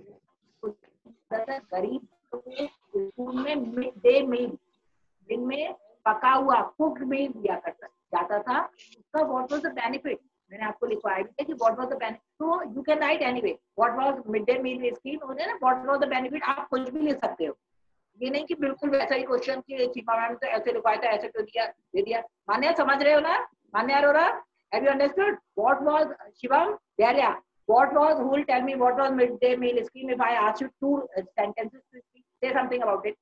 गरीब स्कूल में मिड डे मील, दिन में पका हुआ कुक्ड मील दिया करता जाता था. उसका व्हाट वाज द बेनिफिट, मैंने आपको लिखवाया है कि व्हाट वाज द बेनिफिट. तो you can write anyway what was mid day meal scheme. हो ना, व्हाट वाज द बेनिफिट, आप कुछ भी लिख सकते हो. ये नहीं कि बिल्कुल वैसा ही क्वेश्चन की सीमा मैम तो ऐसे लिखवाया था, ऐसे तो दिया दे दिया. मान्या समझ रहे हो ना? Manya Arora, have you understood what was? Shivam Darya, what was, who will tell me what was mid day meal scheme? If I ask you two sentences to speak, say something about it.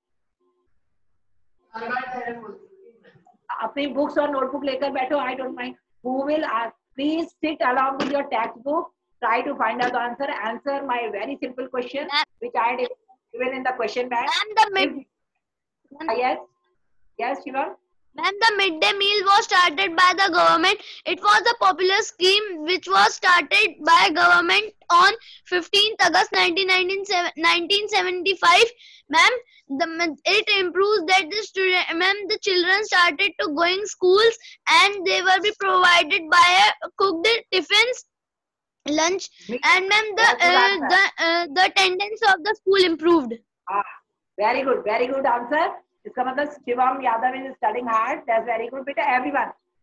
अपनी बुक्स और notebook लेकर बैठो. I don't mind. Who will please sit along with your text book, try to find out the answer. Answer my very simple question which I had given in the question bank. Ma'am, the mid uh, yes yes Shivam. Ma'am, the midday meal was started by the government. It was a popular scheme which was started by government on fifteenth August nineteen seventy-five. Ma'am, the it improves that the student, ma'am, the children started to going schools and they will be provided by a cooked tiffins, lunch, and ma'am the uh, the uh, the attendance of the school improved. Ah, very good, very good answer. इसका मतलब Shivam Yadav is studying hard. That's very good, बेटा. Everyone,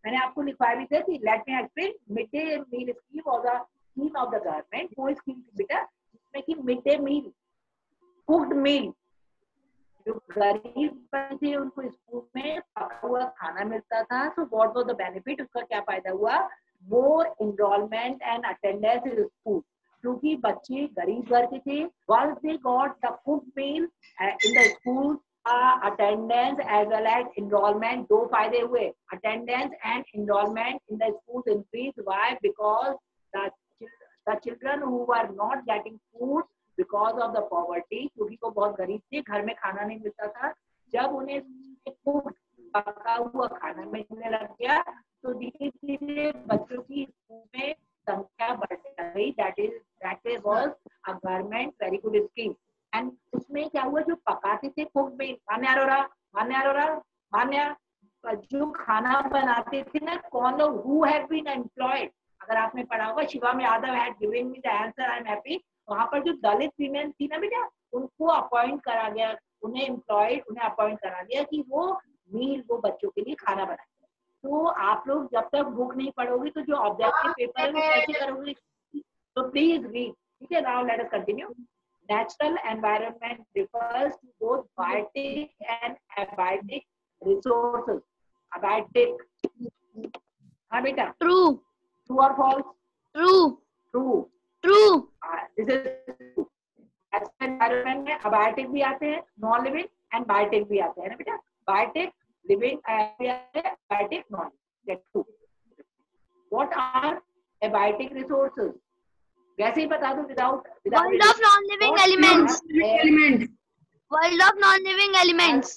मैंने आपको लिखवाई भी थी. Let me explain. Mid day meal scheme was a scheme of the government. वो scheme थी बेटा जिसमें कि mid day meal, cooked meal, जो गरीब बच्चे थे उनको स्कूल में पका हुआ खाना मिलता था. So what was the benefit? उसका क्या फायदा हुआ? More enrolment and attendance in school. क्योंकि बच्चे गरीब घर के थे. Once they got the cooked meal in the school, attendance as well as enrolment, दो फायदे हुए. Attendance and enrolment in the school increase. Why? Because the the children who were not getting food because of the poverty, क्योंकि वो बहुत गरीब थे, घर में खाना नहीं मिलता था. जब उन्हें पका हुआ खाना मिलने लग गया तो धीरे धीरे बच्चों की स्कूल में संख्या बढ़ गई. That is that is was a government very good scheme. And उसमें क्या हुआ, जो पकाते थे कुक में, मान्य अरोरा मान्य अरोरा मान्य जो खाना बनाते थे ना, कौन लोग, हु हैव बीन एम्प्लॉयड. अगर आपने पढ़ा होगा, Shivam Yadav had given me the answer, I am happy. वहां पर जो दलित वीमेन थी ना बेटा, उनको अपॉइंट करा गया, उन्हें एम्प्लॉयड उन्हें अपॉइंट करा गया कि वो मील, वो बच्चों के लिए खाना बनाए. तो आप लोग जब तक बुक नहीं पढ़ोगे तो जो ऑब्जेक्टिव पेपर है वो कैसे करोगे? तो प्लीज रीड. ठीक है. Now let us continue. Natural environment refers to both biotic and abiotic resources. Abiotic. हाँ बेटा. True. True or false? True. True. True. Uh, this is true. Natural environment में abiotic भी आते हैं, non living and biotic भी आते हैं ना बेटा. Biotic, living, abiotic, non living. That's true. What are abiotic resources? वैसे ही बता दो. Without World of non-living elements. Elements. World of non-living elements.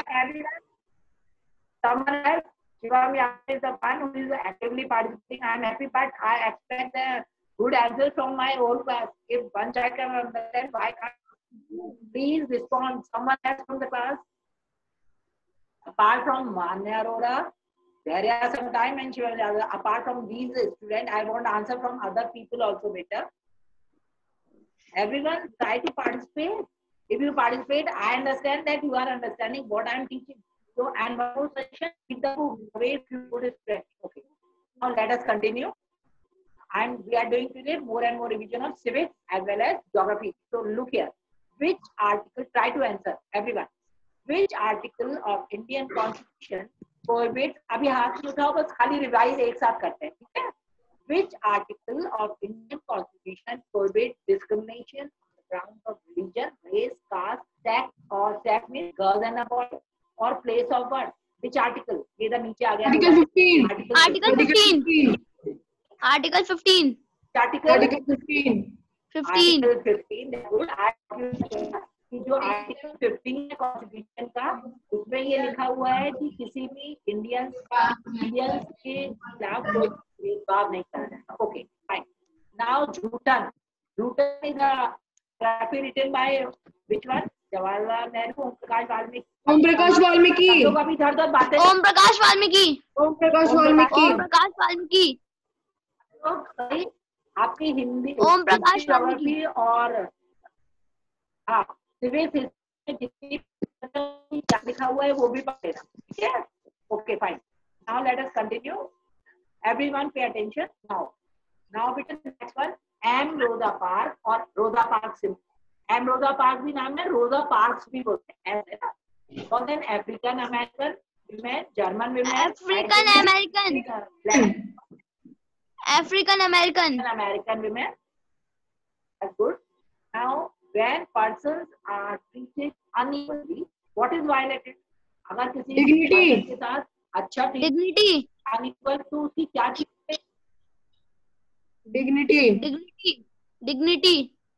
Someone else? Shivam Yadav is the one who is actively participating. I am happy, but I expect a good answer from my whole class. If one child can understand, why can't? Please respond. Someone else from the class? Apart from Manya Arora, there are some time and Shivam Yadav. Apart from these students, I want answer from other people also better. Everyone try to participate. If you participate, I understand that you are understanding what I am teaching. So, and one more session, with the way you put it straight. Okay. Now let us continue. And we are doing today more and more revision of civics as well as geography. So look here. Which article? Try to answer, everyone. Which article of Indian Constitution prohibits? अभी हाथ में उठाओ, बस खाली revise एक साथ करते हैं, ठीक है? Which article of Indian Constitution prohibits discrimination on the grounds of religion, race, caste, sex, or sex means girls and boys, or place of birth? Which article? ये इधर नीचे आ गया. Article fifteen. Article fifteen. Article fifteen. Article fifteen. Fifteen. Article fifteen. कि जो article fifteen है constitution का, उसमें ये लिखा हुआ है कि किसी भी इंडियंस इंडियंस के खिलाफ कोई भेदभाव नहीं करना है. Okay fine. Now Joothan. Joothan is a graphy written by which one? Jawaharlal Nehru, Om Prakash Valmiki. Om Prakash Valmiki. लोग अभी इधर उधर बातें. ओम प्रकाश वाल्मीकि. ओम प्रकाश वाल्मीकि. ओम प्रकाश वाल्मीकि. तो आपकी हिंदी, ओम प्रकाश वाल्मीकि और हाँ सिविक्स में क्या लिखा हुआ है वो भी पढ़ेगा. ठीक है. Okay fine. Now let us continue. Everyone pay attention. Now now बेटा next one, M Rosa Park और Rosa Park simple. M Rosa Park भी नाम है, रोजा पार्क्स भी बोलते हैं, ऐसे ना. और then African American women, German women, African American, African American, American women. That's good. Now when persons are treated unequally, what is violated? अगर किसी Dignity. के साथ अच्छा dignity, unequal तो उसकी क्या चीज? Dignity. dignity, dignity.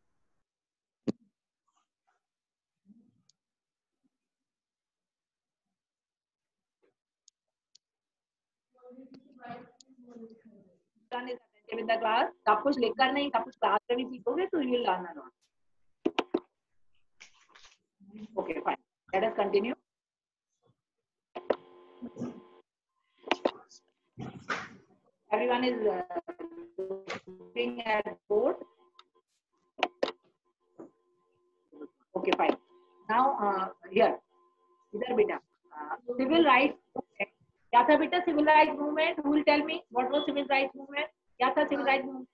In the class, सब कुछ लिखकर नहीं, सब कुछ क्लास में भी सीखोगे तो you will learn a lot. Okay, fine. Let us continue. Everyone is uh, looking at board. Okay, fine. Now uh, here, इधर बेटा, uh, civil rights क्या था बेटा civil right movement? Who will tell me what was civil right movement? क्या था civil right movement?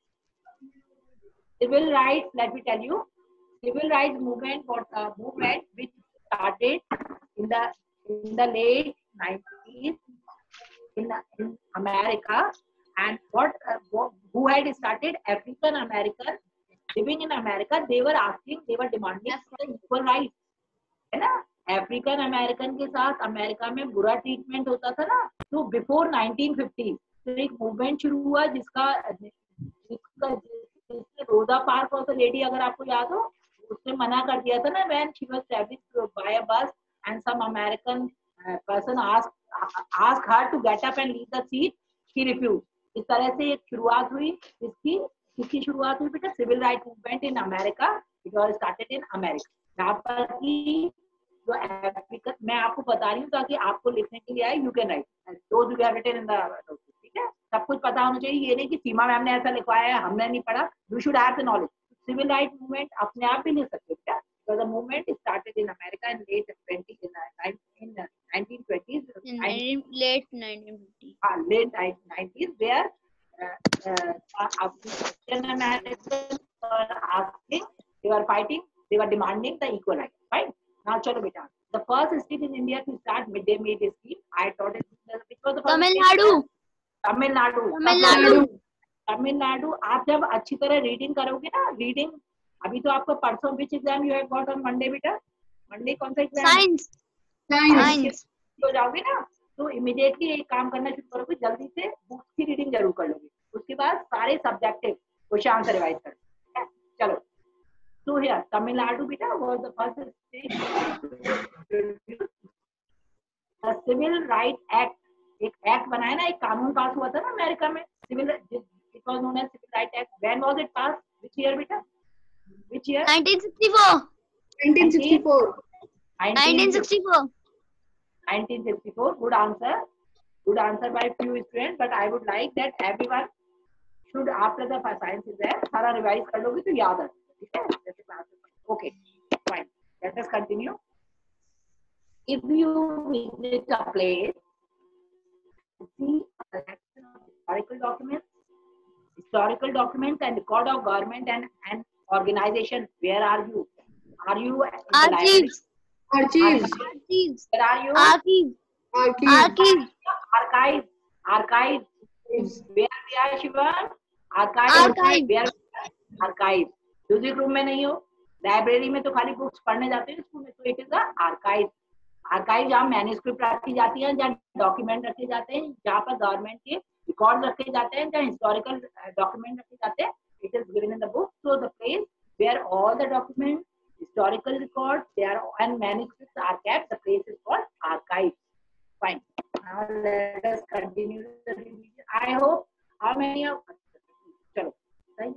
Civil rights, let me tell you, civil rights movement was a movement which started in the in the late nineties in, in America, and what, uh, what who had started African American living in America, they were asking, they were demanding for equal rights, है ना? African American के साथ America में बुरा treatment होता था ना, तो बिफोर नाइनटीन फिफ्टी तो एक मूवमेंट शुरू हुआ जिसका जिसका जिसने रोजा पार्क और लेडी, अगर आपको याद हो, उसने मना कर दिया था ना, when she was travelling by a bus and some American person asked asked her to get up and leave the seat, she refuse. इस तरह से एक शुरुआत हुई, इसकी इसकी शुरुआत हुई बेटा civil right movement in America, it was started in America. यहाँ पर की जो अफ्रीकन, मैं आपको बता रही हूँ ताकि आपको लिखने के लिए आए, you can write those who have written in the, ठीक है, सब कुछ पता होना चाहिए, ये नहीं कि सीमा मैम ने ऐसा लिखवाया है हमने नहीं पढ़ा, you should have the knowledge. Civil right movement अपने आप भी लिख सकते हो क्या, because the movement started in America in late twenties, in nineteen twenties, in late nineteen fifties, uh, late nineties, where uh, uh, African Americans were asking, they were fighting, they were demanding the equal rights, right? Now, chalo beta, the first state in India to start midday meal scheme, I taught it, which was the first Tamil Nadu. Tamil Nadu. Tamil Nadu. Tamil Nadu. आप जब अच्छी तरह reading करोगे ना, reading अभी तो आपको परसों which exam you have got on Monday बेटा, मंडे कौन सा एग्जाम? साइंस। साइंस हो जाओगे ना तो इमीडिएटली एक काम करना शुरू करोगे, जल्दी से बुक्स की रीडिंग जरूर कर लोगे, उसके बाद सारे सब्जेक्टिव क्वेश्चन आंसर रिवाइज कर। चलो, तो हियर तमिलनाडु बेटा was the first state the civil right act, एक एक्ट बनाया ना, एक कानून पास हुआ था ना अमेरिका में, civil, it was known as Civil Rights Act. When was it passed? Which year, beta? Which year? nineteen sixty-four. nineteen sixty-four. nineteen sixty-four. nineteen sixty-four. Good answer. Good answer by few students. But I would like that everyone should, after the science is there, सारा revise कर लोगे तो याद है, ठीक है? जैसे class में. Okay, fine. Let us continue. If you visit a place, see a selection of historical documents. Historical documents and record of government and an organization. Where are you? Are you in the library? Archives. Archives. Where are you? Archives. Archives. Archive. Archive. Where we are, Shivan? Archive. Archive. Where? Archive. Music room में नहीं हो, library में तो खाली books पढ़ने जाते हैं school में, तो it is the archive. Archive जहाँ मैन्युस्क्रिप्ट रखी जाती है, जहाँ डॉक्यूमेंट रखे जाते हैं, जहाँ पर गवर्नमेंट के रिकॉर्ड रखे जाते हैं, जहाँ हिस्टोरिकल डॉक्यूमेंट रखे जाते हैं, it is given in the book. So the place where all the document, historical records, they are and manuscripts are kept, the place is called archive. Fine. Now let us continue the revision. I hope how many of chalo right.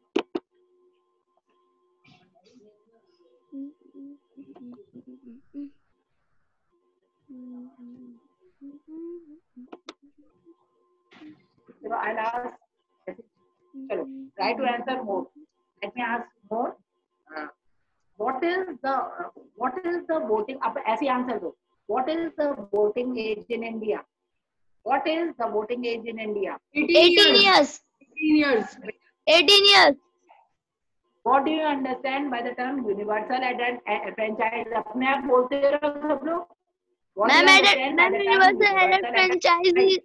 So I'll ask, chalo, try to answer more. Let me ask more. Uh, what is the uh, what is the voting? अब ऐसे answer दो. What is the voting age in India? What is the voting age in India? eighteen years. eighteen years. eighteen years. What do you understand by the term universal adult franchise? अपने आप बोलते रहो सब लोग. Ma'am, ma'am, universal adult franchise.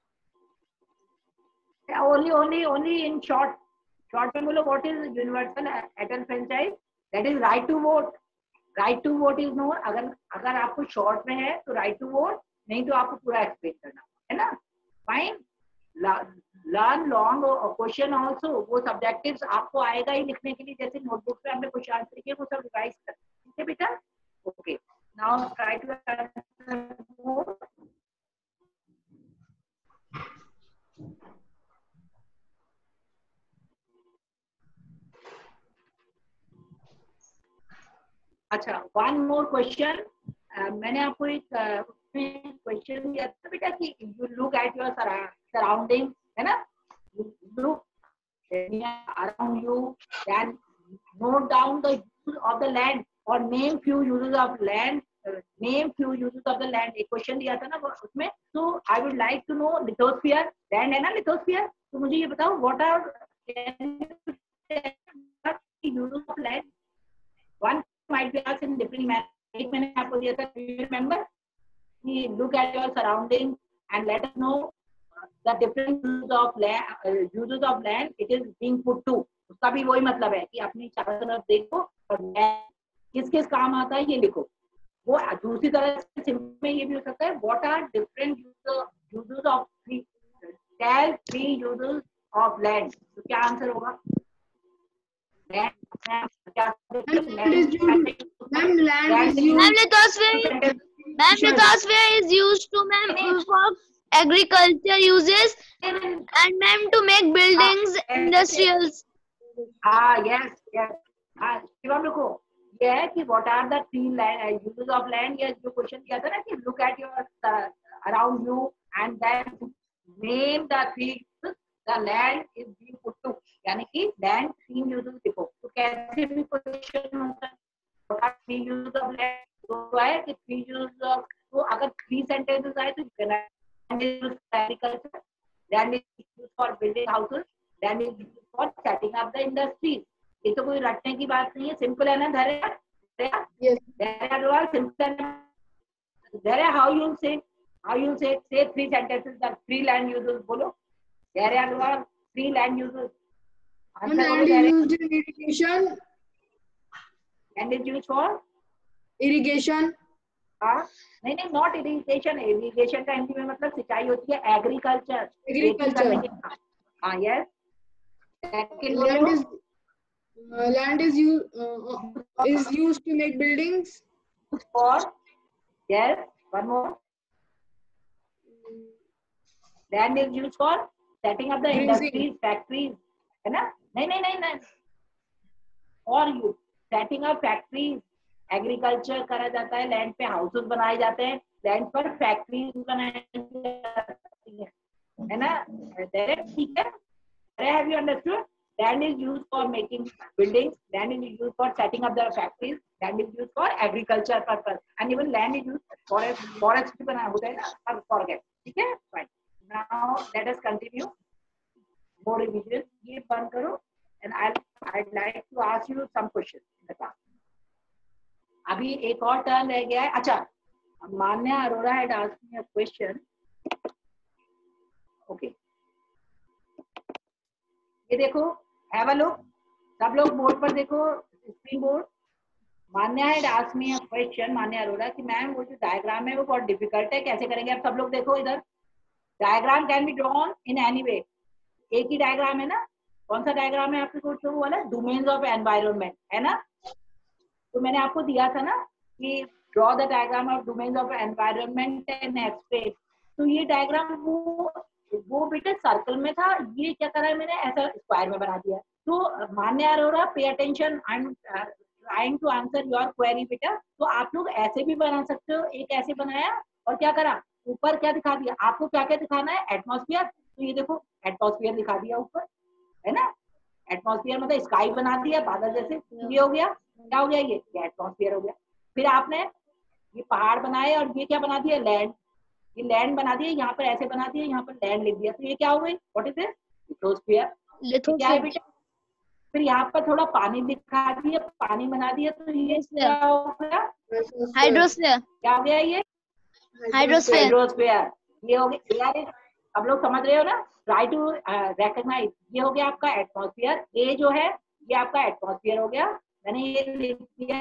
Only, only, only in short. Short में बोलो. What is universal adult franchise? That is right to vote. Right to vote is known. अगर अगर आपको शॉर्ट में है तो right to vote, नहीं तो आपको पूरा एक्सप्लेन करना है ना. Fine. Learn long question also, वो सब्जेक्टिव्स आपको आएगा ही लिखने के लिए, जैसे नोटबुक पे हमने क्वेश्चन आंसर किए वो सब रिवाइज कर. ठीक है बेटा. Okay. Now try to answer more. अच्छा, वन मोर क्वेश्चन. मैंने आपको एक क्वेश्चन दिया था बेटा कि you look at your surrounding, है ना. Look around you, then note down the use of the land और name few uses of land name few uses of the land, एक क्वेश्चन दिया था ना उसमें. So I would like to know lithosphere, land है ना lithosphere, तो मुझे ये बताओ what are uses of land. One might be asked in different manner. एक मैंने आपको दिया था, do you remember? Look at your surroundings and let us know the different uses of land. Uh, uses of land it is being put to. उसका भी वही मतलब है कि अपनी चारों तरफ देखो और किस किस काम आता है ये लिखो. वो दूसरी तरह से सिंपल में ये भी हो सकता है, what are different uses of three, tell three uses of land. तो क्या आंसर होगा? Land. Ma'am, land is used. Ma'am, lithosphere is used to ma'am for agriculture uses and ma'am to make buildings, ah, industrials. Ah, yes, yes. Ah, Shivam रुको. ये है कि what are the three land uses of land? ये जो question दिया था ना कि look at your uh, around you and then name the three uses the land is being put to. यानी कि land तीन uses लिखो. तो कैसे भी क्वेश्चन होता है what are three uses of land? तो है कि three uses of, तो अगर three sentences आए तो land is used for agriculture, land is used for building houses, land is used for setting up the industries. ये तो कोई रटने की बात नहीं है, सिंपल है ना धैर्य? Yes. Dhैर्य simple है ना? Dhैर्य, how you say, how you say, say three sentences that three land uses बोलो. Dhैर्य three land uses. Land is used in irrigation. Land is used for irrigation. हाँ नहीं नहीं नॉट इरिगेशन. इरिगेशन का हिंदी में मतलब सिंचाई होती है. एग्रीकल्चर. एग्रीकल्चर. हाँ yes. Land is uh, land is used uh, is used to make buildings. For yes, one more. Land is used for setting up the industries, factories. है ना? नहीं नहीं नहीं नहीं. और you setting up factories. Agriculture करा जाता है, लैंड पे हाउसेस बनाए जाते हैं, लैंड पर फैक्ट्रीज बनाई जाती है, है ना? ठीक है. Have you understood? Land is used for making buildings, land is used for setting up the factories, land is used for agriculture purpose, and even land is used for forest भी बना होता है ना, अब forget. ठीक है? Fine. Now let us continue. More revision. ये बंद करो, and I I'd like to ask you some questions in the class. अभी एक और टर्न रह गया है. अच्छा, मान्या Arora had asked me a question. Okay. ये देखो, have a look. सब लोग बोर्ड पर देखो, screen board. Manya had asked me a question, Manya Arora, कि मैम वो जो डायग्राम है वो बहुत डिफिकल्ट है, कैसे करेंगे? आप सब लोग देखो इधर. Diagram can be drawn in any way. एक ही डायग्राम है ना? कौन सा डायग्राम है आपके कोर्स में? वो वाला डोमेन्स ऑफ एनवायरनमेंट है ना? तो मैंने आपको दिया था ना कि draw the diagram of domains of environment and express. तो ये डायग्राम वो वो बेटा सर्कल में था, ये क्या करा है मैंने, ऐसा स्क्वायर में बना दिया. तो Manya Arora, pay attention, I am trying to answer your query बेटा. तो आप लोग ऐसे भी बना सकते हो. एक ऐसे बनाया और क्या करा, ऊपर क्या दिखा दिया आपको, क्या क्या दिखाना है, एटमॉस्फेयर. तो ये देखो एटमॉस्फेयर दिखा दिया ऊपर, है ना? एटमॉस्फेयर मतलब स्काई बना दिया बादल जैसे. ये हो गया, क्या हो गया, ये एटमॉस्फेयर हो गया. फिर आपने ये पहाड़ बनाए और ये क्या बना दिया, लैंड. ये लैंड बना दिया, यहाँ पर ऐसे बना दिया, यहाँ पर लैंड लिख दिया. तो ये क्या हो गई, व्हाट इज दिस, लिथोस्फीयर. क्या है बेटा? फिर यहाँ पर थोड़ा पानी दिखा दिया, पानी बना दिया. तो ये क्या हो गया, हाइड्रोस्फीयर. क्या हो गया, ये हाइड्रोस्फीयर. हाइड्रोस्फीयर. ये हो गया. यार अब लोग समझ रहे हो ना? Try to recognise. ये हो गया आपका एटमॉस्फेयर. ये जो है ये आपका एटमॉस्फेयर हो गया. मैंने ये लिख दिया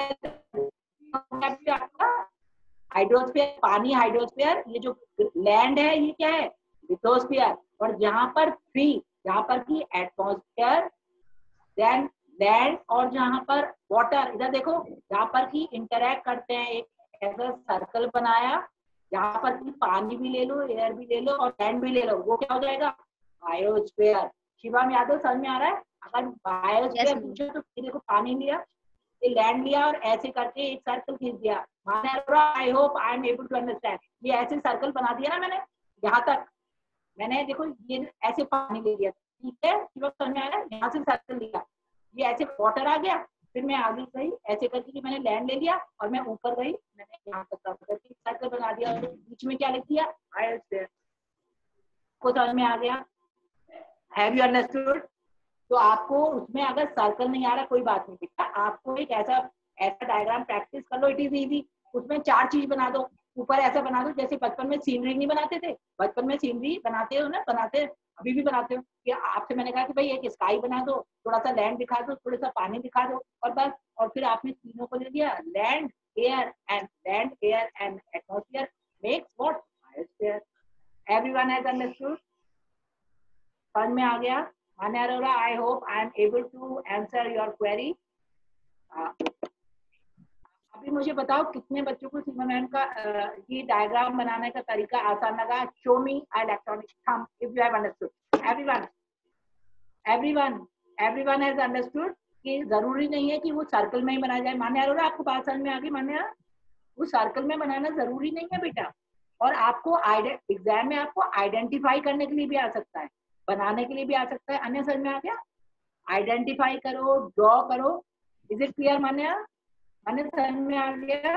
आपका हाइड्रोस्फीयर, पानी हाइड्रोस्फीयर. ये जो लैंड है ये क्या है, लिथोस्फीयर. और जहां पर थ्री, जहां पर की एटमॉस्फेयर, देन लैंड, और जहां पर वाटर. इधर देखो, जहां पर की इंटरैक्ट करते हैं, एक ऐसा सर्कल बनाया, जहां पर की पानी भी ले लो, एयर भी ले लो और लैंड भी ले लो. वो क्या हो जाएगा, बायोस्फीयर. शिवम यादव, समझ में आ रहा है? अगर बायोस्फीयर yes, पूछो तो देखो, पानी लिया, ये लैंड लिया और ऐसे करके एक सर्कल खींच दिया. I hope I am able to understand. ये ऐसे सर्कल बना दिया ना मैंने, यहाँ तक मैंने देखो ये ऐसे पानी ले लिया. ठीक है, समझ में आया ना? यहाँ से सर्कल लिया, ये ऐसे वाटर आ गया, फिर मैं आगे गई ऐसे करके कि मैंने लैंड ले लिया और मैं ऊपर गई, मैंने यहाँ तक कवर करके सर्कल बना दिया और बीच में क्या लिख दिया, आई वाज देयर। को समझ में आ गया? Have you understood? तो आपको उसमें अगर सर्कल नहीं आ रहा कोई बात नहीं बेटा, आपको एक ऐसा ऐसा डायग्राम प्रैक्टिस कर लो, इट इज इजी। उसमें चार चीज बना दो, ऊपर ऐसा बना दो जैसे बचपन में सीनरी नहीं बनाते थे, बचपन में सीनरी बनाते हो ना, बनाते अभी भी बनाते हो कि आपसे मैंने कहा कि भाई एक स्काई बना दो, थोड़ा सा लैंड दिखा दो, थोड़ा सा पानी दिखा दो और बस, और फिर आपने तीनों को ले लिया, land air and land air and atmosphere makes what, biosphere. Everyone has understood? समझ में आ गया? Manya Arora, I hope I am able to answer your query. अभी मुझे बताओ कितने बच्चों को सीमा मैम का ये डायग्राम बनाने का तरीका आसान लगा? Show me electronic thumb if you have understood. Everyone, everyone, everyone has understood कि जरूरी नहीं है कि वो सर्कल में ही बनाया जाए। मान्या अरोरा, आपको बात समझ में आ गई? मान्या, वो सर्कल में बनाना जरूरी नहीं है बेटा, और आपको एग्जाम में आपको आइडेंटिफाई करने के लिए भी आ सकता है, बनाने के लिए भी आ सकता है। अन्य समझ में आ गया? आइडेंटिफाई करो, ड्रॉ करो। Is it clear Manya? Manya समझ में आ गया?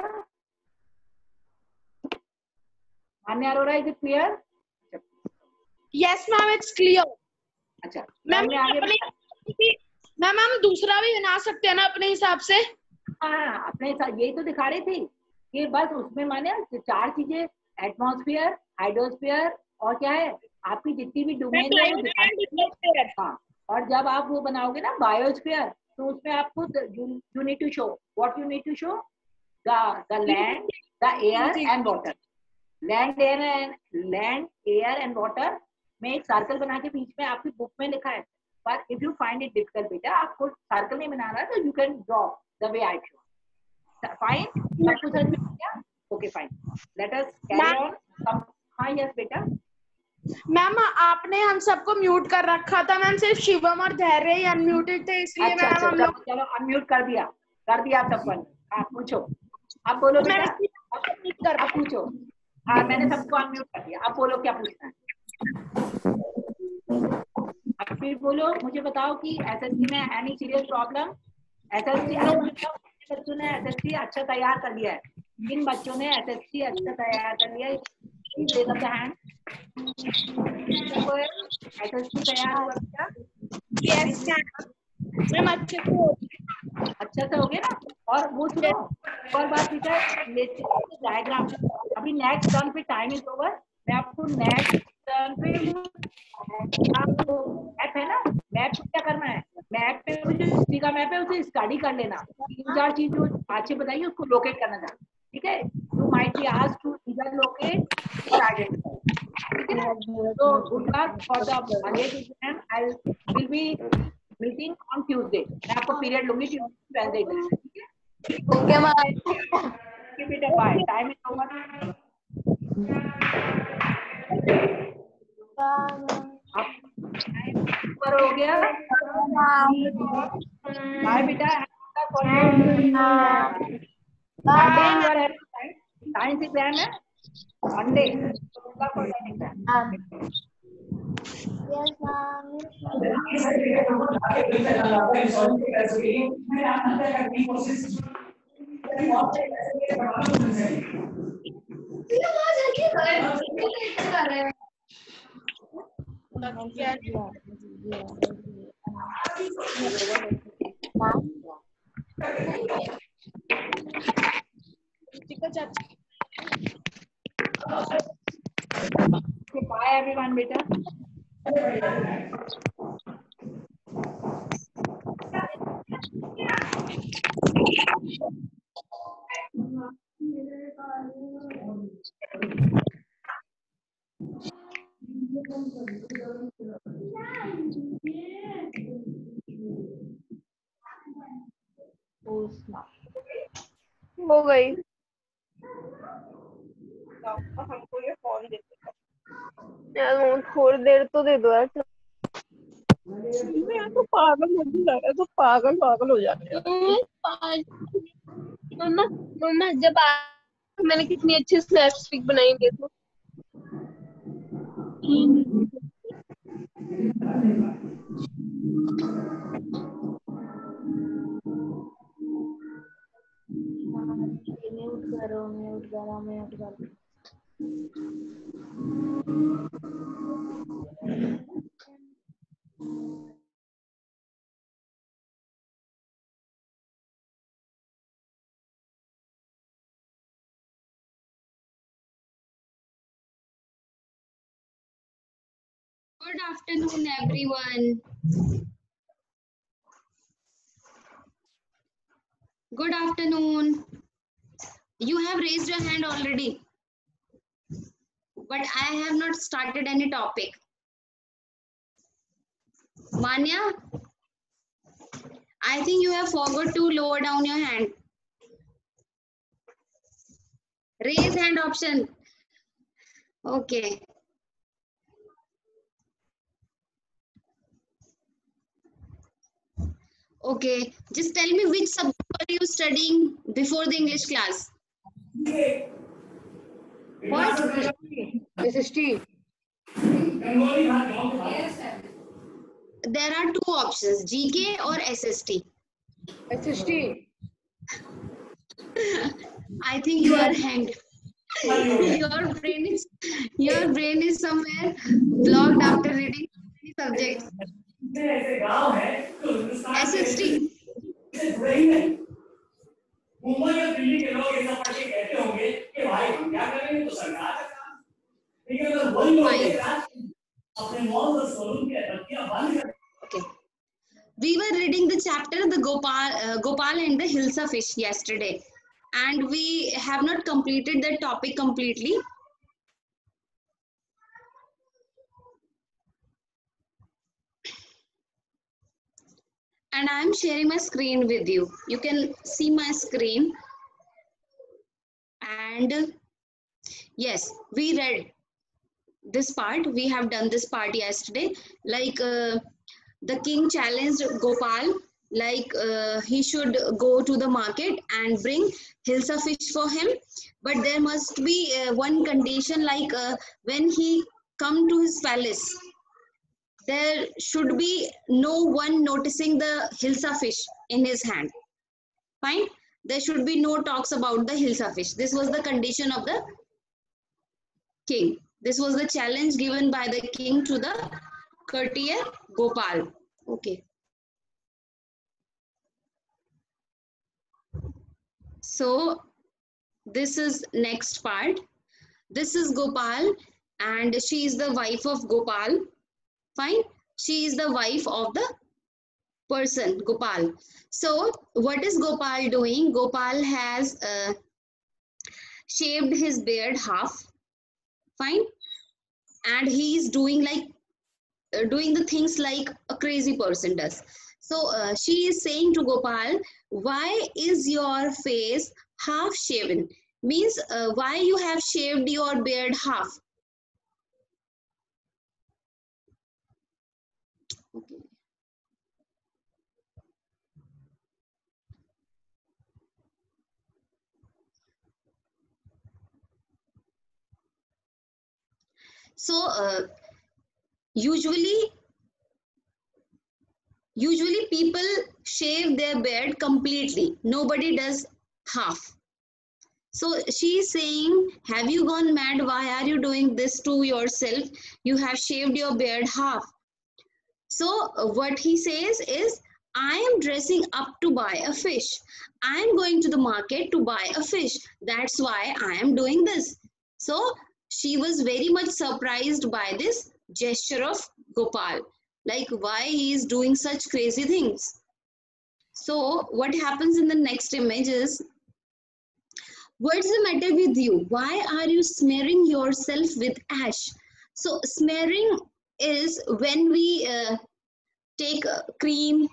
Manya Arora, is it clear? Yes ma'am, it's clear. अच्छा मैम, मैम हम दूसरा भी बना सकते हैं ना अपने हिसाब से? हाँ, अपने हिसाब, यही तो दिखा रही थी कि बस उसमें मान्या चार चीजें, एटमॉस्फेयर, हाइड्रोस्फीयर और क्या है आपकी जितनी भी डोमेन है वो दिखा। हाँ, और जब आप वो बनाओगे ना बायोस्फीयर, तो उसमें आपको you need to show what you need to show, the the land, the air and water. Land air and land air and water में एक सर्कल बना के बीच में आपकी बुक में लिखा है, पर if you find it difficult बेटा, आपको सर्कल नहीं बनाना है तो you can draw the way I show. Fine, सब कुछ समझ में आ गया? Okay fine, let us carry on. हाँ यस बेटा। मैम आपने हम सबको म्यूट कर रखा था मैम, सिर्फ शिवम और धैर्य ही अनम्यूटेड थे, इसलिए अच्छा, मैम अच्छा, हम लोग चलो अनम्यूट कर दिया, कर दिया आप सबको। हाँ पूछो, आप बोलो बेटा, आप पूछो। हाँ मैंने सबको अनम्यूट कर दिया, आप बोलो क्या पूछना है। अब फिर बोलो, मुझे बताओ कि एसएससी में एनी सीरियस प्रॉब्लम? एसएससी बच्चों ने एसएससी अच्छा तैयार कर लिया है? किन बच्चों ने एसएससी अच्छा तैयार कर लिया है? Raise up the hand. SSC तैयार हुआ क्या? यस मैम, अच्छे से हो अच्छा से हो गया ना? और वो सुनो, और बात बेटा, डायग्राम अभी नेक्स्ट टर्न पे टाइम इज ओवर, मैं आपको नेक्स्ट टर्न पे आपको मैप है ना, मैप को क्या करना है, मैप पे जो सिटी का मैप है उसे स्टडी कर लेना, तीन चार चीज जो अच्छे बताइए उसको लोकेट करना था, ठीक है? You might be asked to इधर लोकेट और आइडेंटिफाई, ठीक है ना? तो good luck for the Monday exam. I will be meeting on Tuesday, मैं आपको पीरियड लूंगी ट्यूसडे वेडनेसडे, ठीक है? Okay bye, keep it up, bye, time is over. ऊपर हो गया, बाय बेटा, साइंस एग्जाम है मंडे, बाय एवरीवन बेटा। हो गई। हमको ये फोन दे यार थोड़ी देर तो दे दो यार, मैं तो पागल हो जा रहा है, तो पागल पागल हो जाते हैं। मम्मा मम्मा जब आ, मैंने कितनी अच्छी स्नैप्स पिक बनाई देखो। करो म्यूट करो म्यूट करो Good afternoon, everyone. Good afternoon. You have raised your hand already, but I have not started any topic. Manya, I think you have forgot to lower down your hand. Raise hand option. Okay. Okay, just tell me which subject are you studying before the English class? What? S S T. There are two options, G K or S S T. S S T. I think you are hanged. Your brain is your brain is somewhere blocked after reading many subjects. S S T. Mumbai और दिल्ली के लोग ये सब पढ़ के कहते होंगे कि भाई हम क्या करेंगे तो सरकार का काम लेकिन अगर वही लोग अपने मॉल और शोरूम की अटकियां बंद कर Okay. We were reading the chapter the Gopal uh, Gopal and the Hilsa fish yesterday, and we have not completed the topic completely. And I am sharing my screen with you. You can see my screen. And yes, we read this part. We have done this part yesterday. Like uh, the king challenged Gopal, like uh, he should go to the market and bring Hilsa fish for him. But there must be uh, one condition, like uh, when he come to his palace, there should be no one noticing the Hilsa fish in his hand. Fine. There should be no talks about the Hilsa fish. This was the condition of the king. This was the challenge given by the king to the courtier Gopal. Okay. So this is next part. This is Gopal and she is the wife of Gopal. Fine. She is the wife of the person, Gopal. So what is Gopal doing? Gopal has uh, shaved his beard half. Fine. And he is doing like uh, doing the things like a crazy person does. So uh, she is saying to Gopal, why is your face half shaven? Means uh, why you have shaved your beard half? Okay. So uh, usually, usually people shave their beard completely. Nobody does half. So she is saying, have you gone mad? Why are you doing this to yourself? You have shaved your beard half. So uh, what he says is, I am dressing up to buy a fish. I am going to the market to buy a fish. That's why I am doing this. So she was very much surprised by this gesture of Gopal. Like why he is doing such crazy things. So what happens in the next image is, what's the matter with you? Why are you smearing yourself with ash? So smearing is when we uh, take uh, cream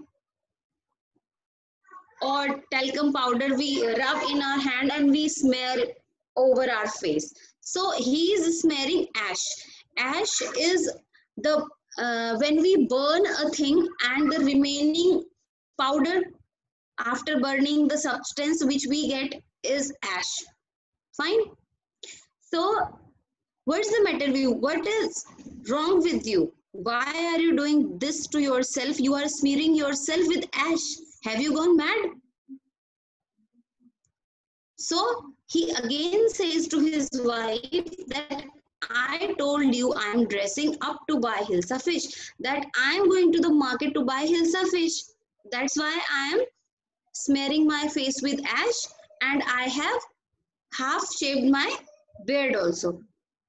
or talcum powder, we rub in our hand and we smear over our face. So he is smearing ash. Ash is the uh, when we burn a thing and the remaining powder after burning the substance which we get is ash. Fine. So what's the matter with you? What is wrong with you? Why are you doing this to yourself? You are smearing yourself with ash. Have you gone mad? So he again says to his wife that I told you I'm dressing up to buy Hilsa fish, that I'm going to the market to buy Hilsa fish. That's why I am smearing my face with ash, and I have half shaved my beard also.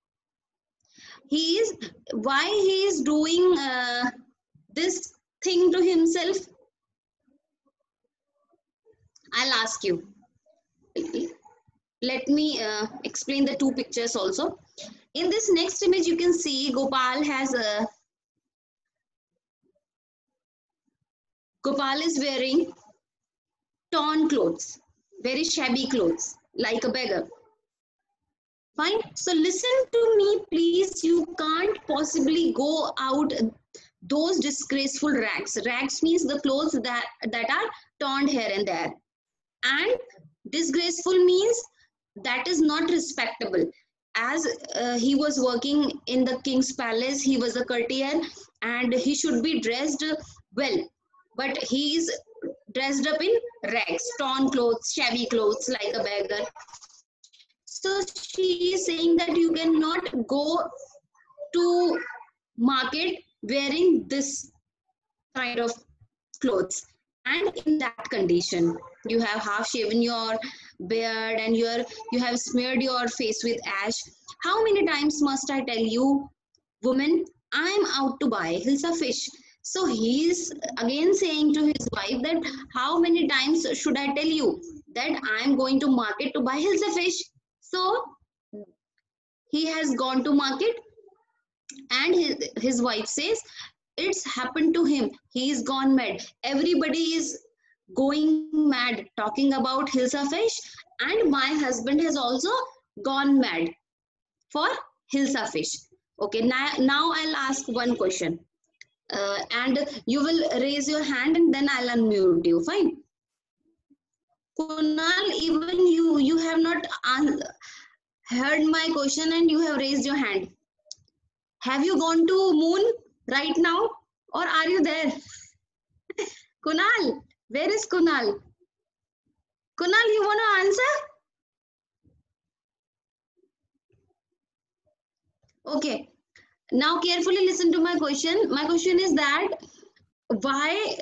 He is, why he is doing uh, this thing to himself? I'll ask you. Let me uh, explain the two pictures also. In this next image, you can see Gopal has a Gopal is wearing torn clothes, very shabby clothes, like a beggar. Fine. So listen to me, please. You can't possibly go out those disgraceful rags. Rags means the clothes that, that are torn here and there. And disgraceful means that is not respectable. As uh, he was working in the king's palace, he was a courtier and he should be dressed well. But he is dressed up in rags, torn clothes, shabby clothes, like a beggar. So she is saying that you cannot go to market wearing this kind of clothes. And in that condition, you have half shaven your beard and your you have smeared your face with ash. How many times must I tell you, woman, I am out to buy Hilsa fish? So he is again saying to his wife that how many times should I tell you that I am going to market to buy Hilsa fish? So he has gone to market and his, his wife says, it's happened to him. He is gone mad. Everybody is going mad talking about Hilsa fish, and my husband has also gone mad for Hilsa fish. Okay, now, now I'll ask one question. Uh, and you will raise your hand and then I'll unmute you. Fine. Kunal, even you, you have not heard my question and you have raised your hand. Have you gone to moon right now or are you there? Kunal, where is Kunal? Kunal, you want to answer? Okay. Now carefully listen to my question. My question is that why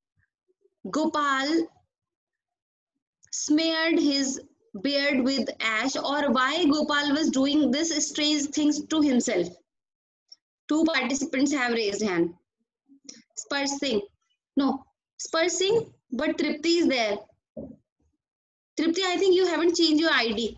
Gopal smeared his beard with ash, or why Gopal was doing this strange things to himself? Two participants have raised hand. Sparsh Singh. No, Sparsh Singh, but Tripti is there. Tripti, I think you haven't changed your I D.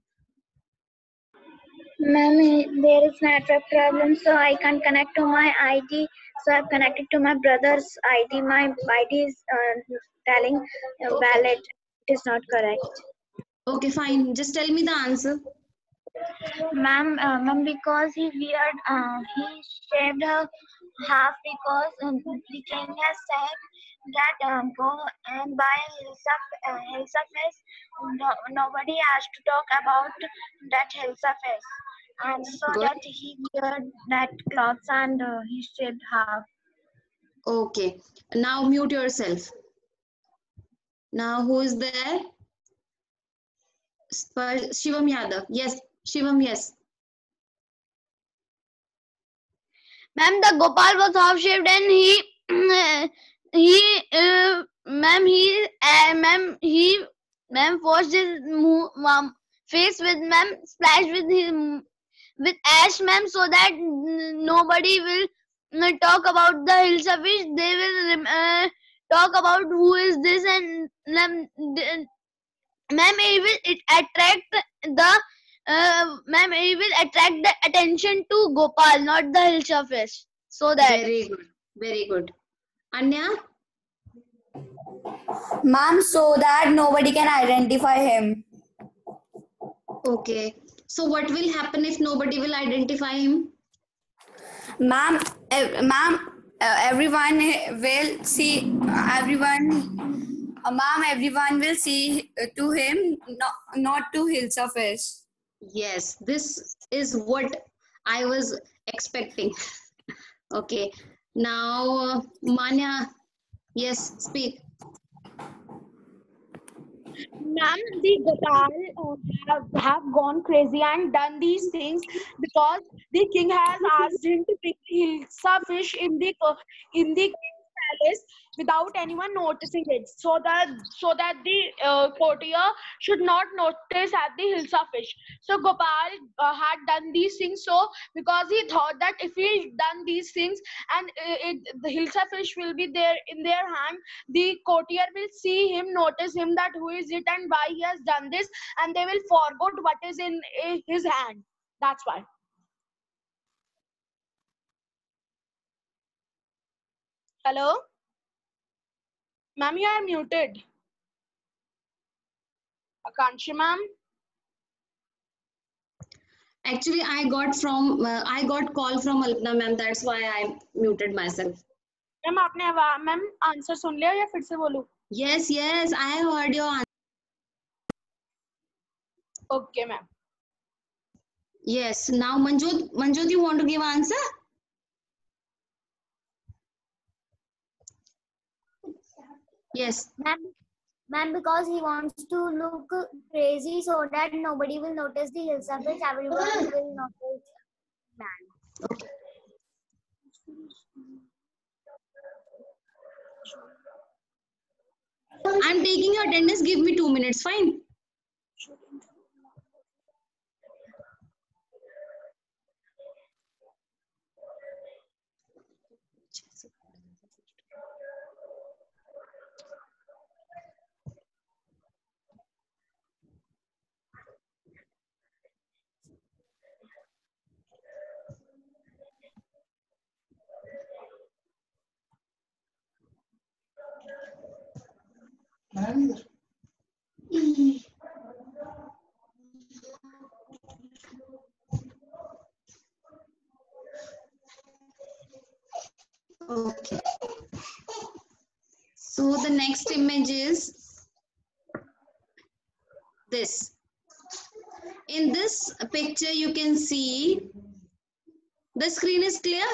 Ma'am, there is network problem, so I can't connect to my I D. So I've connected to my brother's I D. My I D is uh, telling uh, valid. It is not correct. Okay, fine. Just tell me the answer. Ma'am, uh, ma'am, because he weird, uh, he shaved her half because um, the king has said that um, go and buy Hilsa, uh, Hilsa fish. No, nobody has to talk about that Hilsa fish. And so Good. that he weared that clothes and uh, he shaved half. Okay. Now mute yourself. Now who is there? Shivam Yadav. Yes, Shivam, yes. Ma'am, the Gopal was half shaved and he, he, uh, ma'am, he, uh, ma'am, he, ma'am, washed his um, face with, ma'am, splashed with him, with ash, ma'am, so that nobody will uh, talk about the Hilsa fish. They will uh, talk about who is this, and ma'am, ma'am, it will it attract the uh, ma'am, it will attract the attention to Gopal, not the Hilsa fish. So that. Very good, very good. Anya? Ma'am, so that nobody can identify him. Okay. So what will happen if nobody will identify him? Ma'am, uh, ma'am, uh, everyone will see, everyone, uh, ma'am, everyone will see to him, not, not to Hilsa fish. Yes, this is what I was expecting. Okay. Now, uh, Manya, yes, speak. Ma'am, the Gopal uh, have, have gone crazy and done these things because the king has asked him to bring the Hilsa fish in the co- in the king's palace without anyone noticing it, so that so that the uh, courtier should not notice at the Hilsa fish. So Gopal uh, had done these things so because he thought that if he done these things and uh, it, the Hilsa fish will be there in their hand, the courtier will see him, notice him that who is it and why he has done this, and they will forget what is in uh, his hand. That's why. Hello? Ma'am, you are muted. Akanshi ma'am? Actually, I got from uh, I got call from Alpna ma'am. That's why I muted myself. Ma'am आपने ma'am answer सुन लिया या फिर से बोलूं? Yes, yes, I heard your answer. Okay, ma'am. Yes. Now, Manjot, Manjot, you want to give answer? Yes. Ma'am, ma'am, because he wants to look crazy so that nobody will notice the Hilsa fish, everyone will notice man. Okay. I'm taking your attendance. Give me two minutes. Fine. Okay. So the next image is this. In this picture, you can see the screen is clear.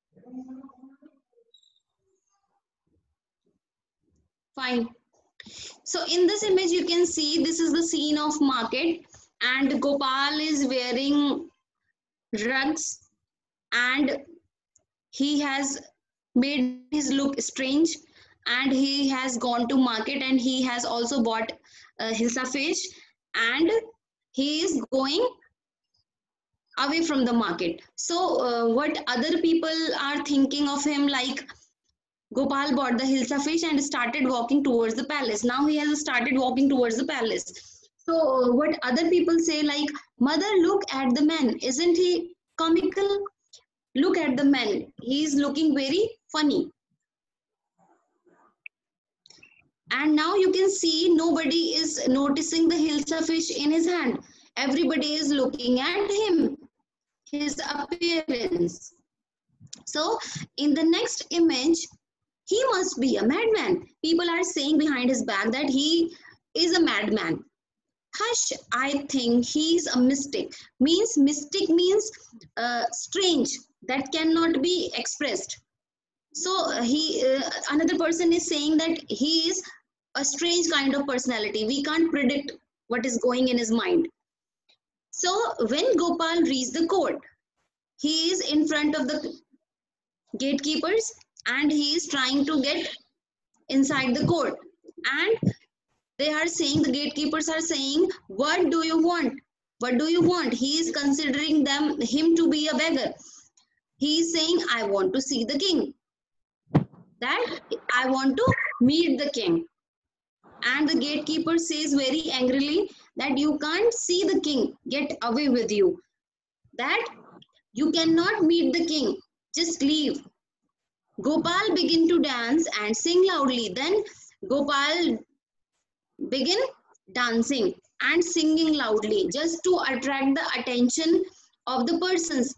Fine. So in this image, you can see this is the scene of market and Gopal is wearing rugs and he has made his look strange and he has gone to market and he has also bought uh, Hilsa fish and he is going away from the market. So uh, what other people are thinking of him, like Gopal bought the Hilsa fish and started walking towards the palace. Now he has started walking towards the palace. So what other people say, like, mother, look at the man. Isn't he comical? Look at the man. He is looking very funny. And now you can see nobody is noticing the Hilsa fish in his hand. Everybody is looking at him, his appearance. So in the next image, he must be a madman. People are saying behind his back that he is a madman. Hush, I think he's a mystic. Means mystic means uh, strange, that cannot be expressed. So uh, he, uh, another person is saying that he is a strange kind of personality. We can't predict what is going in his mind. So when Gopal reached the court, he is in front of the gatekeepers and he is trying to get inside the court. And they are saying, the gatekeepers are saying, what do you want? What do you want? He is considering them him to be a beggar. He is saying, I want to see the king. That I want to meet the king. And the gatekeeper says very angrily that you can't see the king. Get away with you. That you cannot meet the king. Just leave. Gopal begin to dance and sing loudly. Then Gopal begin dancing and singing loudly just to attract the attention of the persons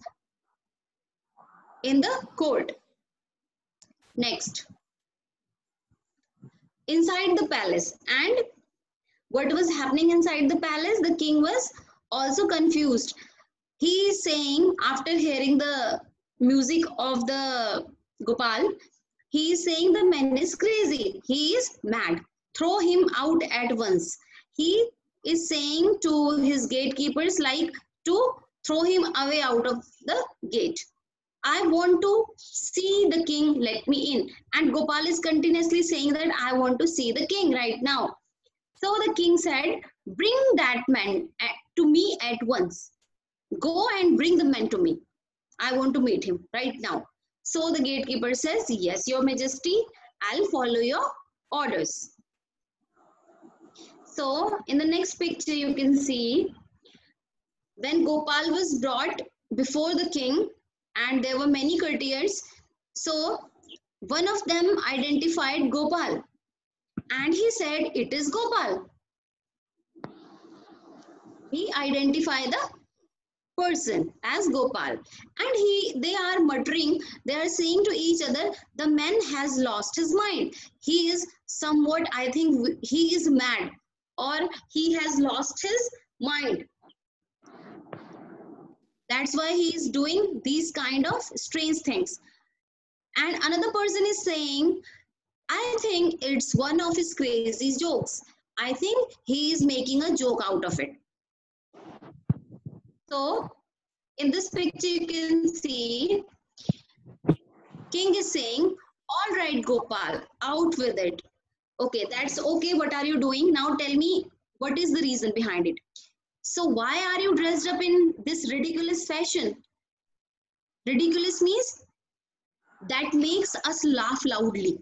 in the court. Next. Inside the palace. And what was happening inside the palace? The king was also confused. He is saying, after hearing the music of the Gopal, he is saying the man is crazy. He is mad. Throw him out at once. he is saying to his gatekeepers like to throw him away out of the gate. I want to see the king, let me in. And Gopal is continuously saying that I want to see the king right now. So the king said, bring that man to me at once. Go and bring the man to me. I want to meet him right now. So the gatekeeper says, yes, your majesty, I'll follow your orders. So in the next picture you can see, when Gopal was brought before the king, and there were many courtiers, so one of them identified Gopal and he said, it is Gopal. He identified the person as Gopal, and he they are muttering, they are saying to each other, the man has lost his mind. He is somewhat, I think he is mad, or he has lost his mind. That's why he is doing these kind of strange things. And another person is saying, I think it's one of his crazy jokes. I think he is making a joke out of it. So in this picture you can see, king is saying, all right, Gopal, out with it. Okay, that's okay. What are you doing? Now tell me, what is the reason behind it? So why are you dressed up in this ridiculous fashion? Ridiculous means that makes us laugh loudly.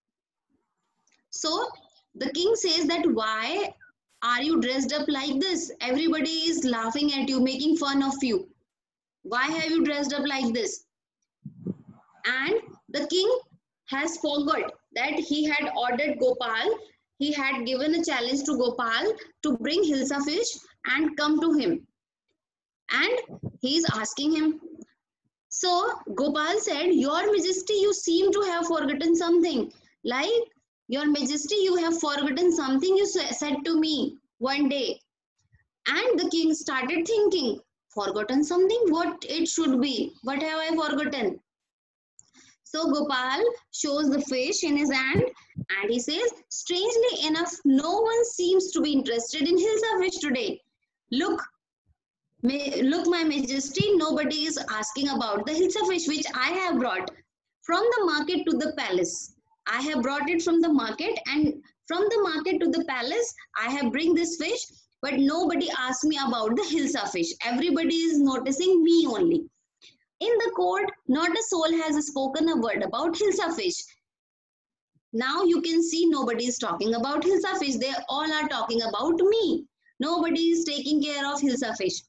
So the king says that why are you dressed up like this? Everybody is laughing at you, making fun of you. Why have you dressed up like this? And the king has forgot that he had ordered Gopal, he had given a challenge to Gopal to bring Hilsa fish and come to him. And he is asking him. So Gopal said, your majesty, you seem to have forgotten something. Like, your majesty, you have forgotten something you said to me one day. And the king started thinking, forgotten something? What it should be? What have I forgotten? So Gopal shows the fish in his hand and he says, strangely enough, no one seems to be interested in Hilsa fish today. Look, may, look, my majesty, nobody is asking about the Hilsa fish which I have brought from the market to the palace. I have brought it from the market, and from the market to the palace, I have bring this fish, but nobody asked me about the Hilsa fish. Everybody is noticing me only. In the court, not a soul has spoken a word about Hilsa fish. Now you can see nobody is talking about Hilsa fish. They all are talking about me. Nobody is taking care of Hilsa fish.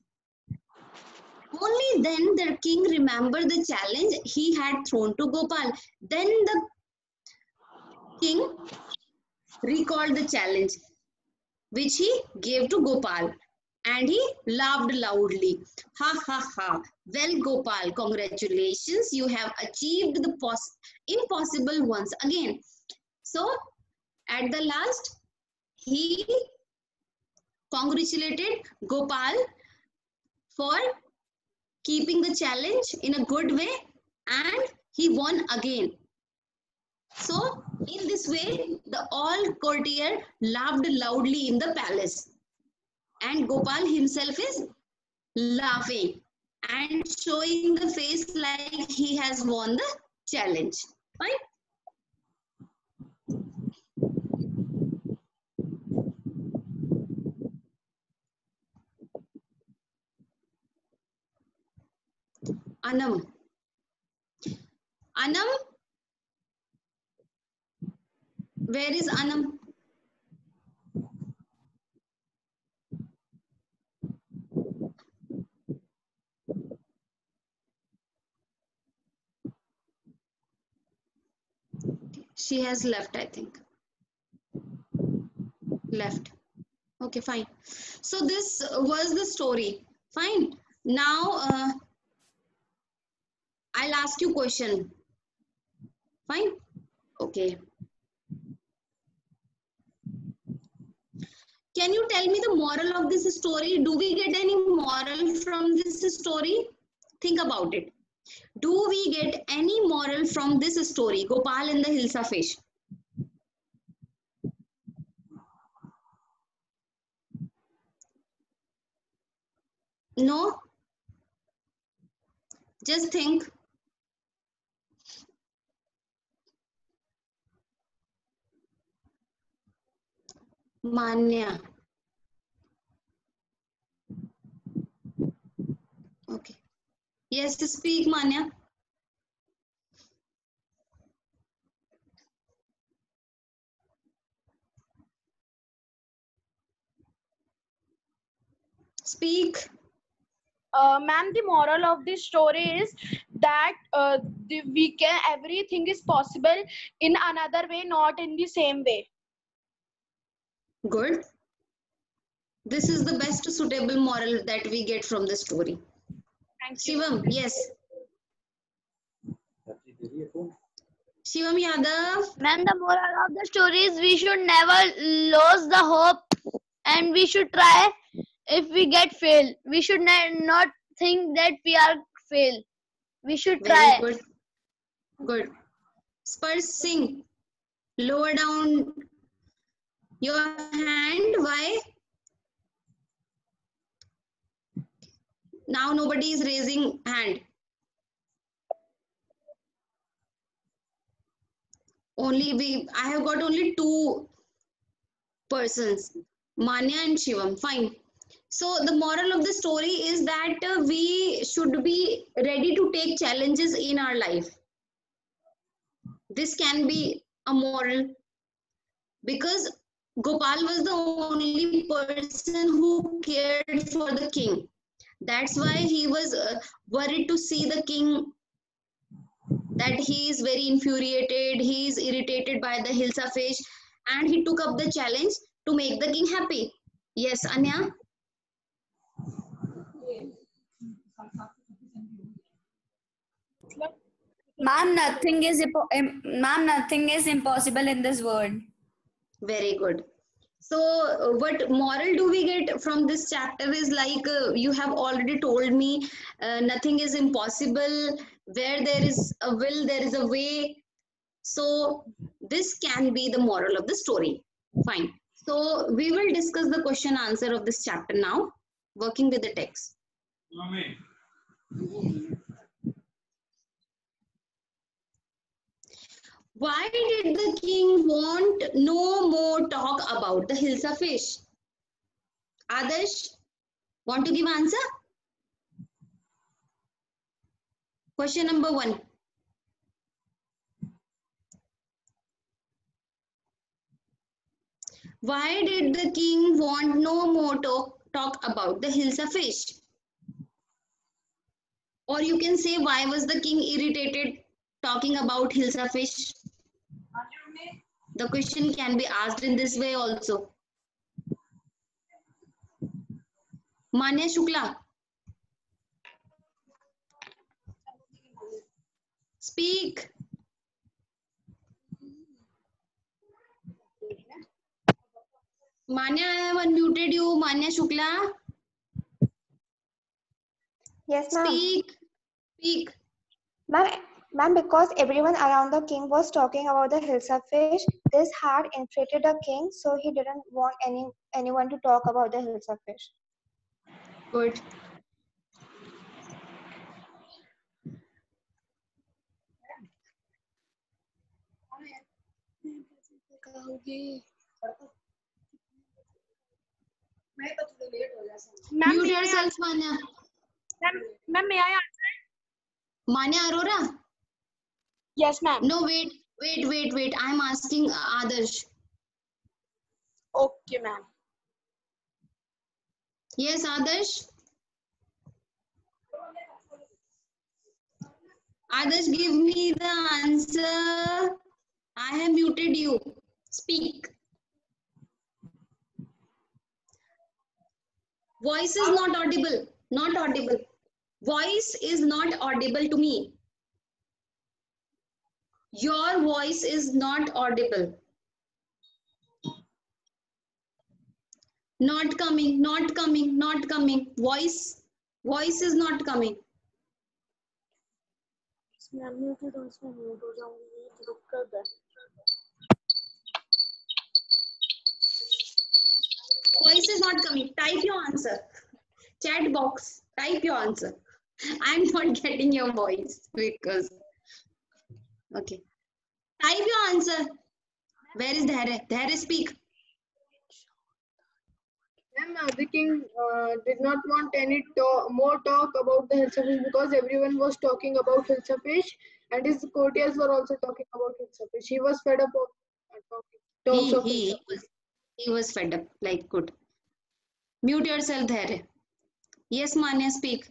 Only then the king remembered the challenge he had thrown to Gopal. Then the king recalled the challenge which he gave to Gopal. And he laughed loudly. Ha ha ha. Well, Gopal, congratulations. You have achieved the pos impossible once again. So, at the last, he congratulated Gopal for keeping the challenge in a good way, and he won again. So, in this way, the all courtier laughed loudly in the palace. And Gopal himself is laughing and showing the face like he has won the challenge. Right? Anam. Anam? Where is Anam? She has left, I think. Left. Okay, fine. So this was the story. Fine. Now, uh, I'll ask you a question. Fine? Okay. Can you tell me the moral of this story? Do we get any moral from this story? Think about it. Do we get any moral from this story, Gopal and the Hilsa fish? No? Just think. Manya. Okay. Yes, speak, Manya. Speak. Uh, ma'am, the moral of this story is that uh, the, we can everything is possible in another way, not in the same way. Good. This is the best suitable moral that we get from the story. Thank you. Shivam, yes. Shivam Yadav. Ma'am, the moral of the story is we should never lose the hope and we should try. If we get fail, we should not think that we are fail. We should try. Very good. Good. Spurs Singh, lower down your hand. Why? Now nobody is raising hand. Only we, I have got only two persons, Manya and Shivam. Fine. So the moral of the story is that uh, we should be ready to take challenges in our life. This can be a moral because Gopal was the only person who cared for the king. That's why he was uh, worried to see the king, that he is very infuriated, he is irritated by the Hilsa fish, and he took up the challenge to make the king happy. Yes, Anya? Ma'am, nothing is ma'am, nothing is impossible in this world. Very good. So uh, what moral do we get from this chapter is like uh, you have already told me uh, nothing is impossible. Where there is a will, there is a way. So this can be the moral of the story. Fine. So we will discuss the question answer of this chapter now, working with the text. Mommy. Why did the king want no more talk about the Hilsa fish? Adarsh, want to give answer? Question number one. Why did the king want no more talk, talk about the Hilsa fish? Or you can say, why was the king irritated talking about Hilsa fish? The question can be asked in this way also. Manya Shukla. Speak. Manya, I have unmuted you. Manya Shukla. Yes, ma'am. Speak. Speak. Ma'am, ma'am, because everyone around the king was talking about the Hilsa fish, this had infuriated the king, so he didn't want any anyone to talk about the Hilsa fish. Good. Mute yourself, Manya. Ma'am, may I answer? Manya Arora? Yes, ma'am. No, wait, wait, wait, wait. I'm asking Adarsh. Okay, ma'am. Yes, Adarsh? Adarsh, give me the answer. I have muted you. Speak. Voice is not audible. Not audible. Voice is not audible to me. Your voice is not audible. Not coming, not coming, not coming. Voice, voice is not coming. Voice is not coming. Type your answer. Chat box. Type your answer. I'm not getting your voice because. Okay. Type your answer. Where is Dhairya? Dhairya, speak. Ma'am, uh, the king uh, did not want any to more talk about the Hilsa fish because everyone was talking about Hilsa fish and his courtiers were also talking about Hilsa fish. He was fed up of uh, talking talks He, of he, Hilsa he was he was fed up. Like good. Mute yourself, Dhairya. Yes, Manya, speak.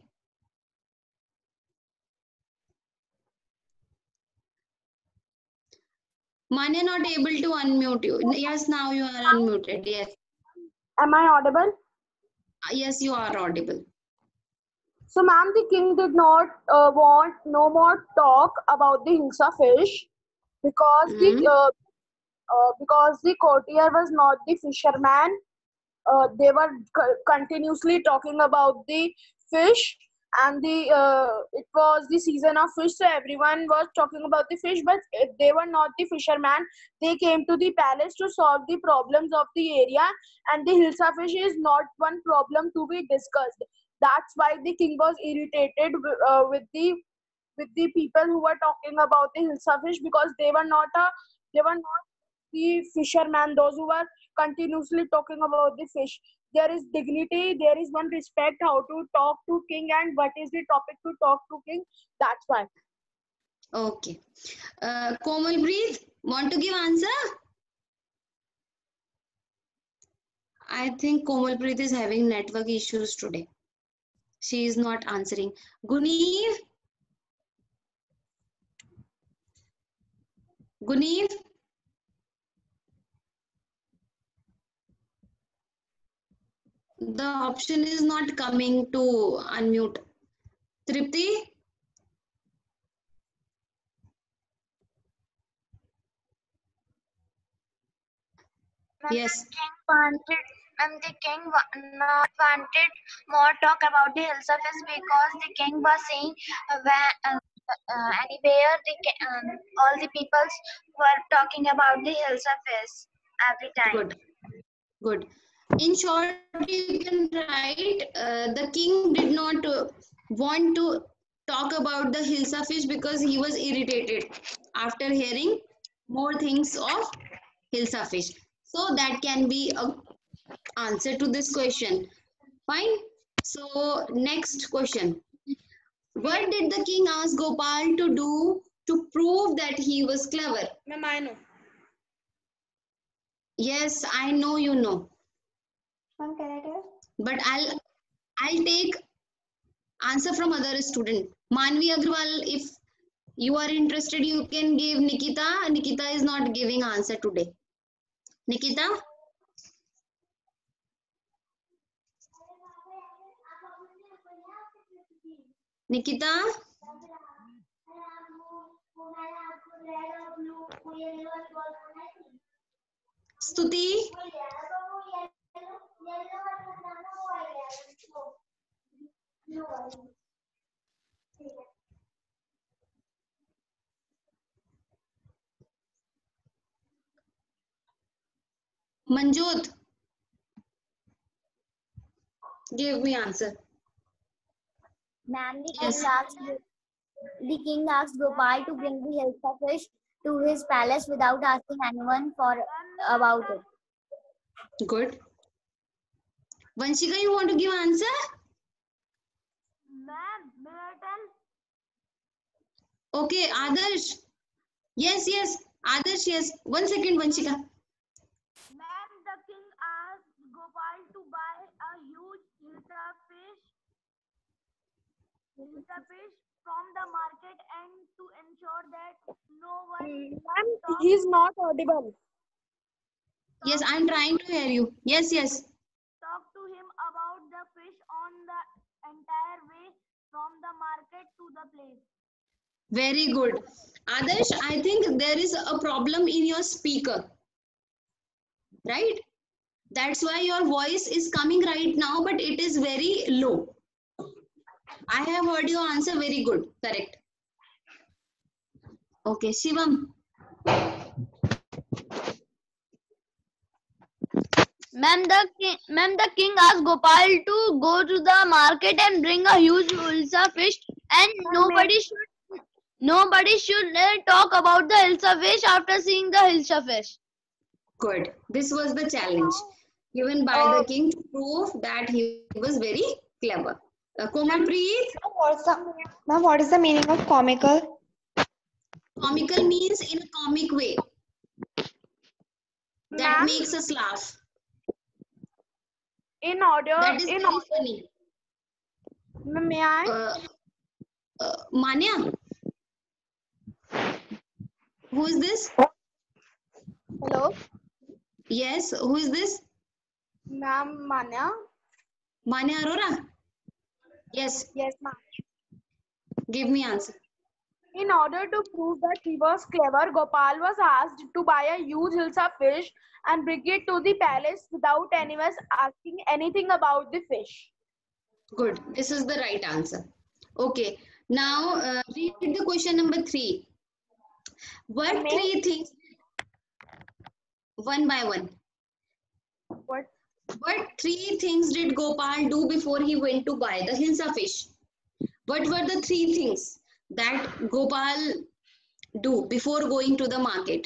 Manya not able to unmute you. Yes, now you are unmuted. Yes. Am I audible? Yes, you are audible. So, ma'am, the king did not uh, want no more talk about the Hilsa fish because Mm-hmm. the uh, uh, because the courtier was not the fisherman. Uh, they were co- continuously talking about the fish, and the uh, it was the season of fish, so everyone was talking about the fish, but uh, they were not the fisherman. They came to the palace to solve the problems of the area, and the Hilsa fish is not one problem to be discussed. That's why the king was irritated w- uh, with the with the people who were talking about the Hilsa fish because they were not a they were not the fishermen, those who were continuously talking about the fish. There is dignity, there is one respect how to talk to king and what is the topic to talk to king. That's why. Okay. Uh, Komalpreet, want to give answer? I think Komalpreet is having network issues today. She is not answering. Guneev? Guneev? The option is not coming to unmute. Tripti? Ma'am, Yes. the king wanted, ma'am, the king wa- not wanted more talk about the Hilsa fish because the king was saying uh, where, uh, uh, anywhere the ki- um, all the peoples were talking about the Hilsa fish every time. Good. Good. In short, you can write uh, the king did not uh, want to talk about the Hilsa fish because he was irritated after hearing more things of Hilsa fish. So that can be a answer to this question. Fine. So next question. What did the king ask Gopal to do to prove that he was clever? Ma'am, I know. Yes, I know you know. Ma'am, can I tell? But I'll I'll take answer from other student. Manvi Agrawal, if you are interested, you can give Nikita. Nikita is not giving answer today. Nikita? Nikita? Stuti? Manjot? Give me answer. Ma'am, the Yes. king asked the king asked Gopal to bring the Hilsa fish to his palace without asking anyone for about it. Good. Vanshika, you want to give answer? Ma'am, may I tell? Okay, Adarsh. Yes, yes. Adarsh, yes. One second, Vanshika. Ma'am, the king asked Gopal to buy a huge Hilsa fish, Hilsa fish from the market and to ensure that no one. Ma'am, he's not audible. Yes, I'm trying to hear you. Yes, yes. Talk to him about the fish on the entire way from the market to the place. Very good. Adarsh, I think there is a problem in your speaker. Right? That's why your voice is coming right now, but it is very low. I have heard your answer very good. Correct. Okay, Shivam. Ma'am, the king, ma'am, the king asked Gopal to go to the market and bring a huge hilsa fish, and nobody should nobody should uh, talk about the hilsa fish after seeing the hilsa fish. Good. This was the challenge given by Uh, the king to prove that he was very clever. Uh, Komalpreet, What's the, ma'am, what is the meaning of comical? comical means in a comic way. That Ma'am? makes us laugh. In order, That is in very order, funny. may I? Uh, uh, Manya, who is this? Hello, Yes, who is this? ma'am, Manya. Manya Arora? Yes, Yes, ma'am. give me answer. In order to prove that he was clever, Gopal was asked to buy a huge hilsa fish and bring it to the palace without anyone asking anything about the fish. Good. This is the right answer. Okay. Now, uh, read the question number three. What May- three things? One by one. What? What three things did Gopal do before he went to buy the hilsa fish? What were the three things that Gopal do before going to the market?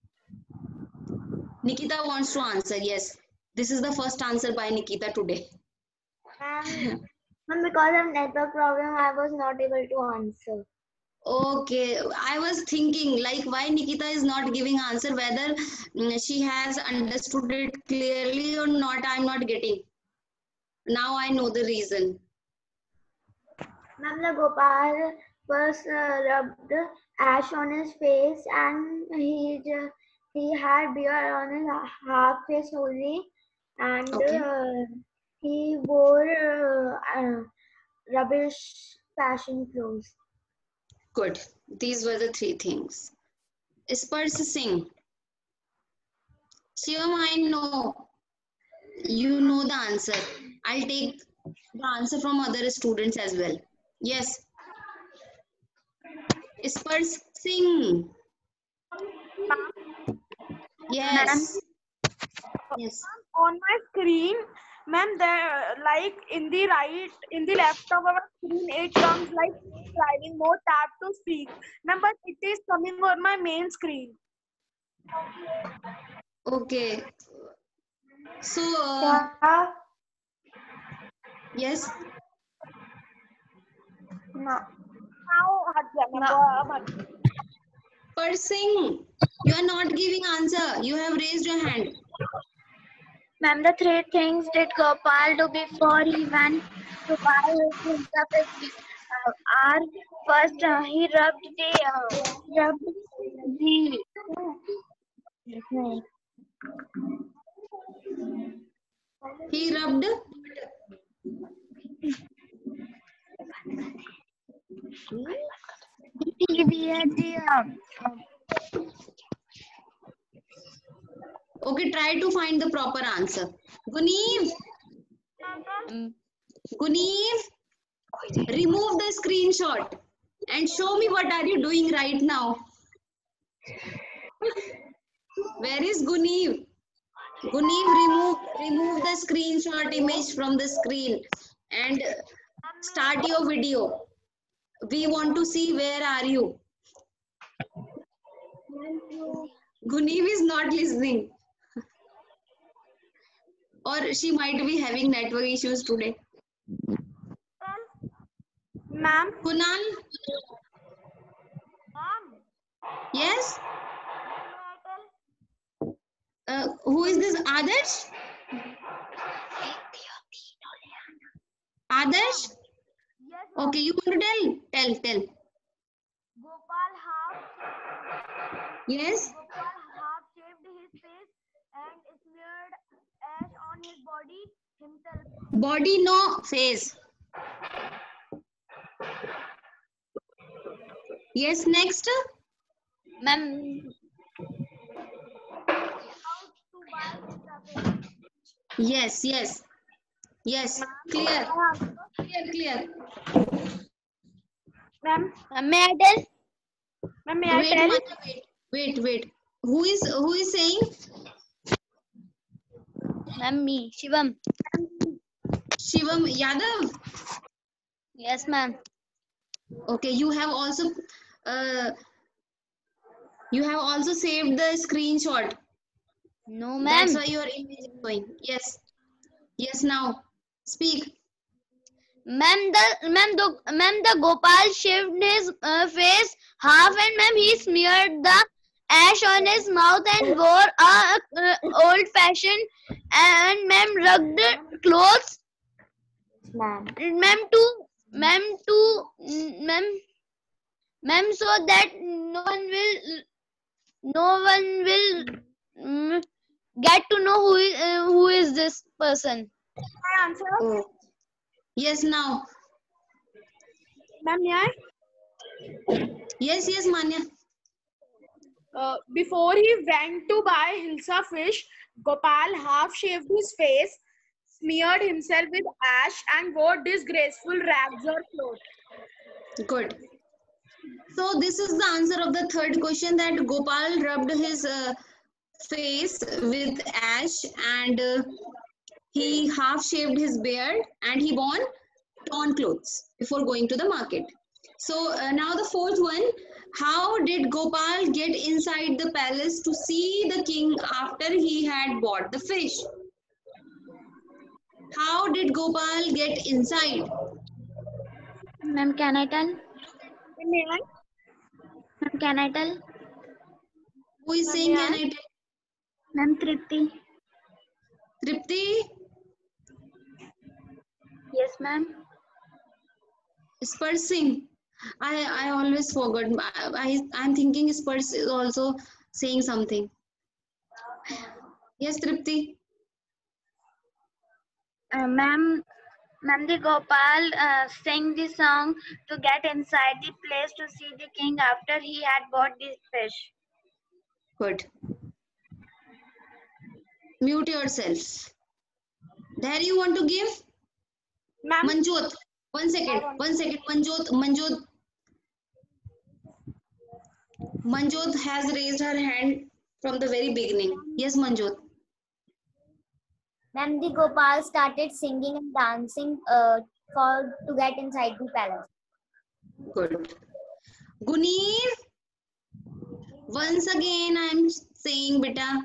Nikita wants to answer. Yes. This is the first answer by Nikita today. Ma'am, ma'am, because of network problem, I was not able to answer. Okay, I was thinking like why Nikita is not giving answer, whether mm, she has understood it clearly or not. I'm not getting. Now I know the reason. Ma'am, the Gopal first uh, rubbed ash on his face, and he ju- he had beard on his half face only, and Okay. uh, he wore uh, uh, rubbish fashion clothes. Good. These were the three things. Spurs Singh. Shivam, I know. You know the answer. I'll take the answer from other students as well. Yes. Spurs Singh. Yes. Yes. On my screen, ma'am, there like in the right, in the left of our screen, it comes like driving mode, tap to speak. Ma'am, but it is coming on my main screen. Okay. So, uh, Yeah. yes. No. Now, hut gaya, ma'am, No. ab hut. Spurs Singh, you are not giving answer. You have raised your hand. Ma'am, the three things did Gopal do before he went to buy his hilsa fish uh, are first uh, he rubbed the uh, rubbed the He rubbed. he wear the uh, Okay, try to find the proper answer. Guneev. Guneev, remove the screenshot and show me what are you doing right now. Where is Guneev? Guneev, remove, remove the screenshot image from the screen and start your video. We want to see where are you. Guneev is not listening. Or she might be having network issues today. Ma'am. Kunal? Ma'am. Yes? Uh, who is this? Adarsh? Adarsh? Yes, Okay, you want to tell? Tell, tell. Gopal half Yes? Gopal half shaved his face and smeared ash on his body himself. Body, no. Face. Yes, next. Ma'am, Yes, yes. Yes, clear. Clear, clear. Ma'am. may I tell? Ma'am, may I Wait, tell? Manya, wait, wait, wait. Who is who is saying? Ma'am, me, Shivam. Shivam Yadav. Yes, ma'am. Okay, you have also uh, you have also saved the screenshot. No, ma'am. That's why your image is going. Yes. Yes, now speak. Ma'am, the ma'am the ma'am the Gopal shaved his uh, face half, and ma'am he smeared the ash on his mouth and wore a uh, old fashioned and ma'am rugged clothes. Ma'am. Ma'am to ma'am to ma'am ma'am so that no one will no one will mm, get to know who is uh, who is this person. My answer. Oh. Yes, now. Ma'am, yeah. Yes, yes, Manya. Uh, before he went to buy Hilsa fish, Gopal half shaved his face, smeared himself with ash, and wore disgraceful rags or clothes. Good. So this is the answer of the third question, that Gopal rubbed his uh, face with ash and uh, he half shaved his beard and he wore torn clothes before going to the market. So uh, now the fourth one, how did Gopal get inside the palace to see the king after he had bought the fish? How did Gopal get inside? Ma'am, can I tell? Ma'am, can I tell? Who is saying can I tell? Ma'am, Tripti. Tripti? Yes, ma'am. Spurs Singh. I, I always forgot. I, I, I'm thinking Spurs is also saying something. Yes, Tripti. Uh, ma'am, ma'am, the Gopal uh, sang the song to get inside the place to see the king after he had bought this fish. Good. Mute yourself. There you want to give? Manjot. One second. One second. Manjot. Manjot. Manjot has raised her hand from the very beginning. Yes, Manjot. Ma'am, the Gopal started singing and dancing uh, for to get inside the palace. Good. Gunir. Once again, I am saying, beta,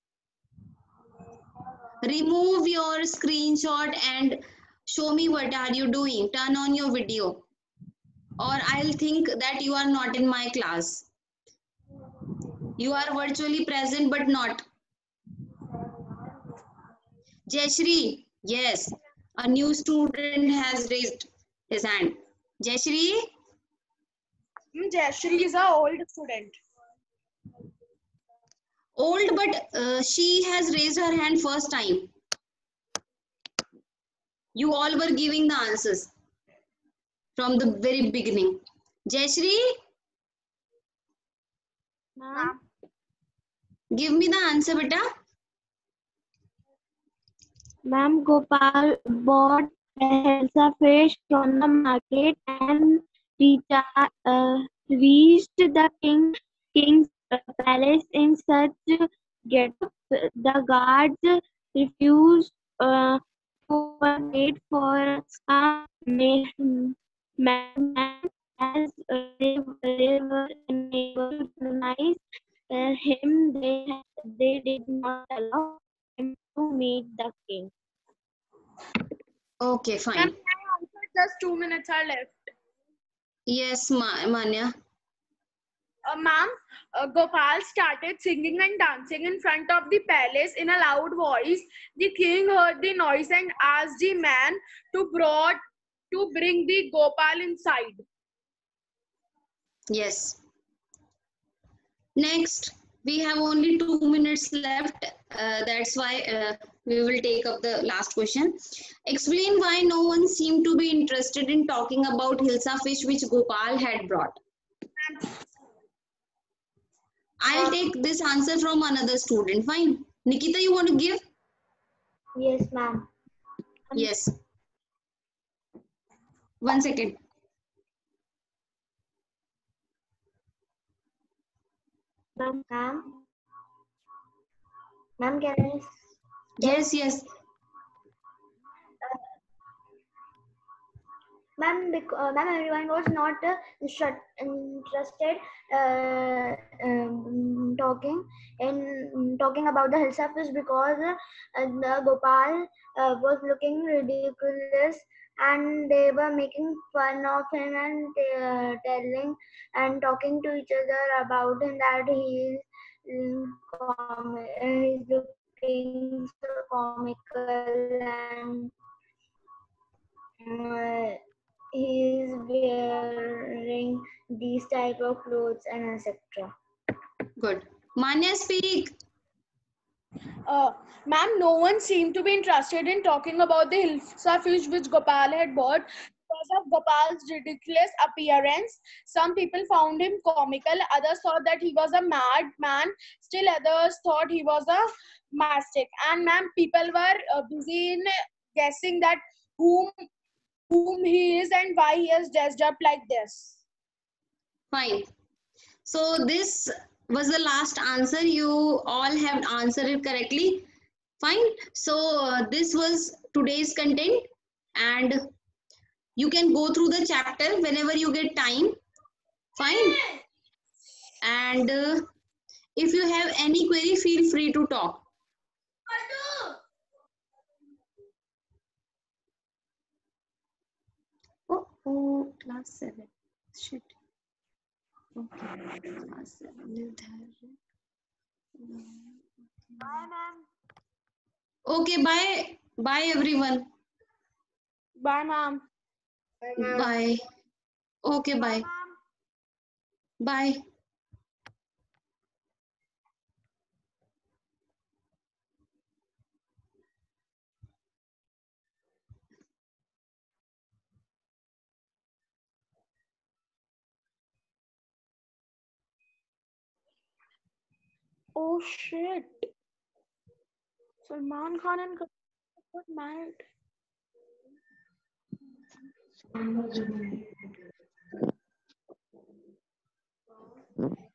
remove your screenshot and show me what are you doing. Turn on your video, or I'll think that you are not in my class. You are virtually present but not. Jayashri, yes, a new student has raised his hand. Jayashri? Jayashri is an old student. Old, but uh, she has raised her hand first time. You all were giving the answers from the very beginning. Jayashri? Ma'am. Give me the answer, beta. Ma'am, Gopal bought Hilsa fish from the market and reached, uh, reached the king, king's palace in such get-up. The guards refused uh, to wait for a madman as they, they were unable to recognize uh, him. They, they did not allow him to meet the king. Okay, fine. Ma'am, my answer, just two minutes are left. Yes, Ma Manya. Uh, Ma'am, uh, Gopal started singing and dancing in front of the palace in a loud voice. The king heard the noise and asked the man to brought to bring the Gopal inside. Yes. Next, we have only two minutes left. Uh, that's why uh, we will take up the last question. Explain why no one seemed to be interested in talking about Hilsa fish which Gopal had brought. I'll take this answer from another student. Fine. Nikita, you want to give? Yes, ma'am. Yes. One second. Ma'am, ma'am, ma'am, can I Yes, yes. Ma'am, bec- uh, ma'am, everyone was not uh, shut, interested uh, um, talking in talking about the Hilsafish because uh, the Gopal uh, was looking ridiculous and they were making fun of him and uh, telling and talking to each other about him that he is um, com- he's looking so comical and uh, he is wearing these type of clothes and et cetera. Good. Manya, speak. Uh, ma'am, no one seemed to be interested in talking about the Hilsa fish which Gopal had bought because of Gopal's ridiculous appearance. Some people found him comical, others thought that he was a mad man, still others thought he was a mastic. And ma'am, people were uh, busy in guessing that whom whom he is and why he is dressed up like this. Fine. So this was the last answer. You all have answered it correctly. Fine. So uh, this was today's content, and you can go through the chapter whenever you get time. Fine. And uh, if you have any query, feel free to talk. Oh, oh, class seven. Shit. Okay, class seven. Nirdhar. Bye, ma'am. Okay, bye. Bye, everyone. Bye, ma'am. Bye. Okay, bye. Bye. Oh shit. Salman Khan and Katrina got married.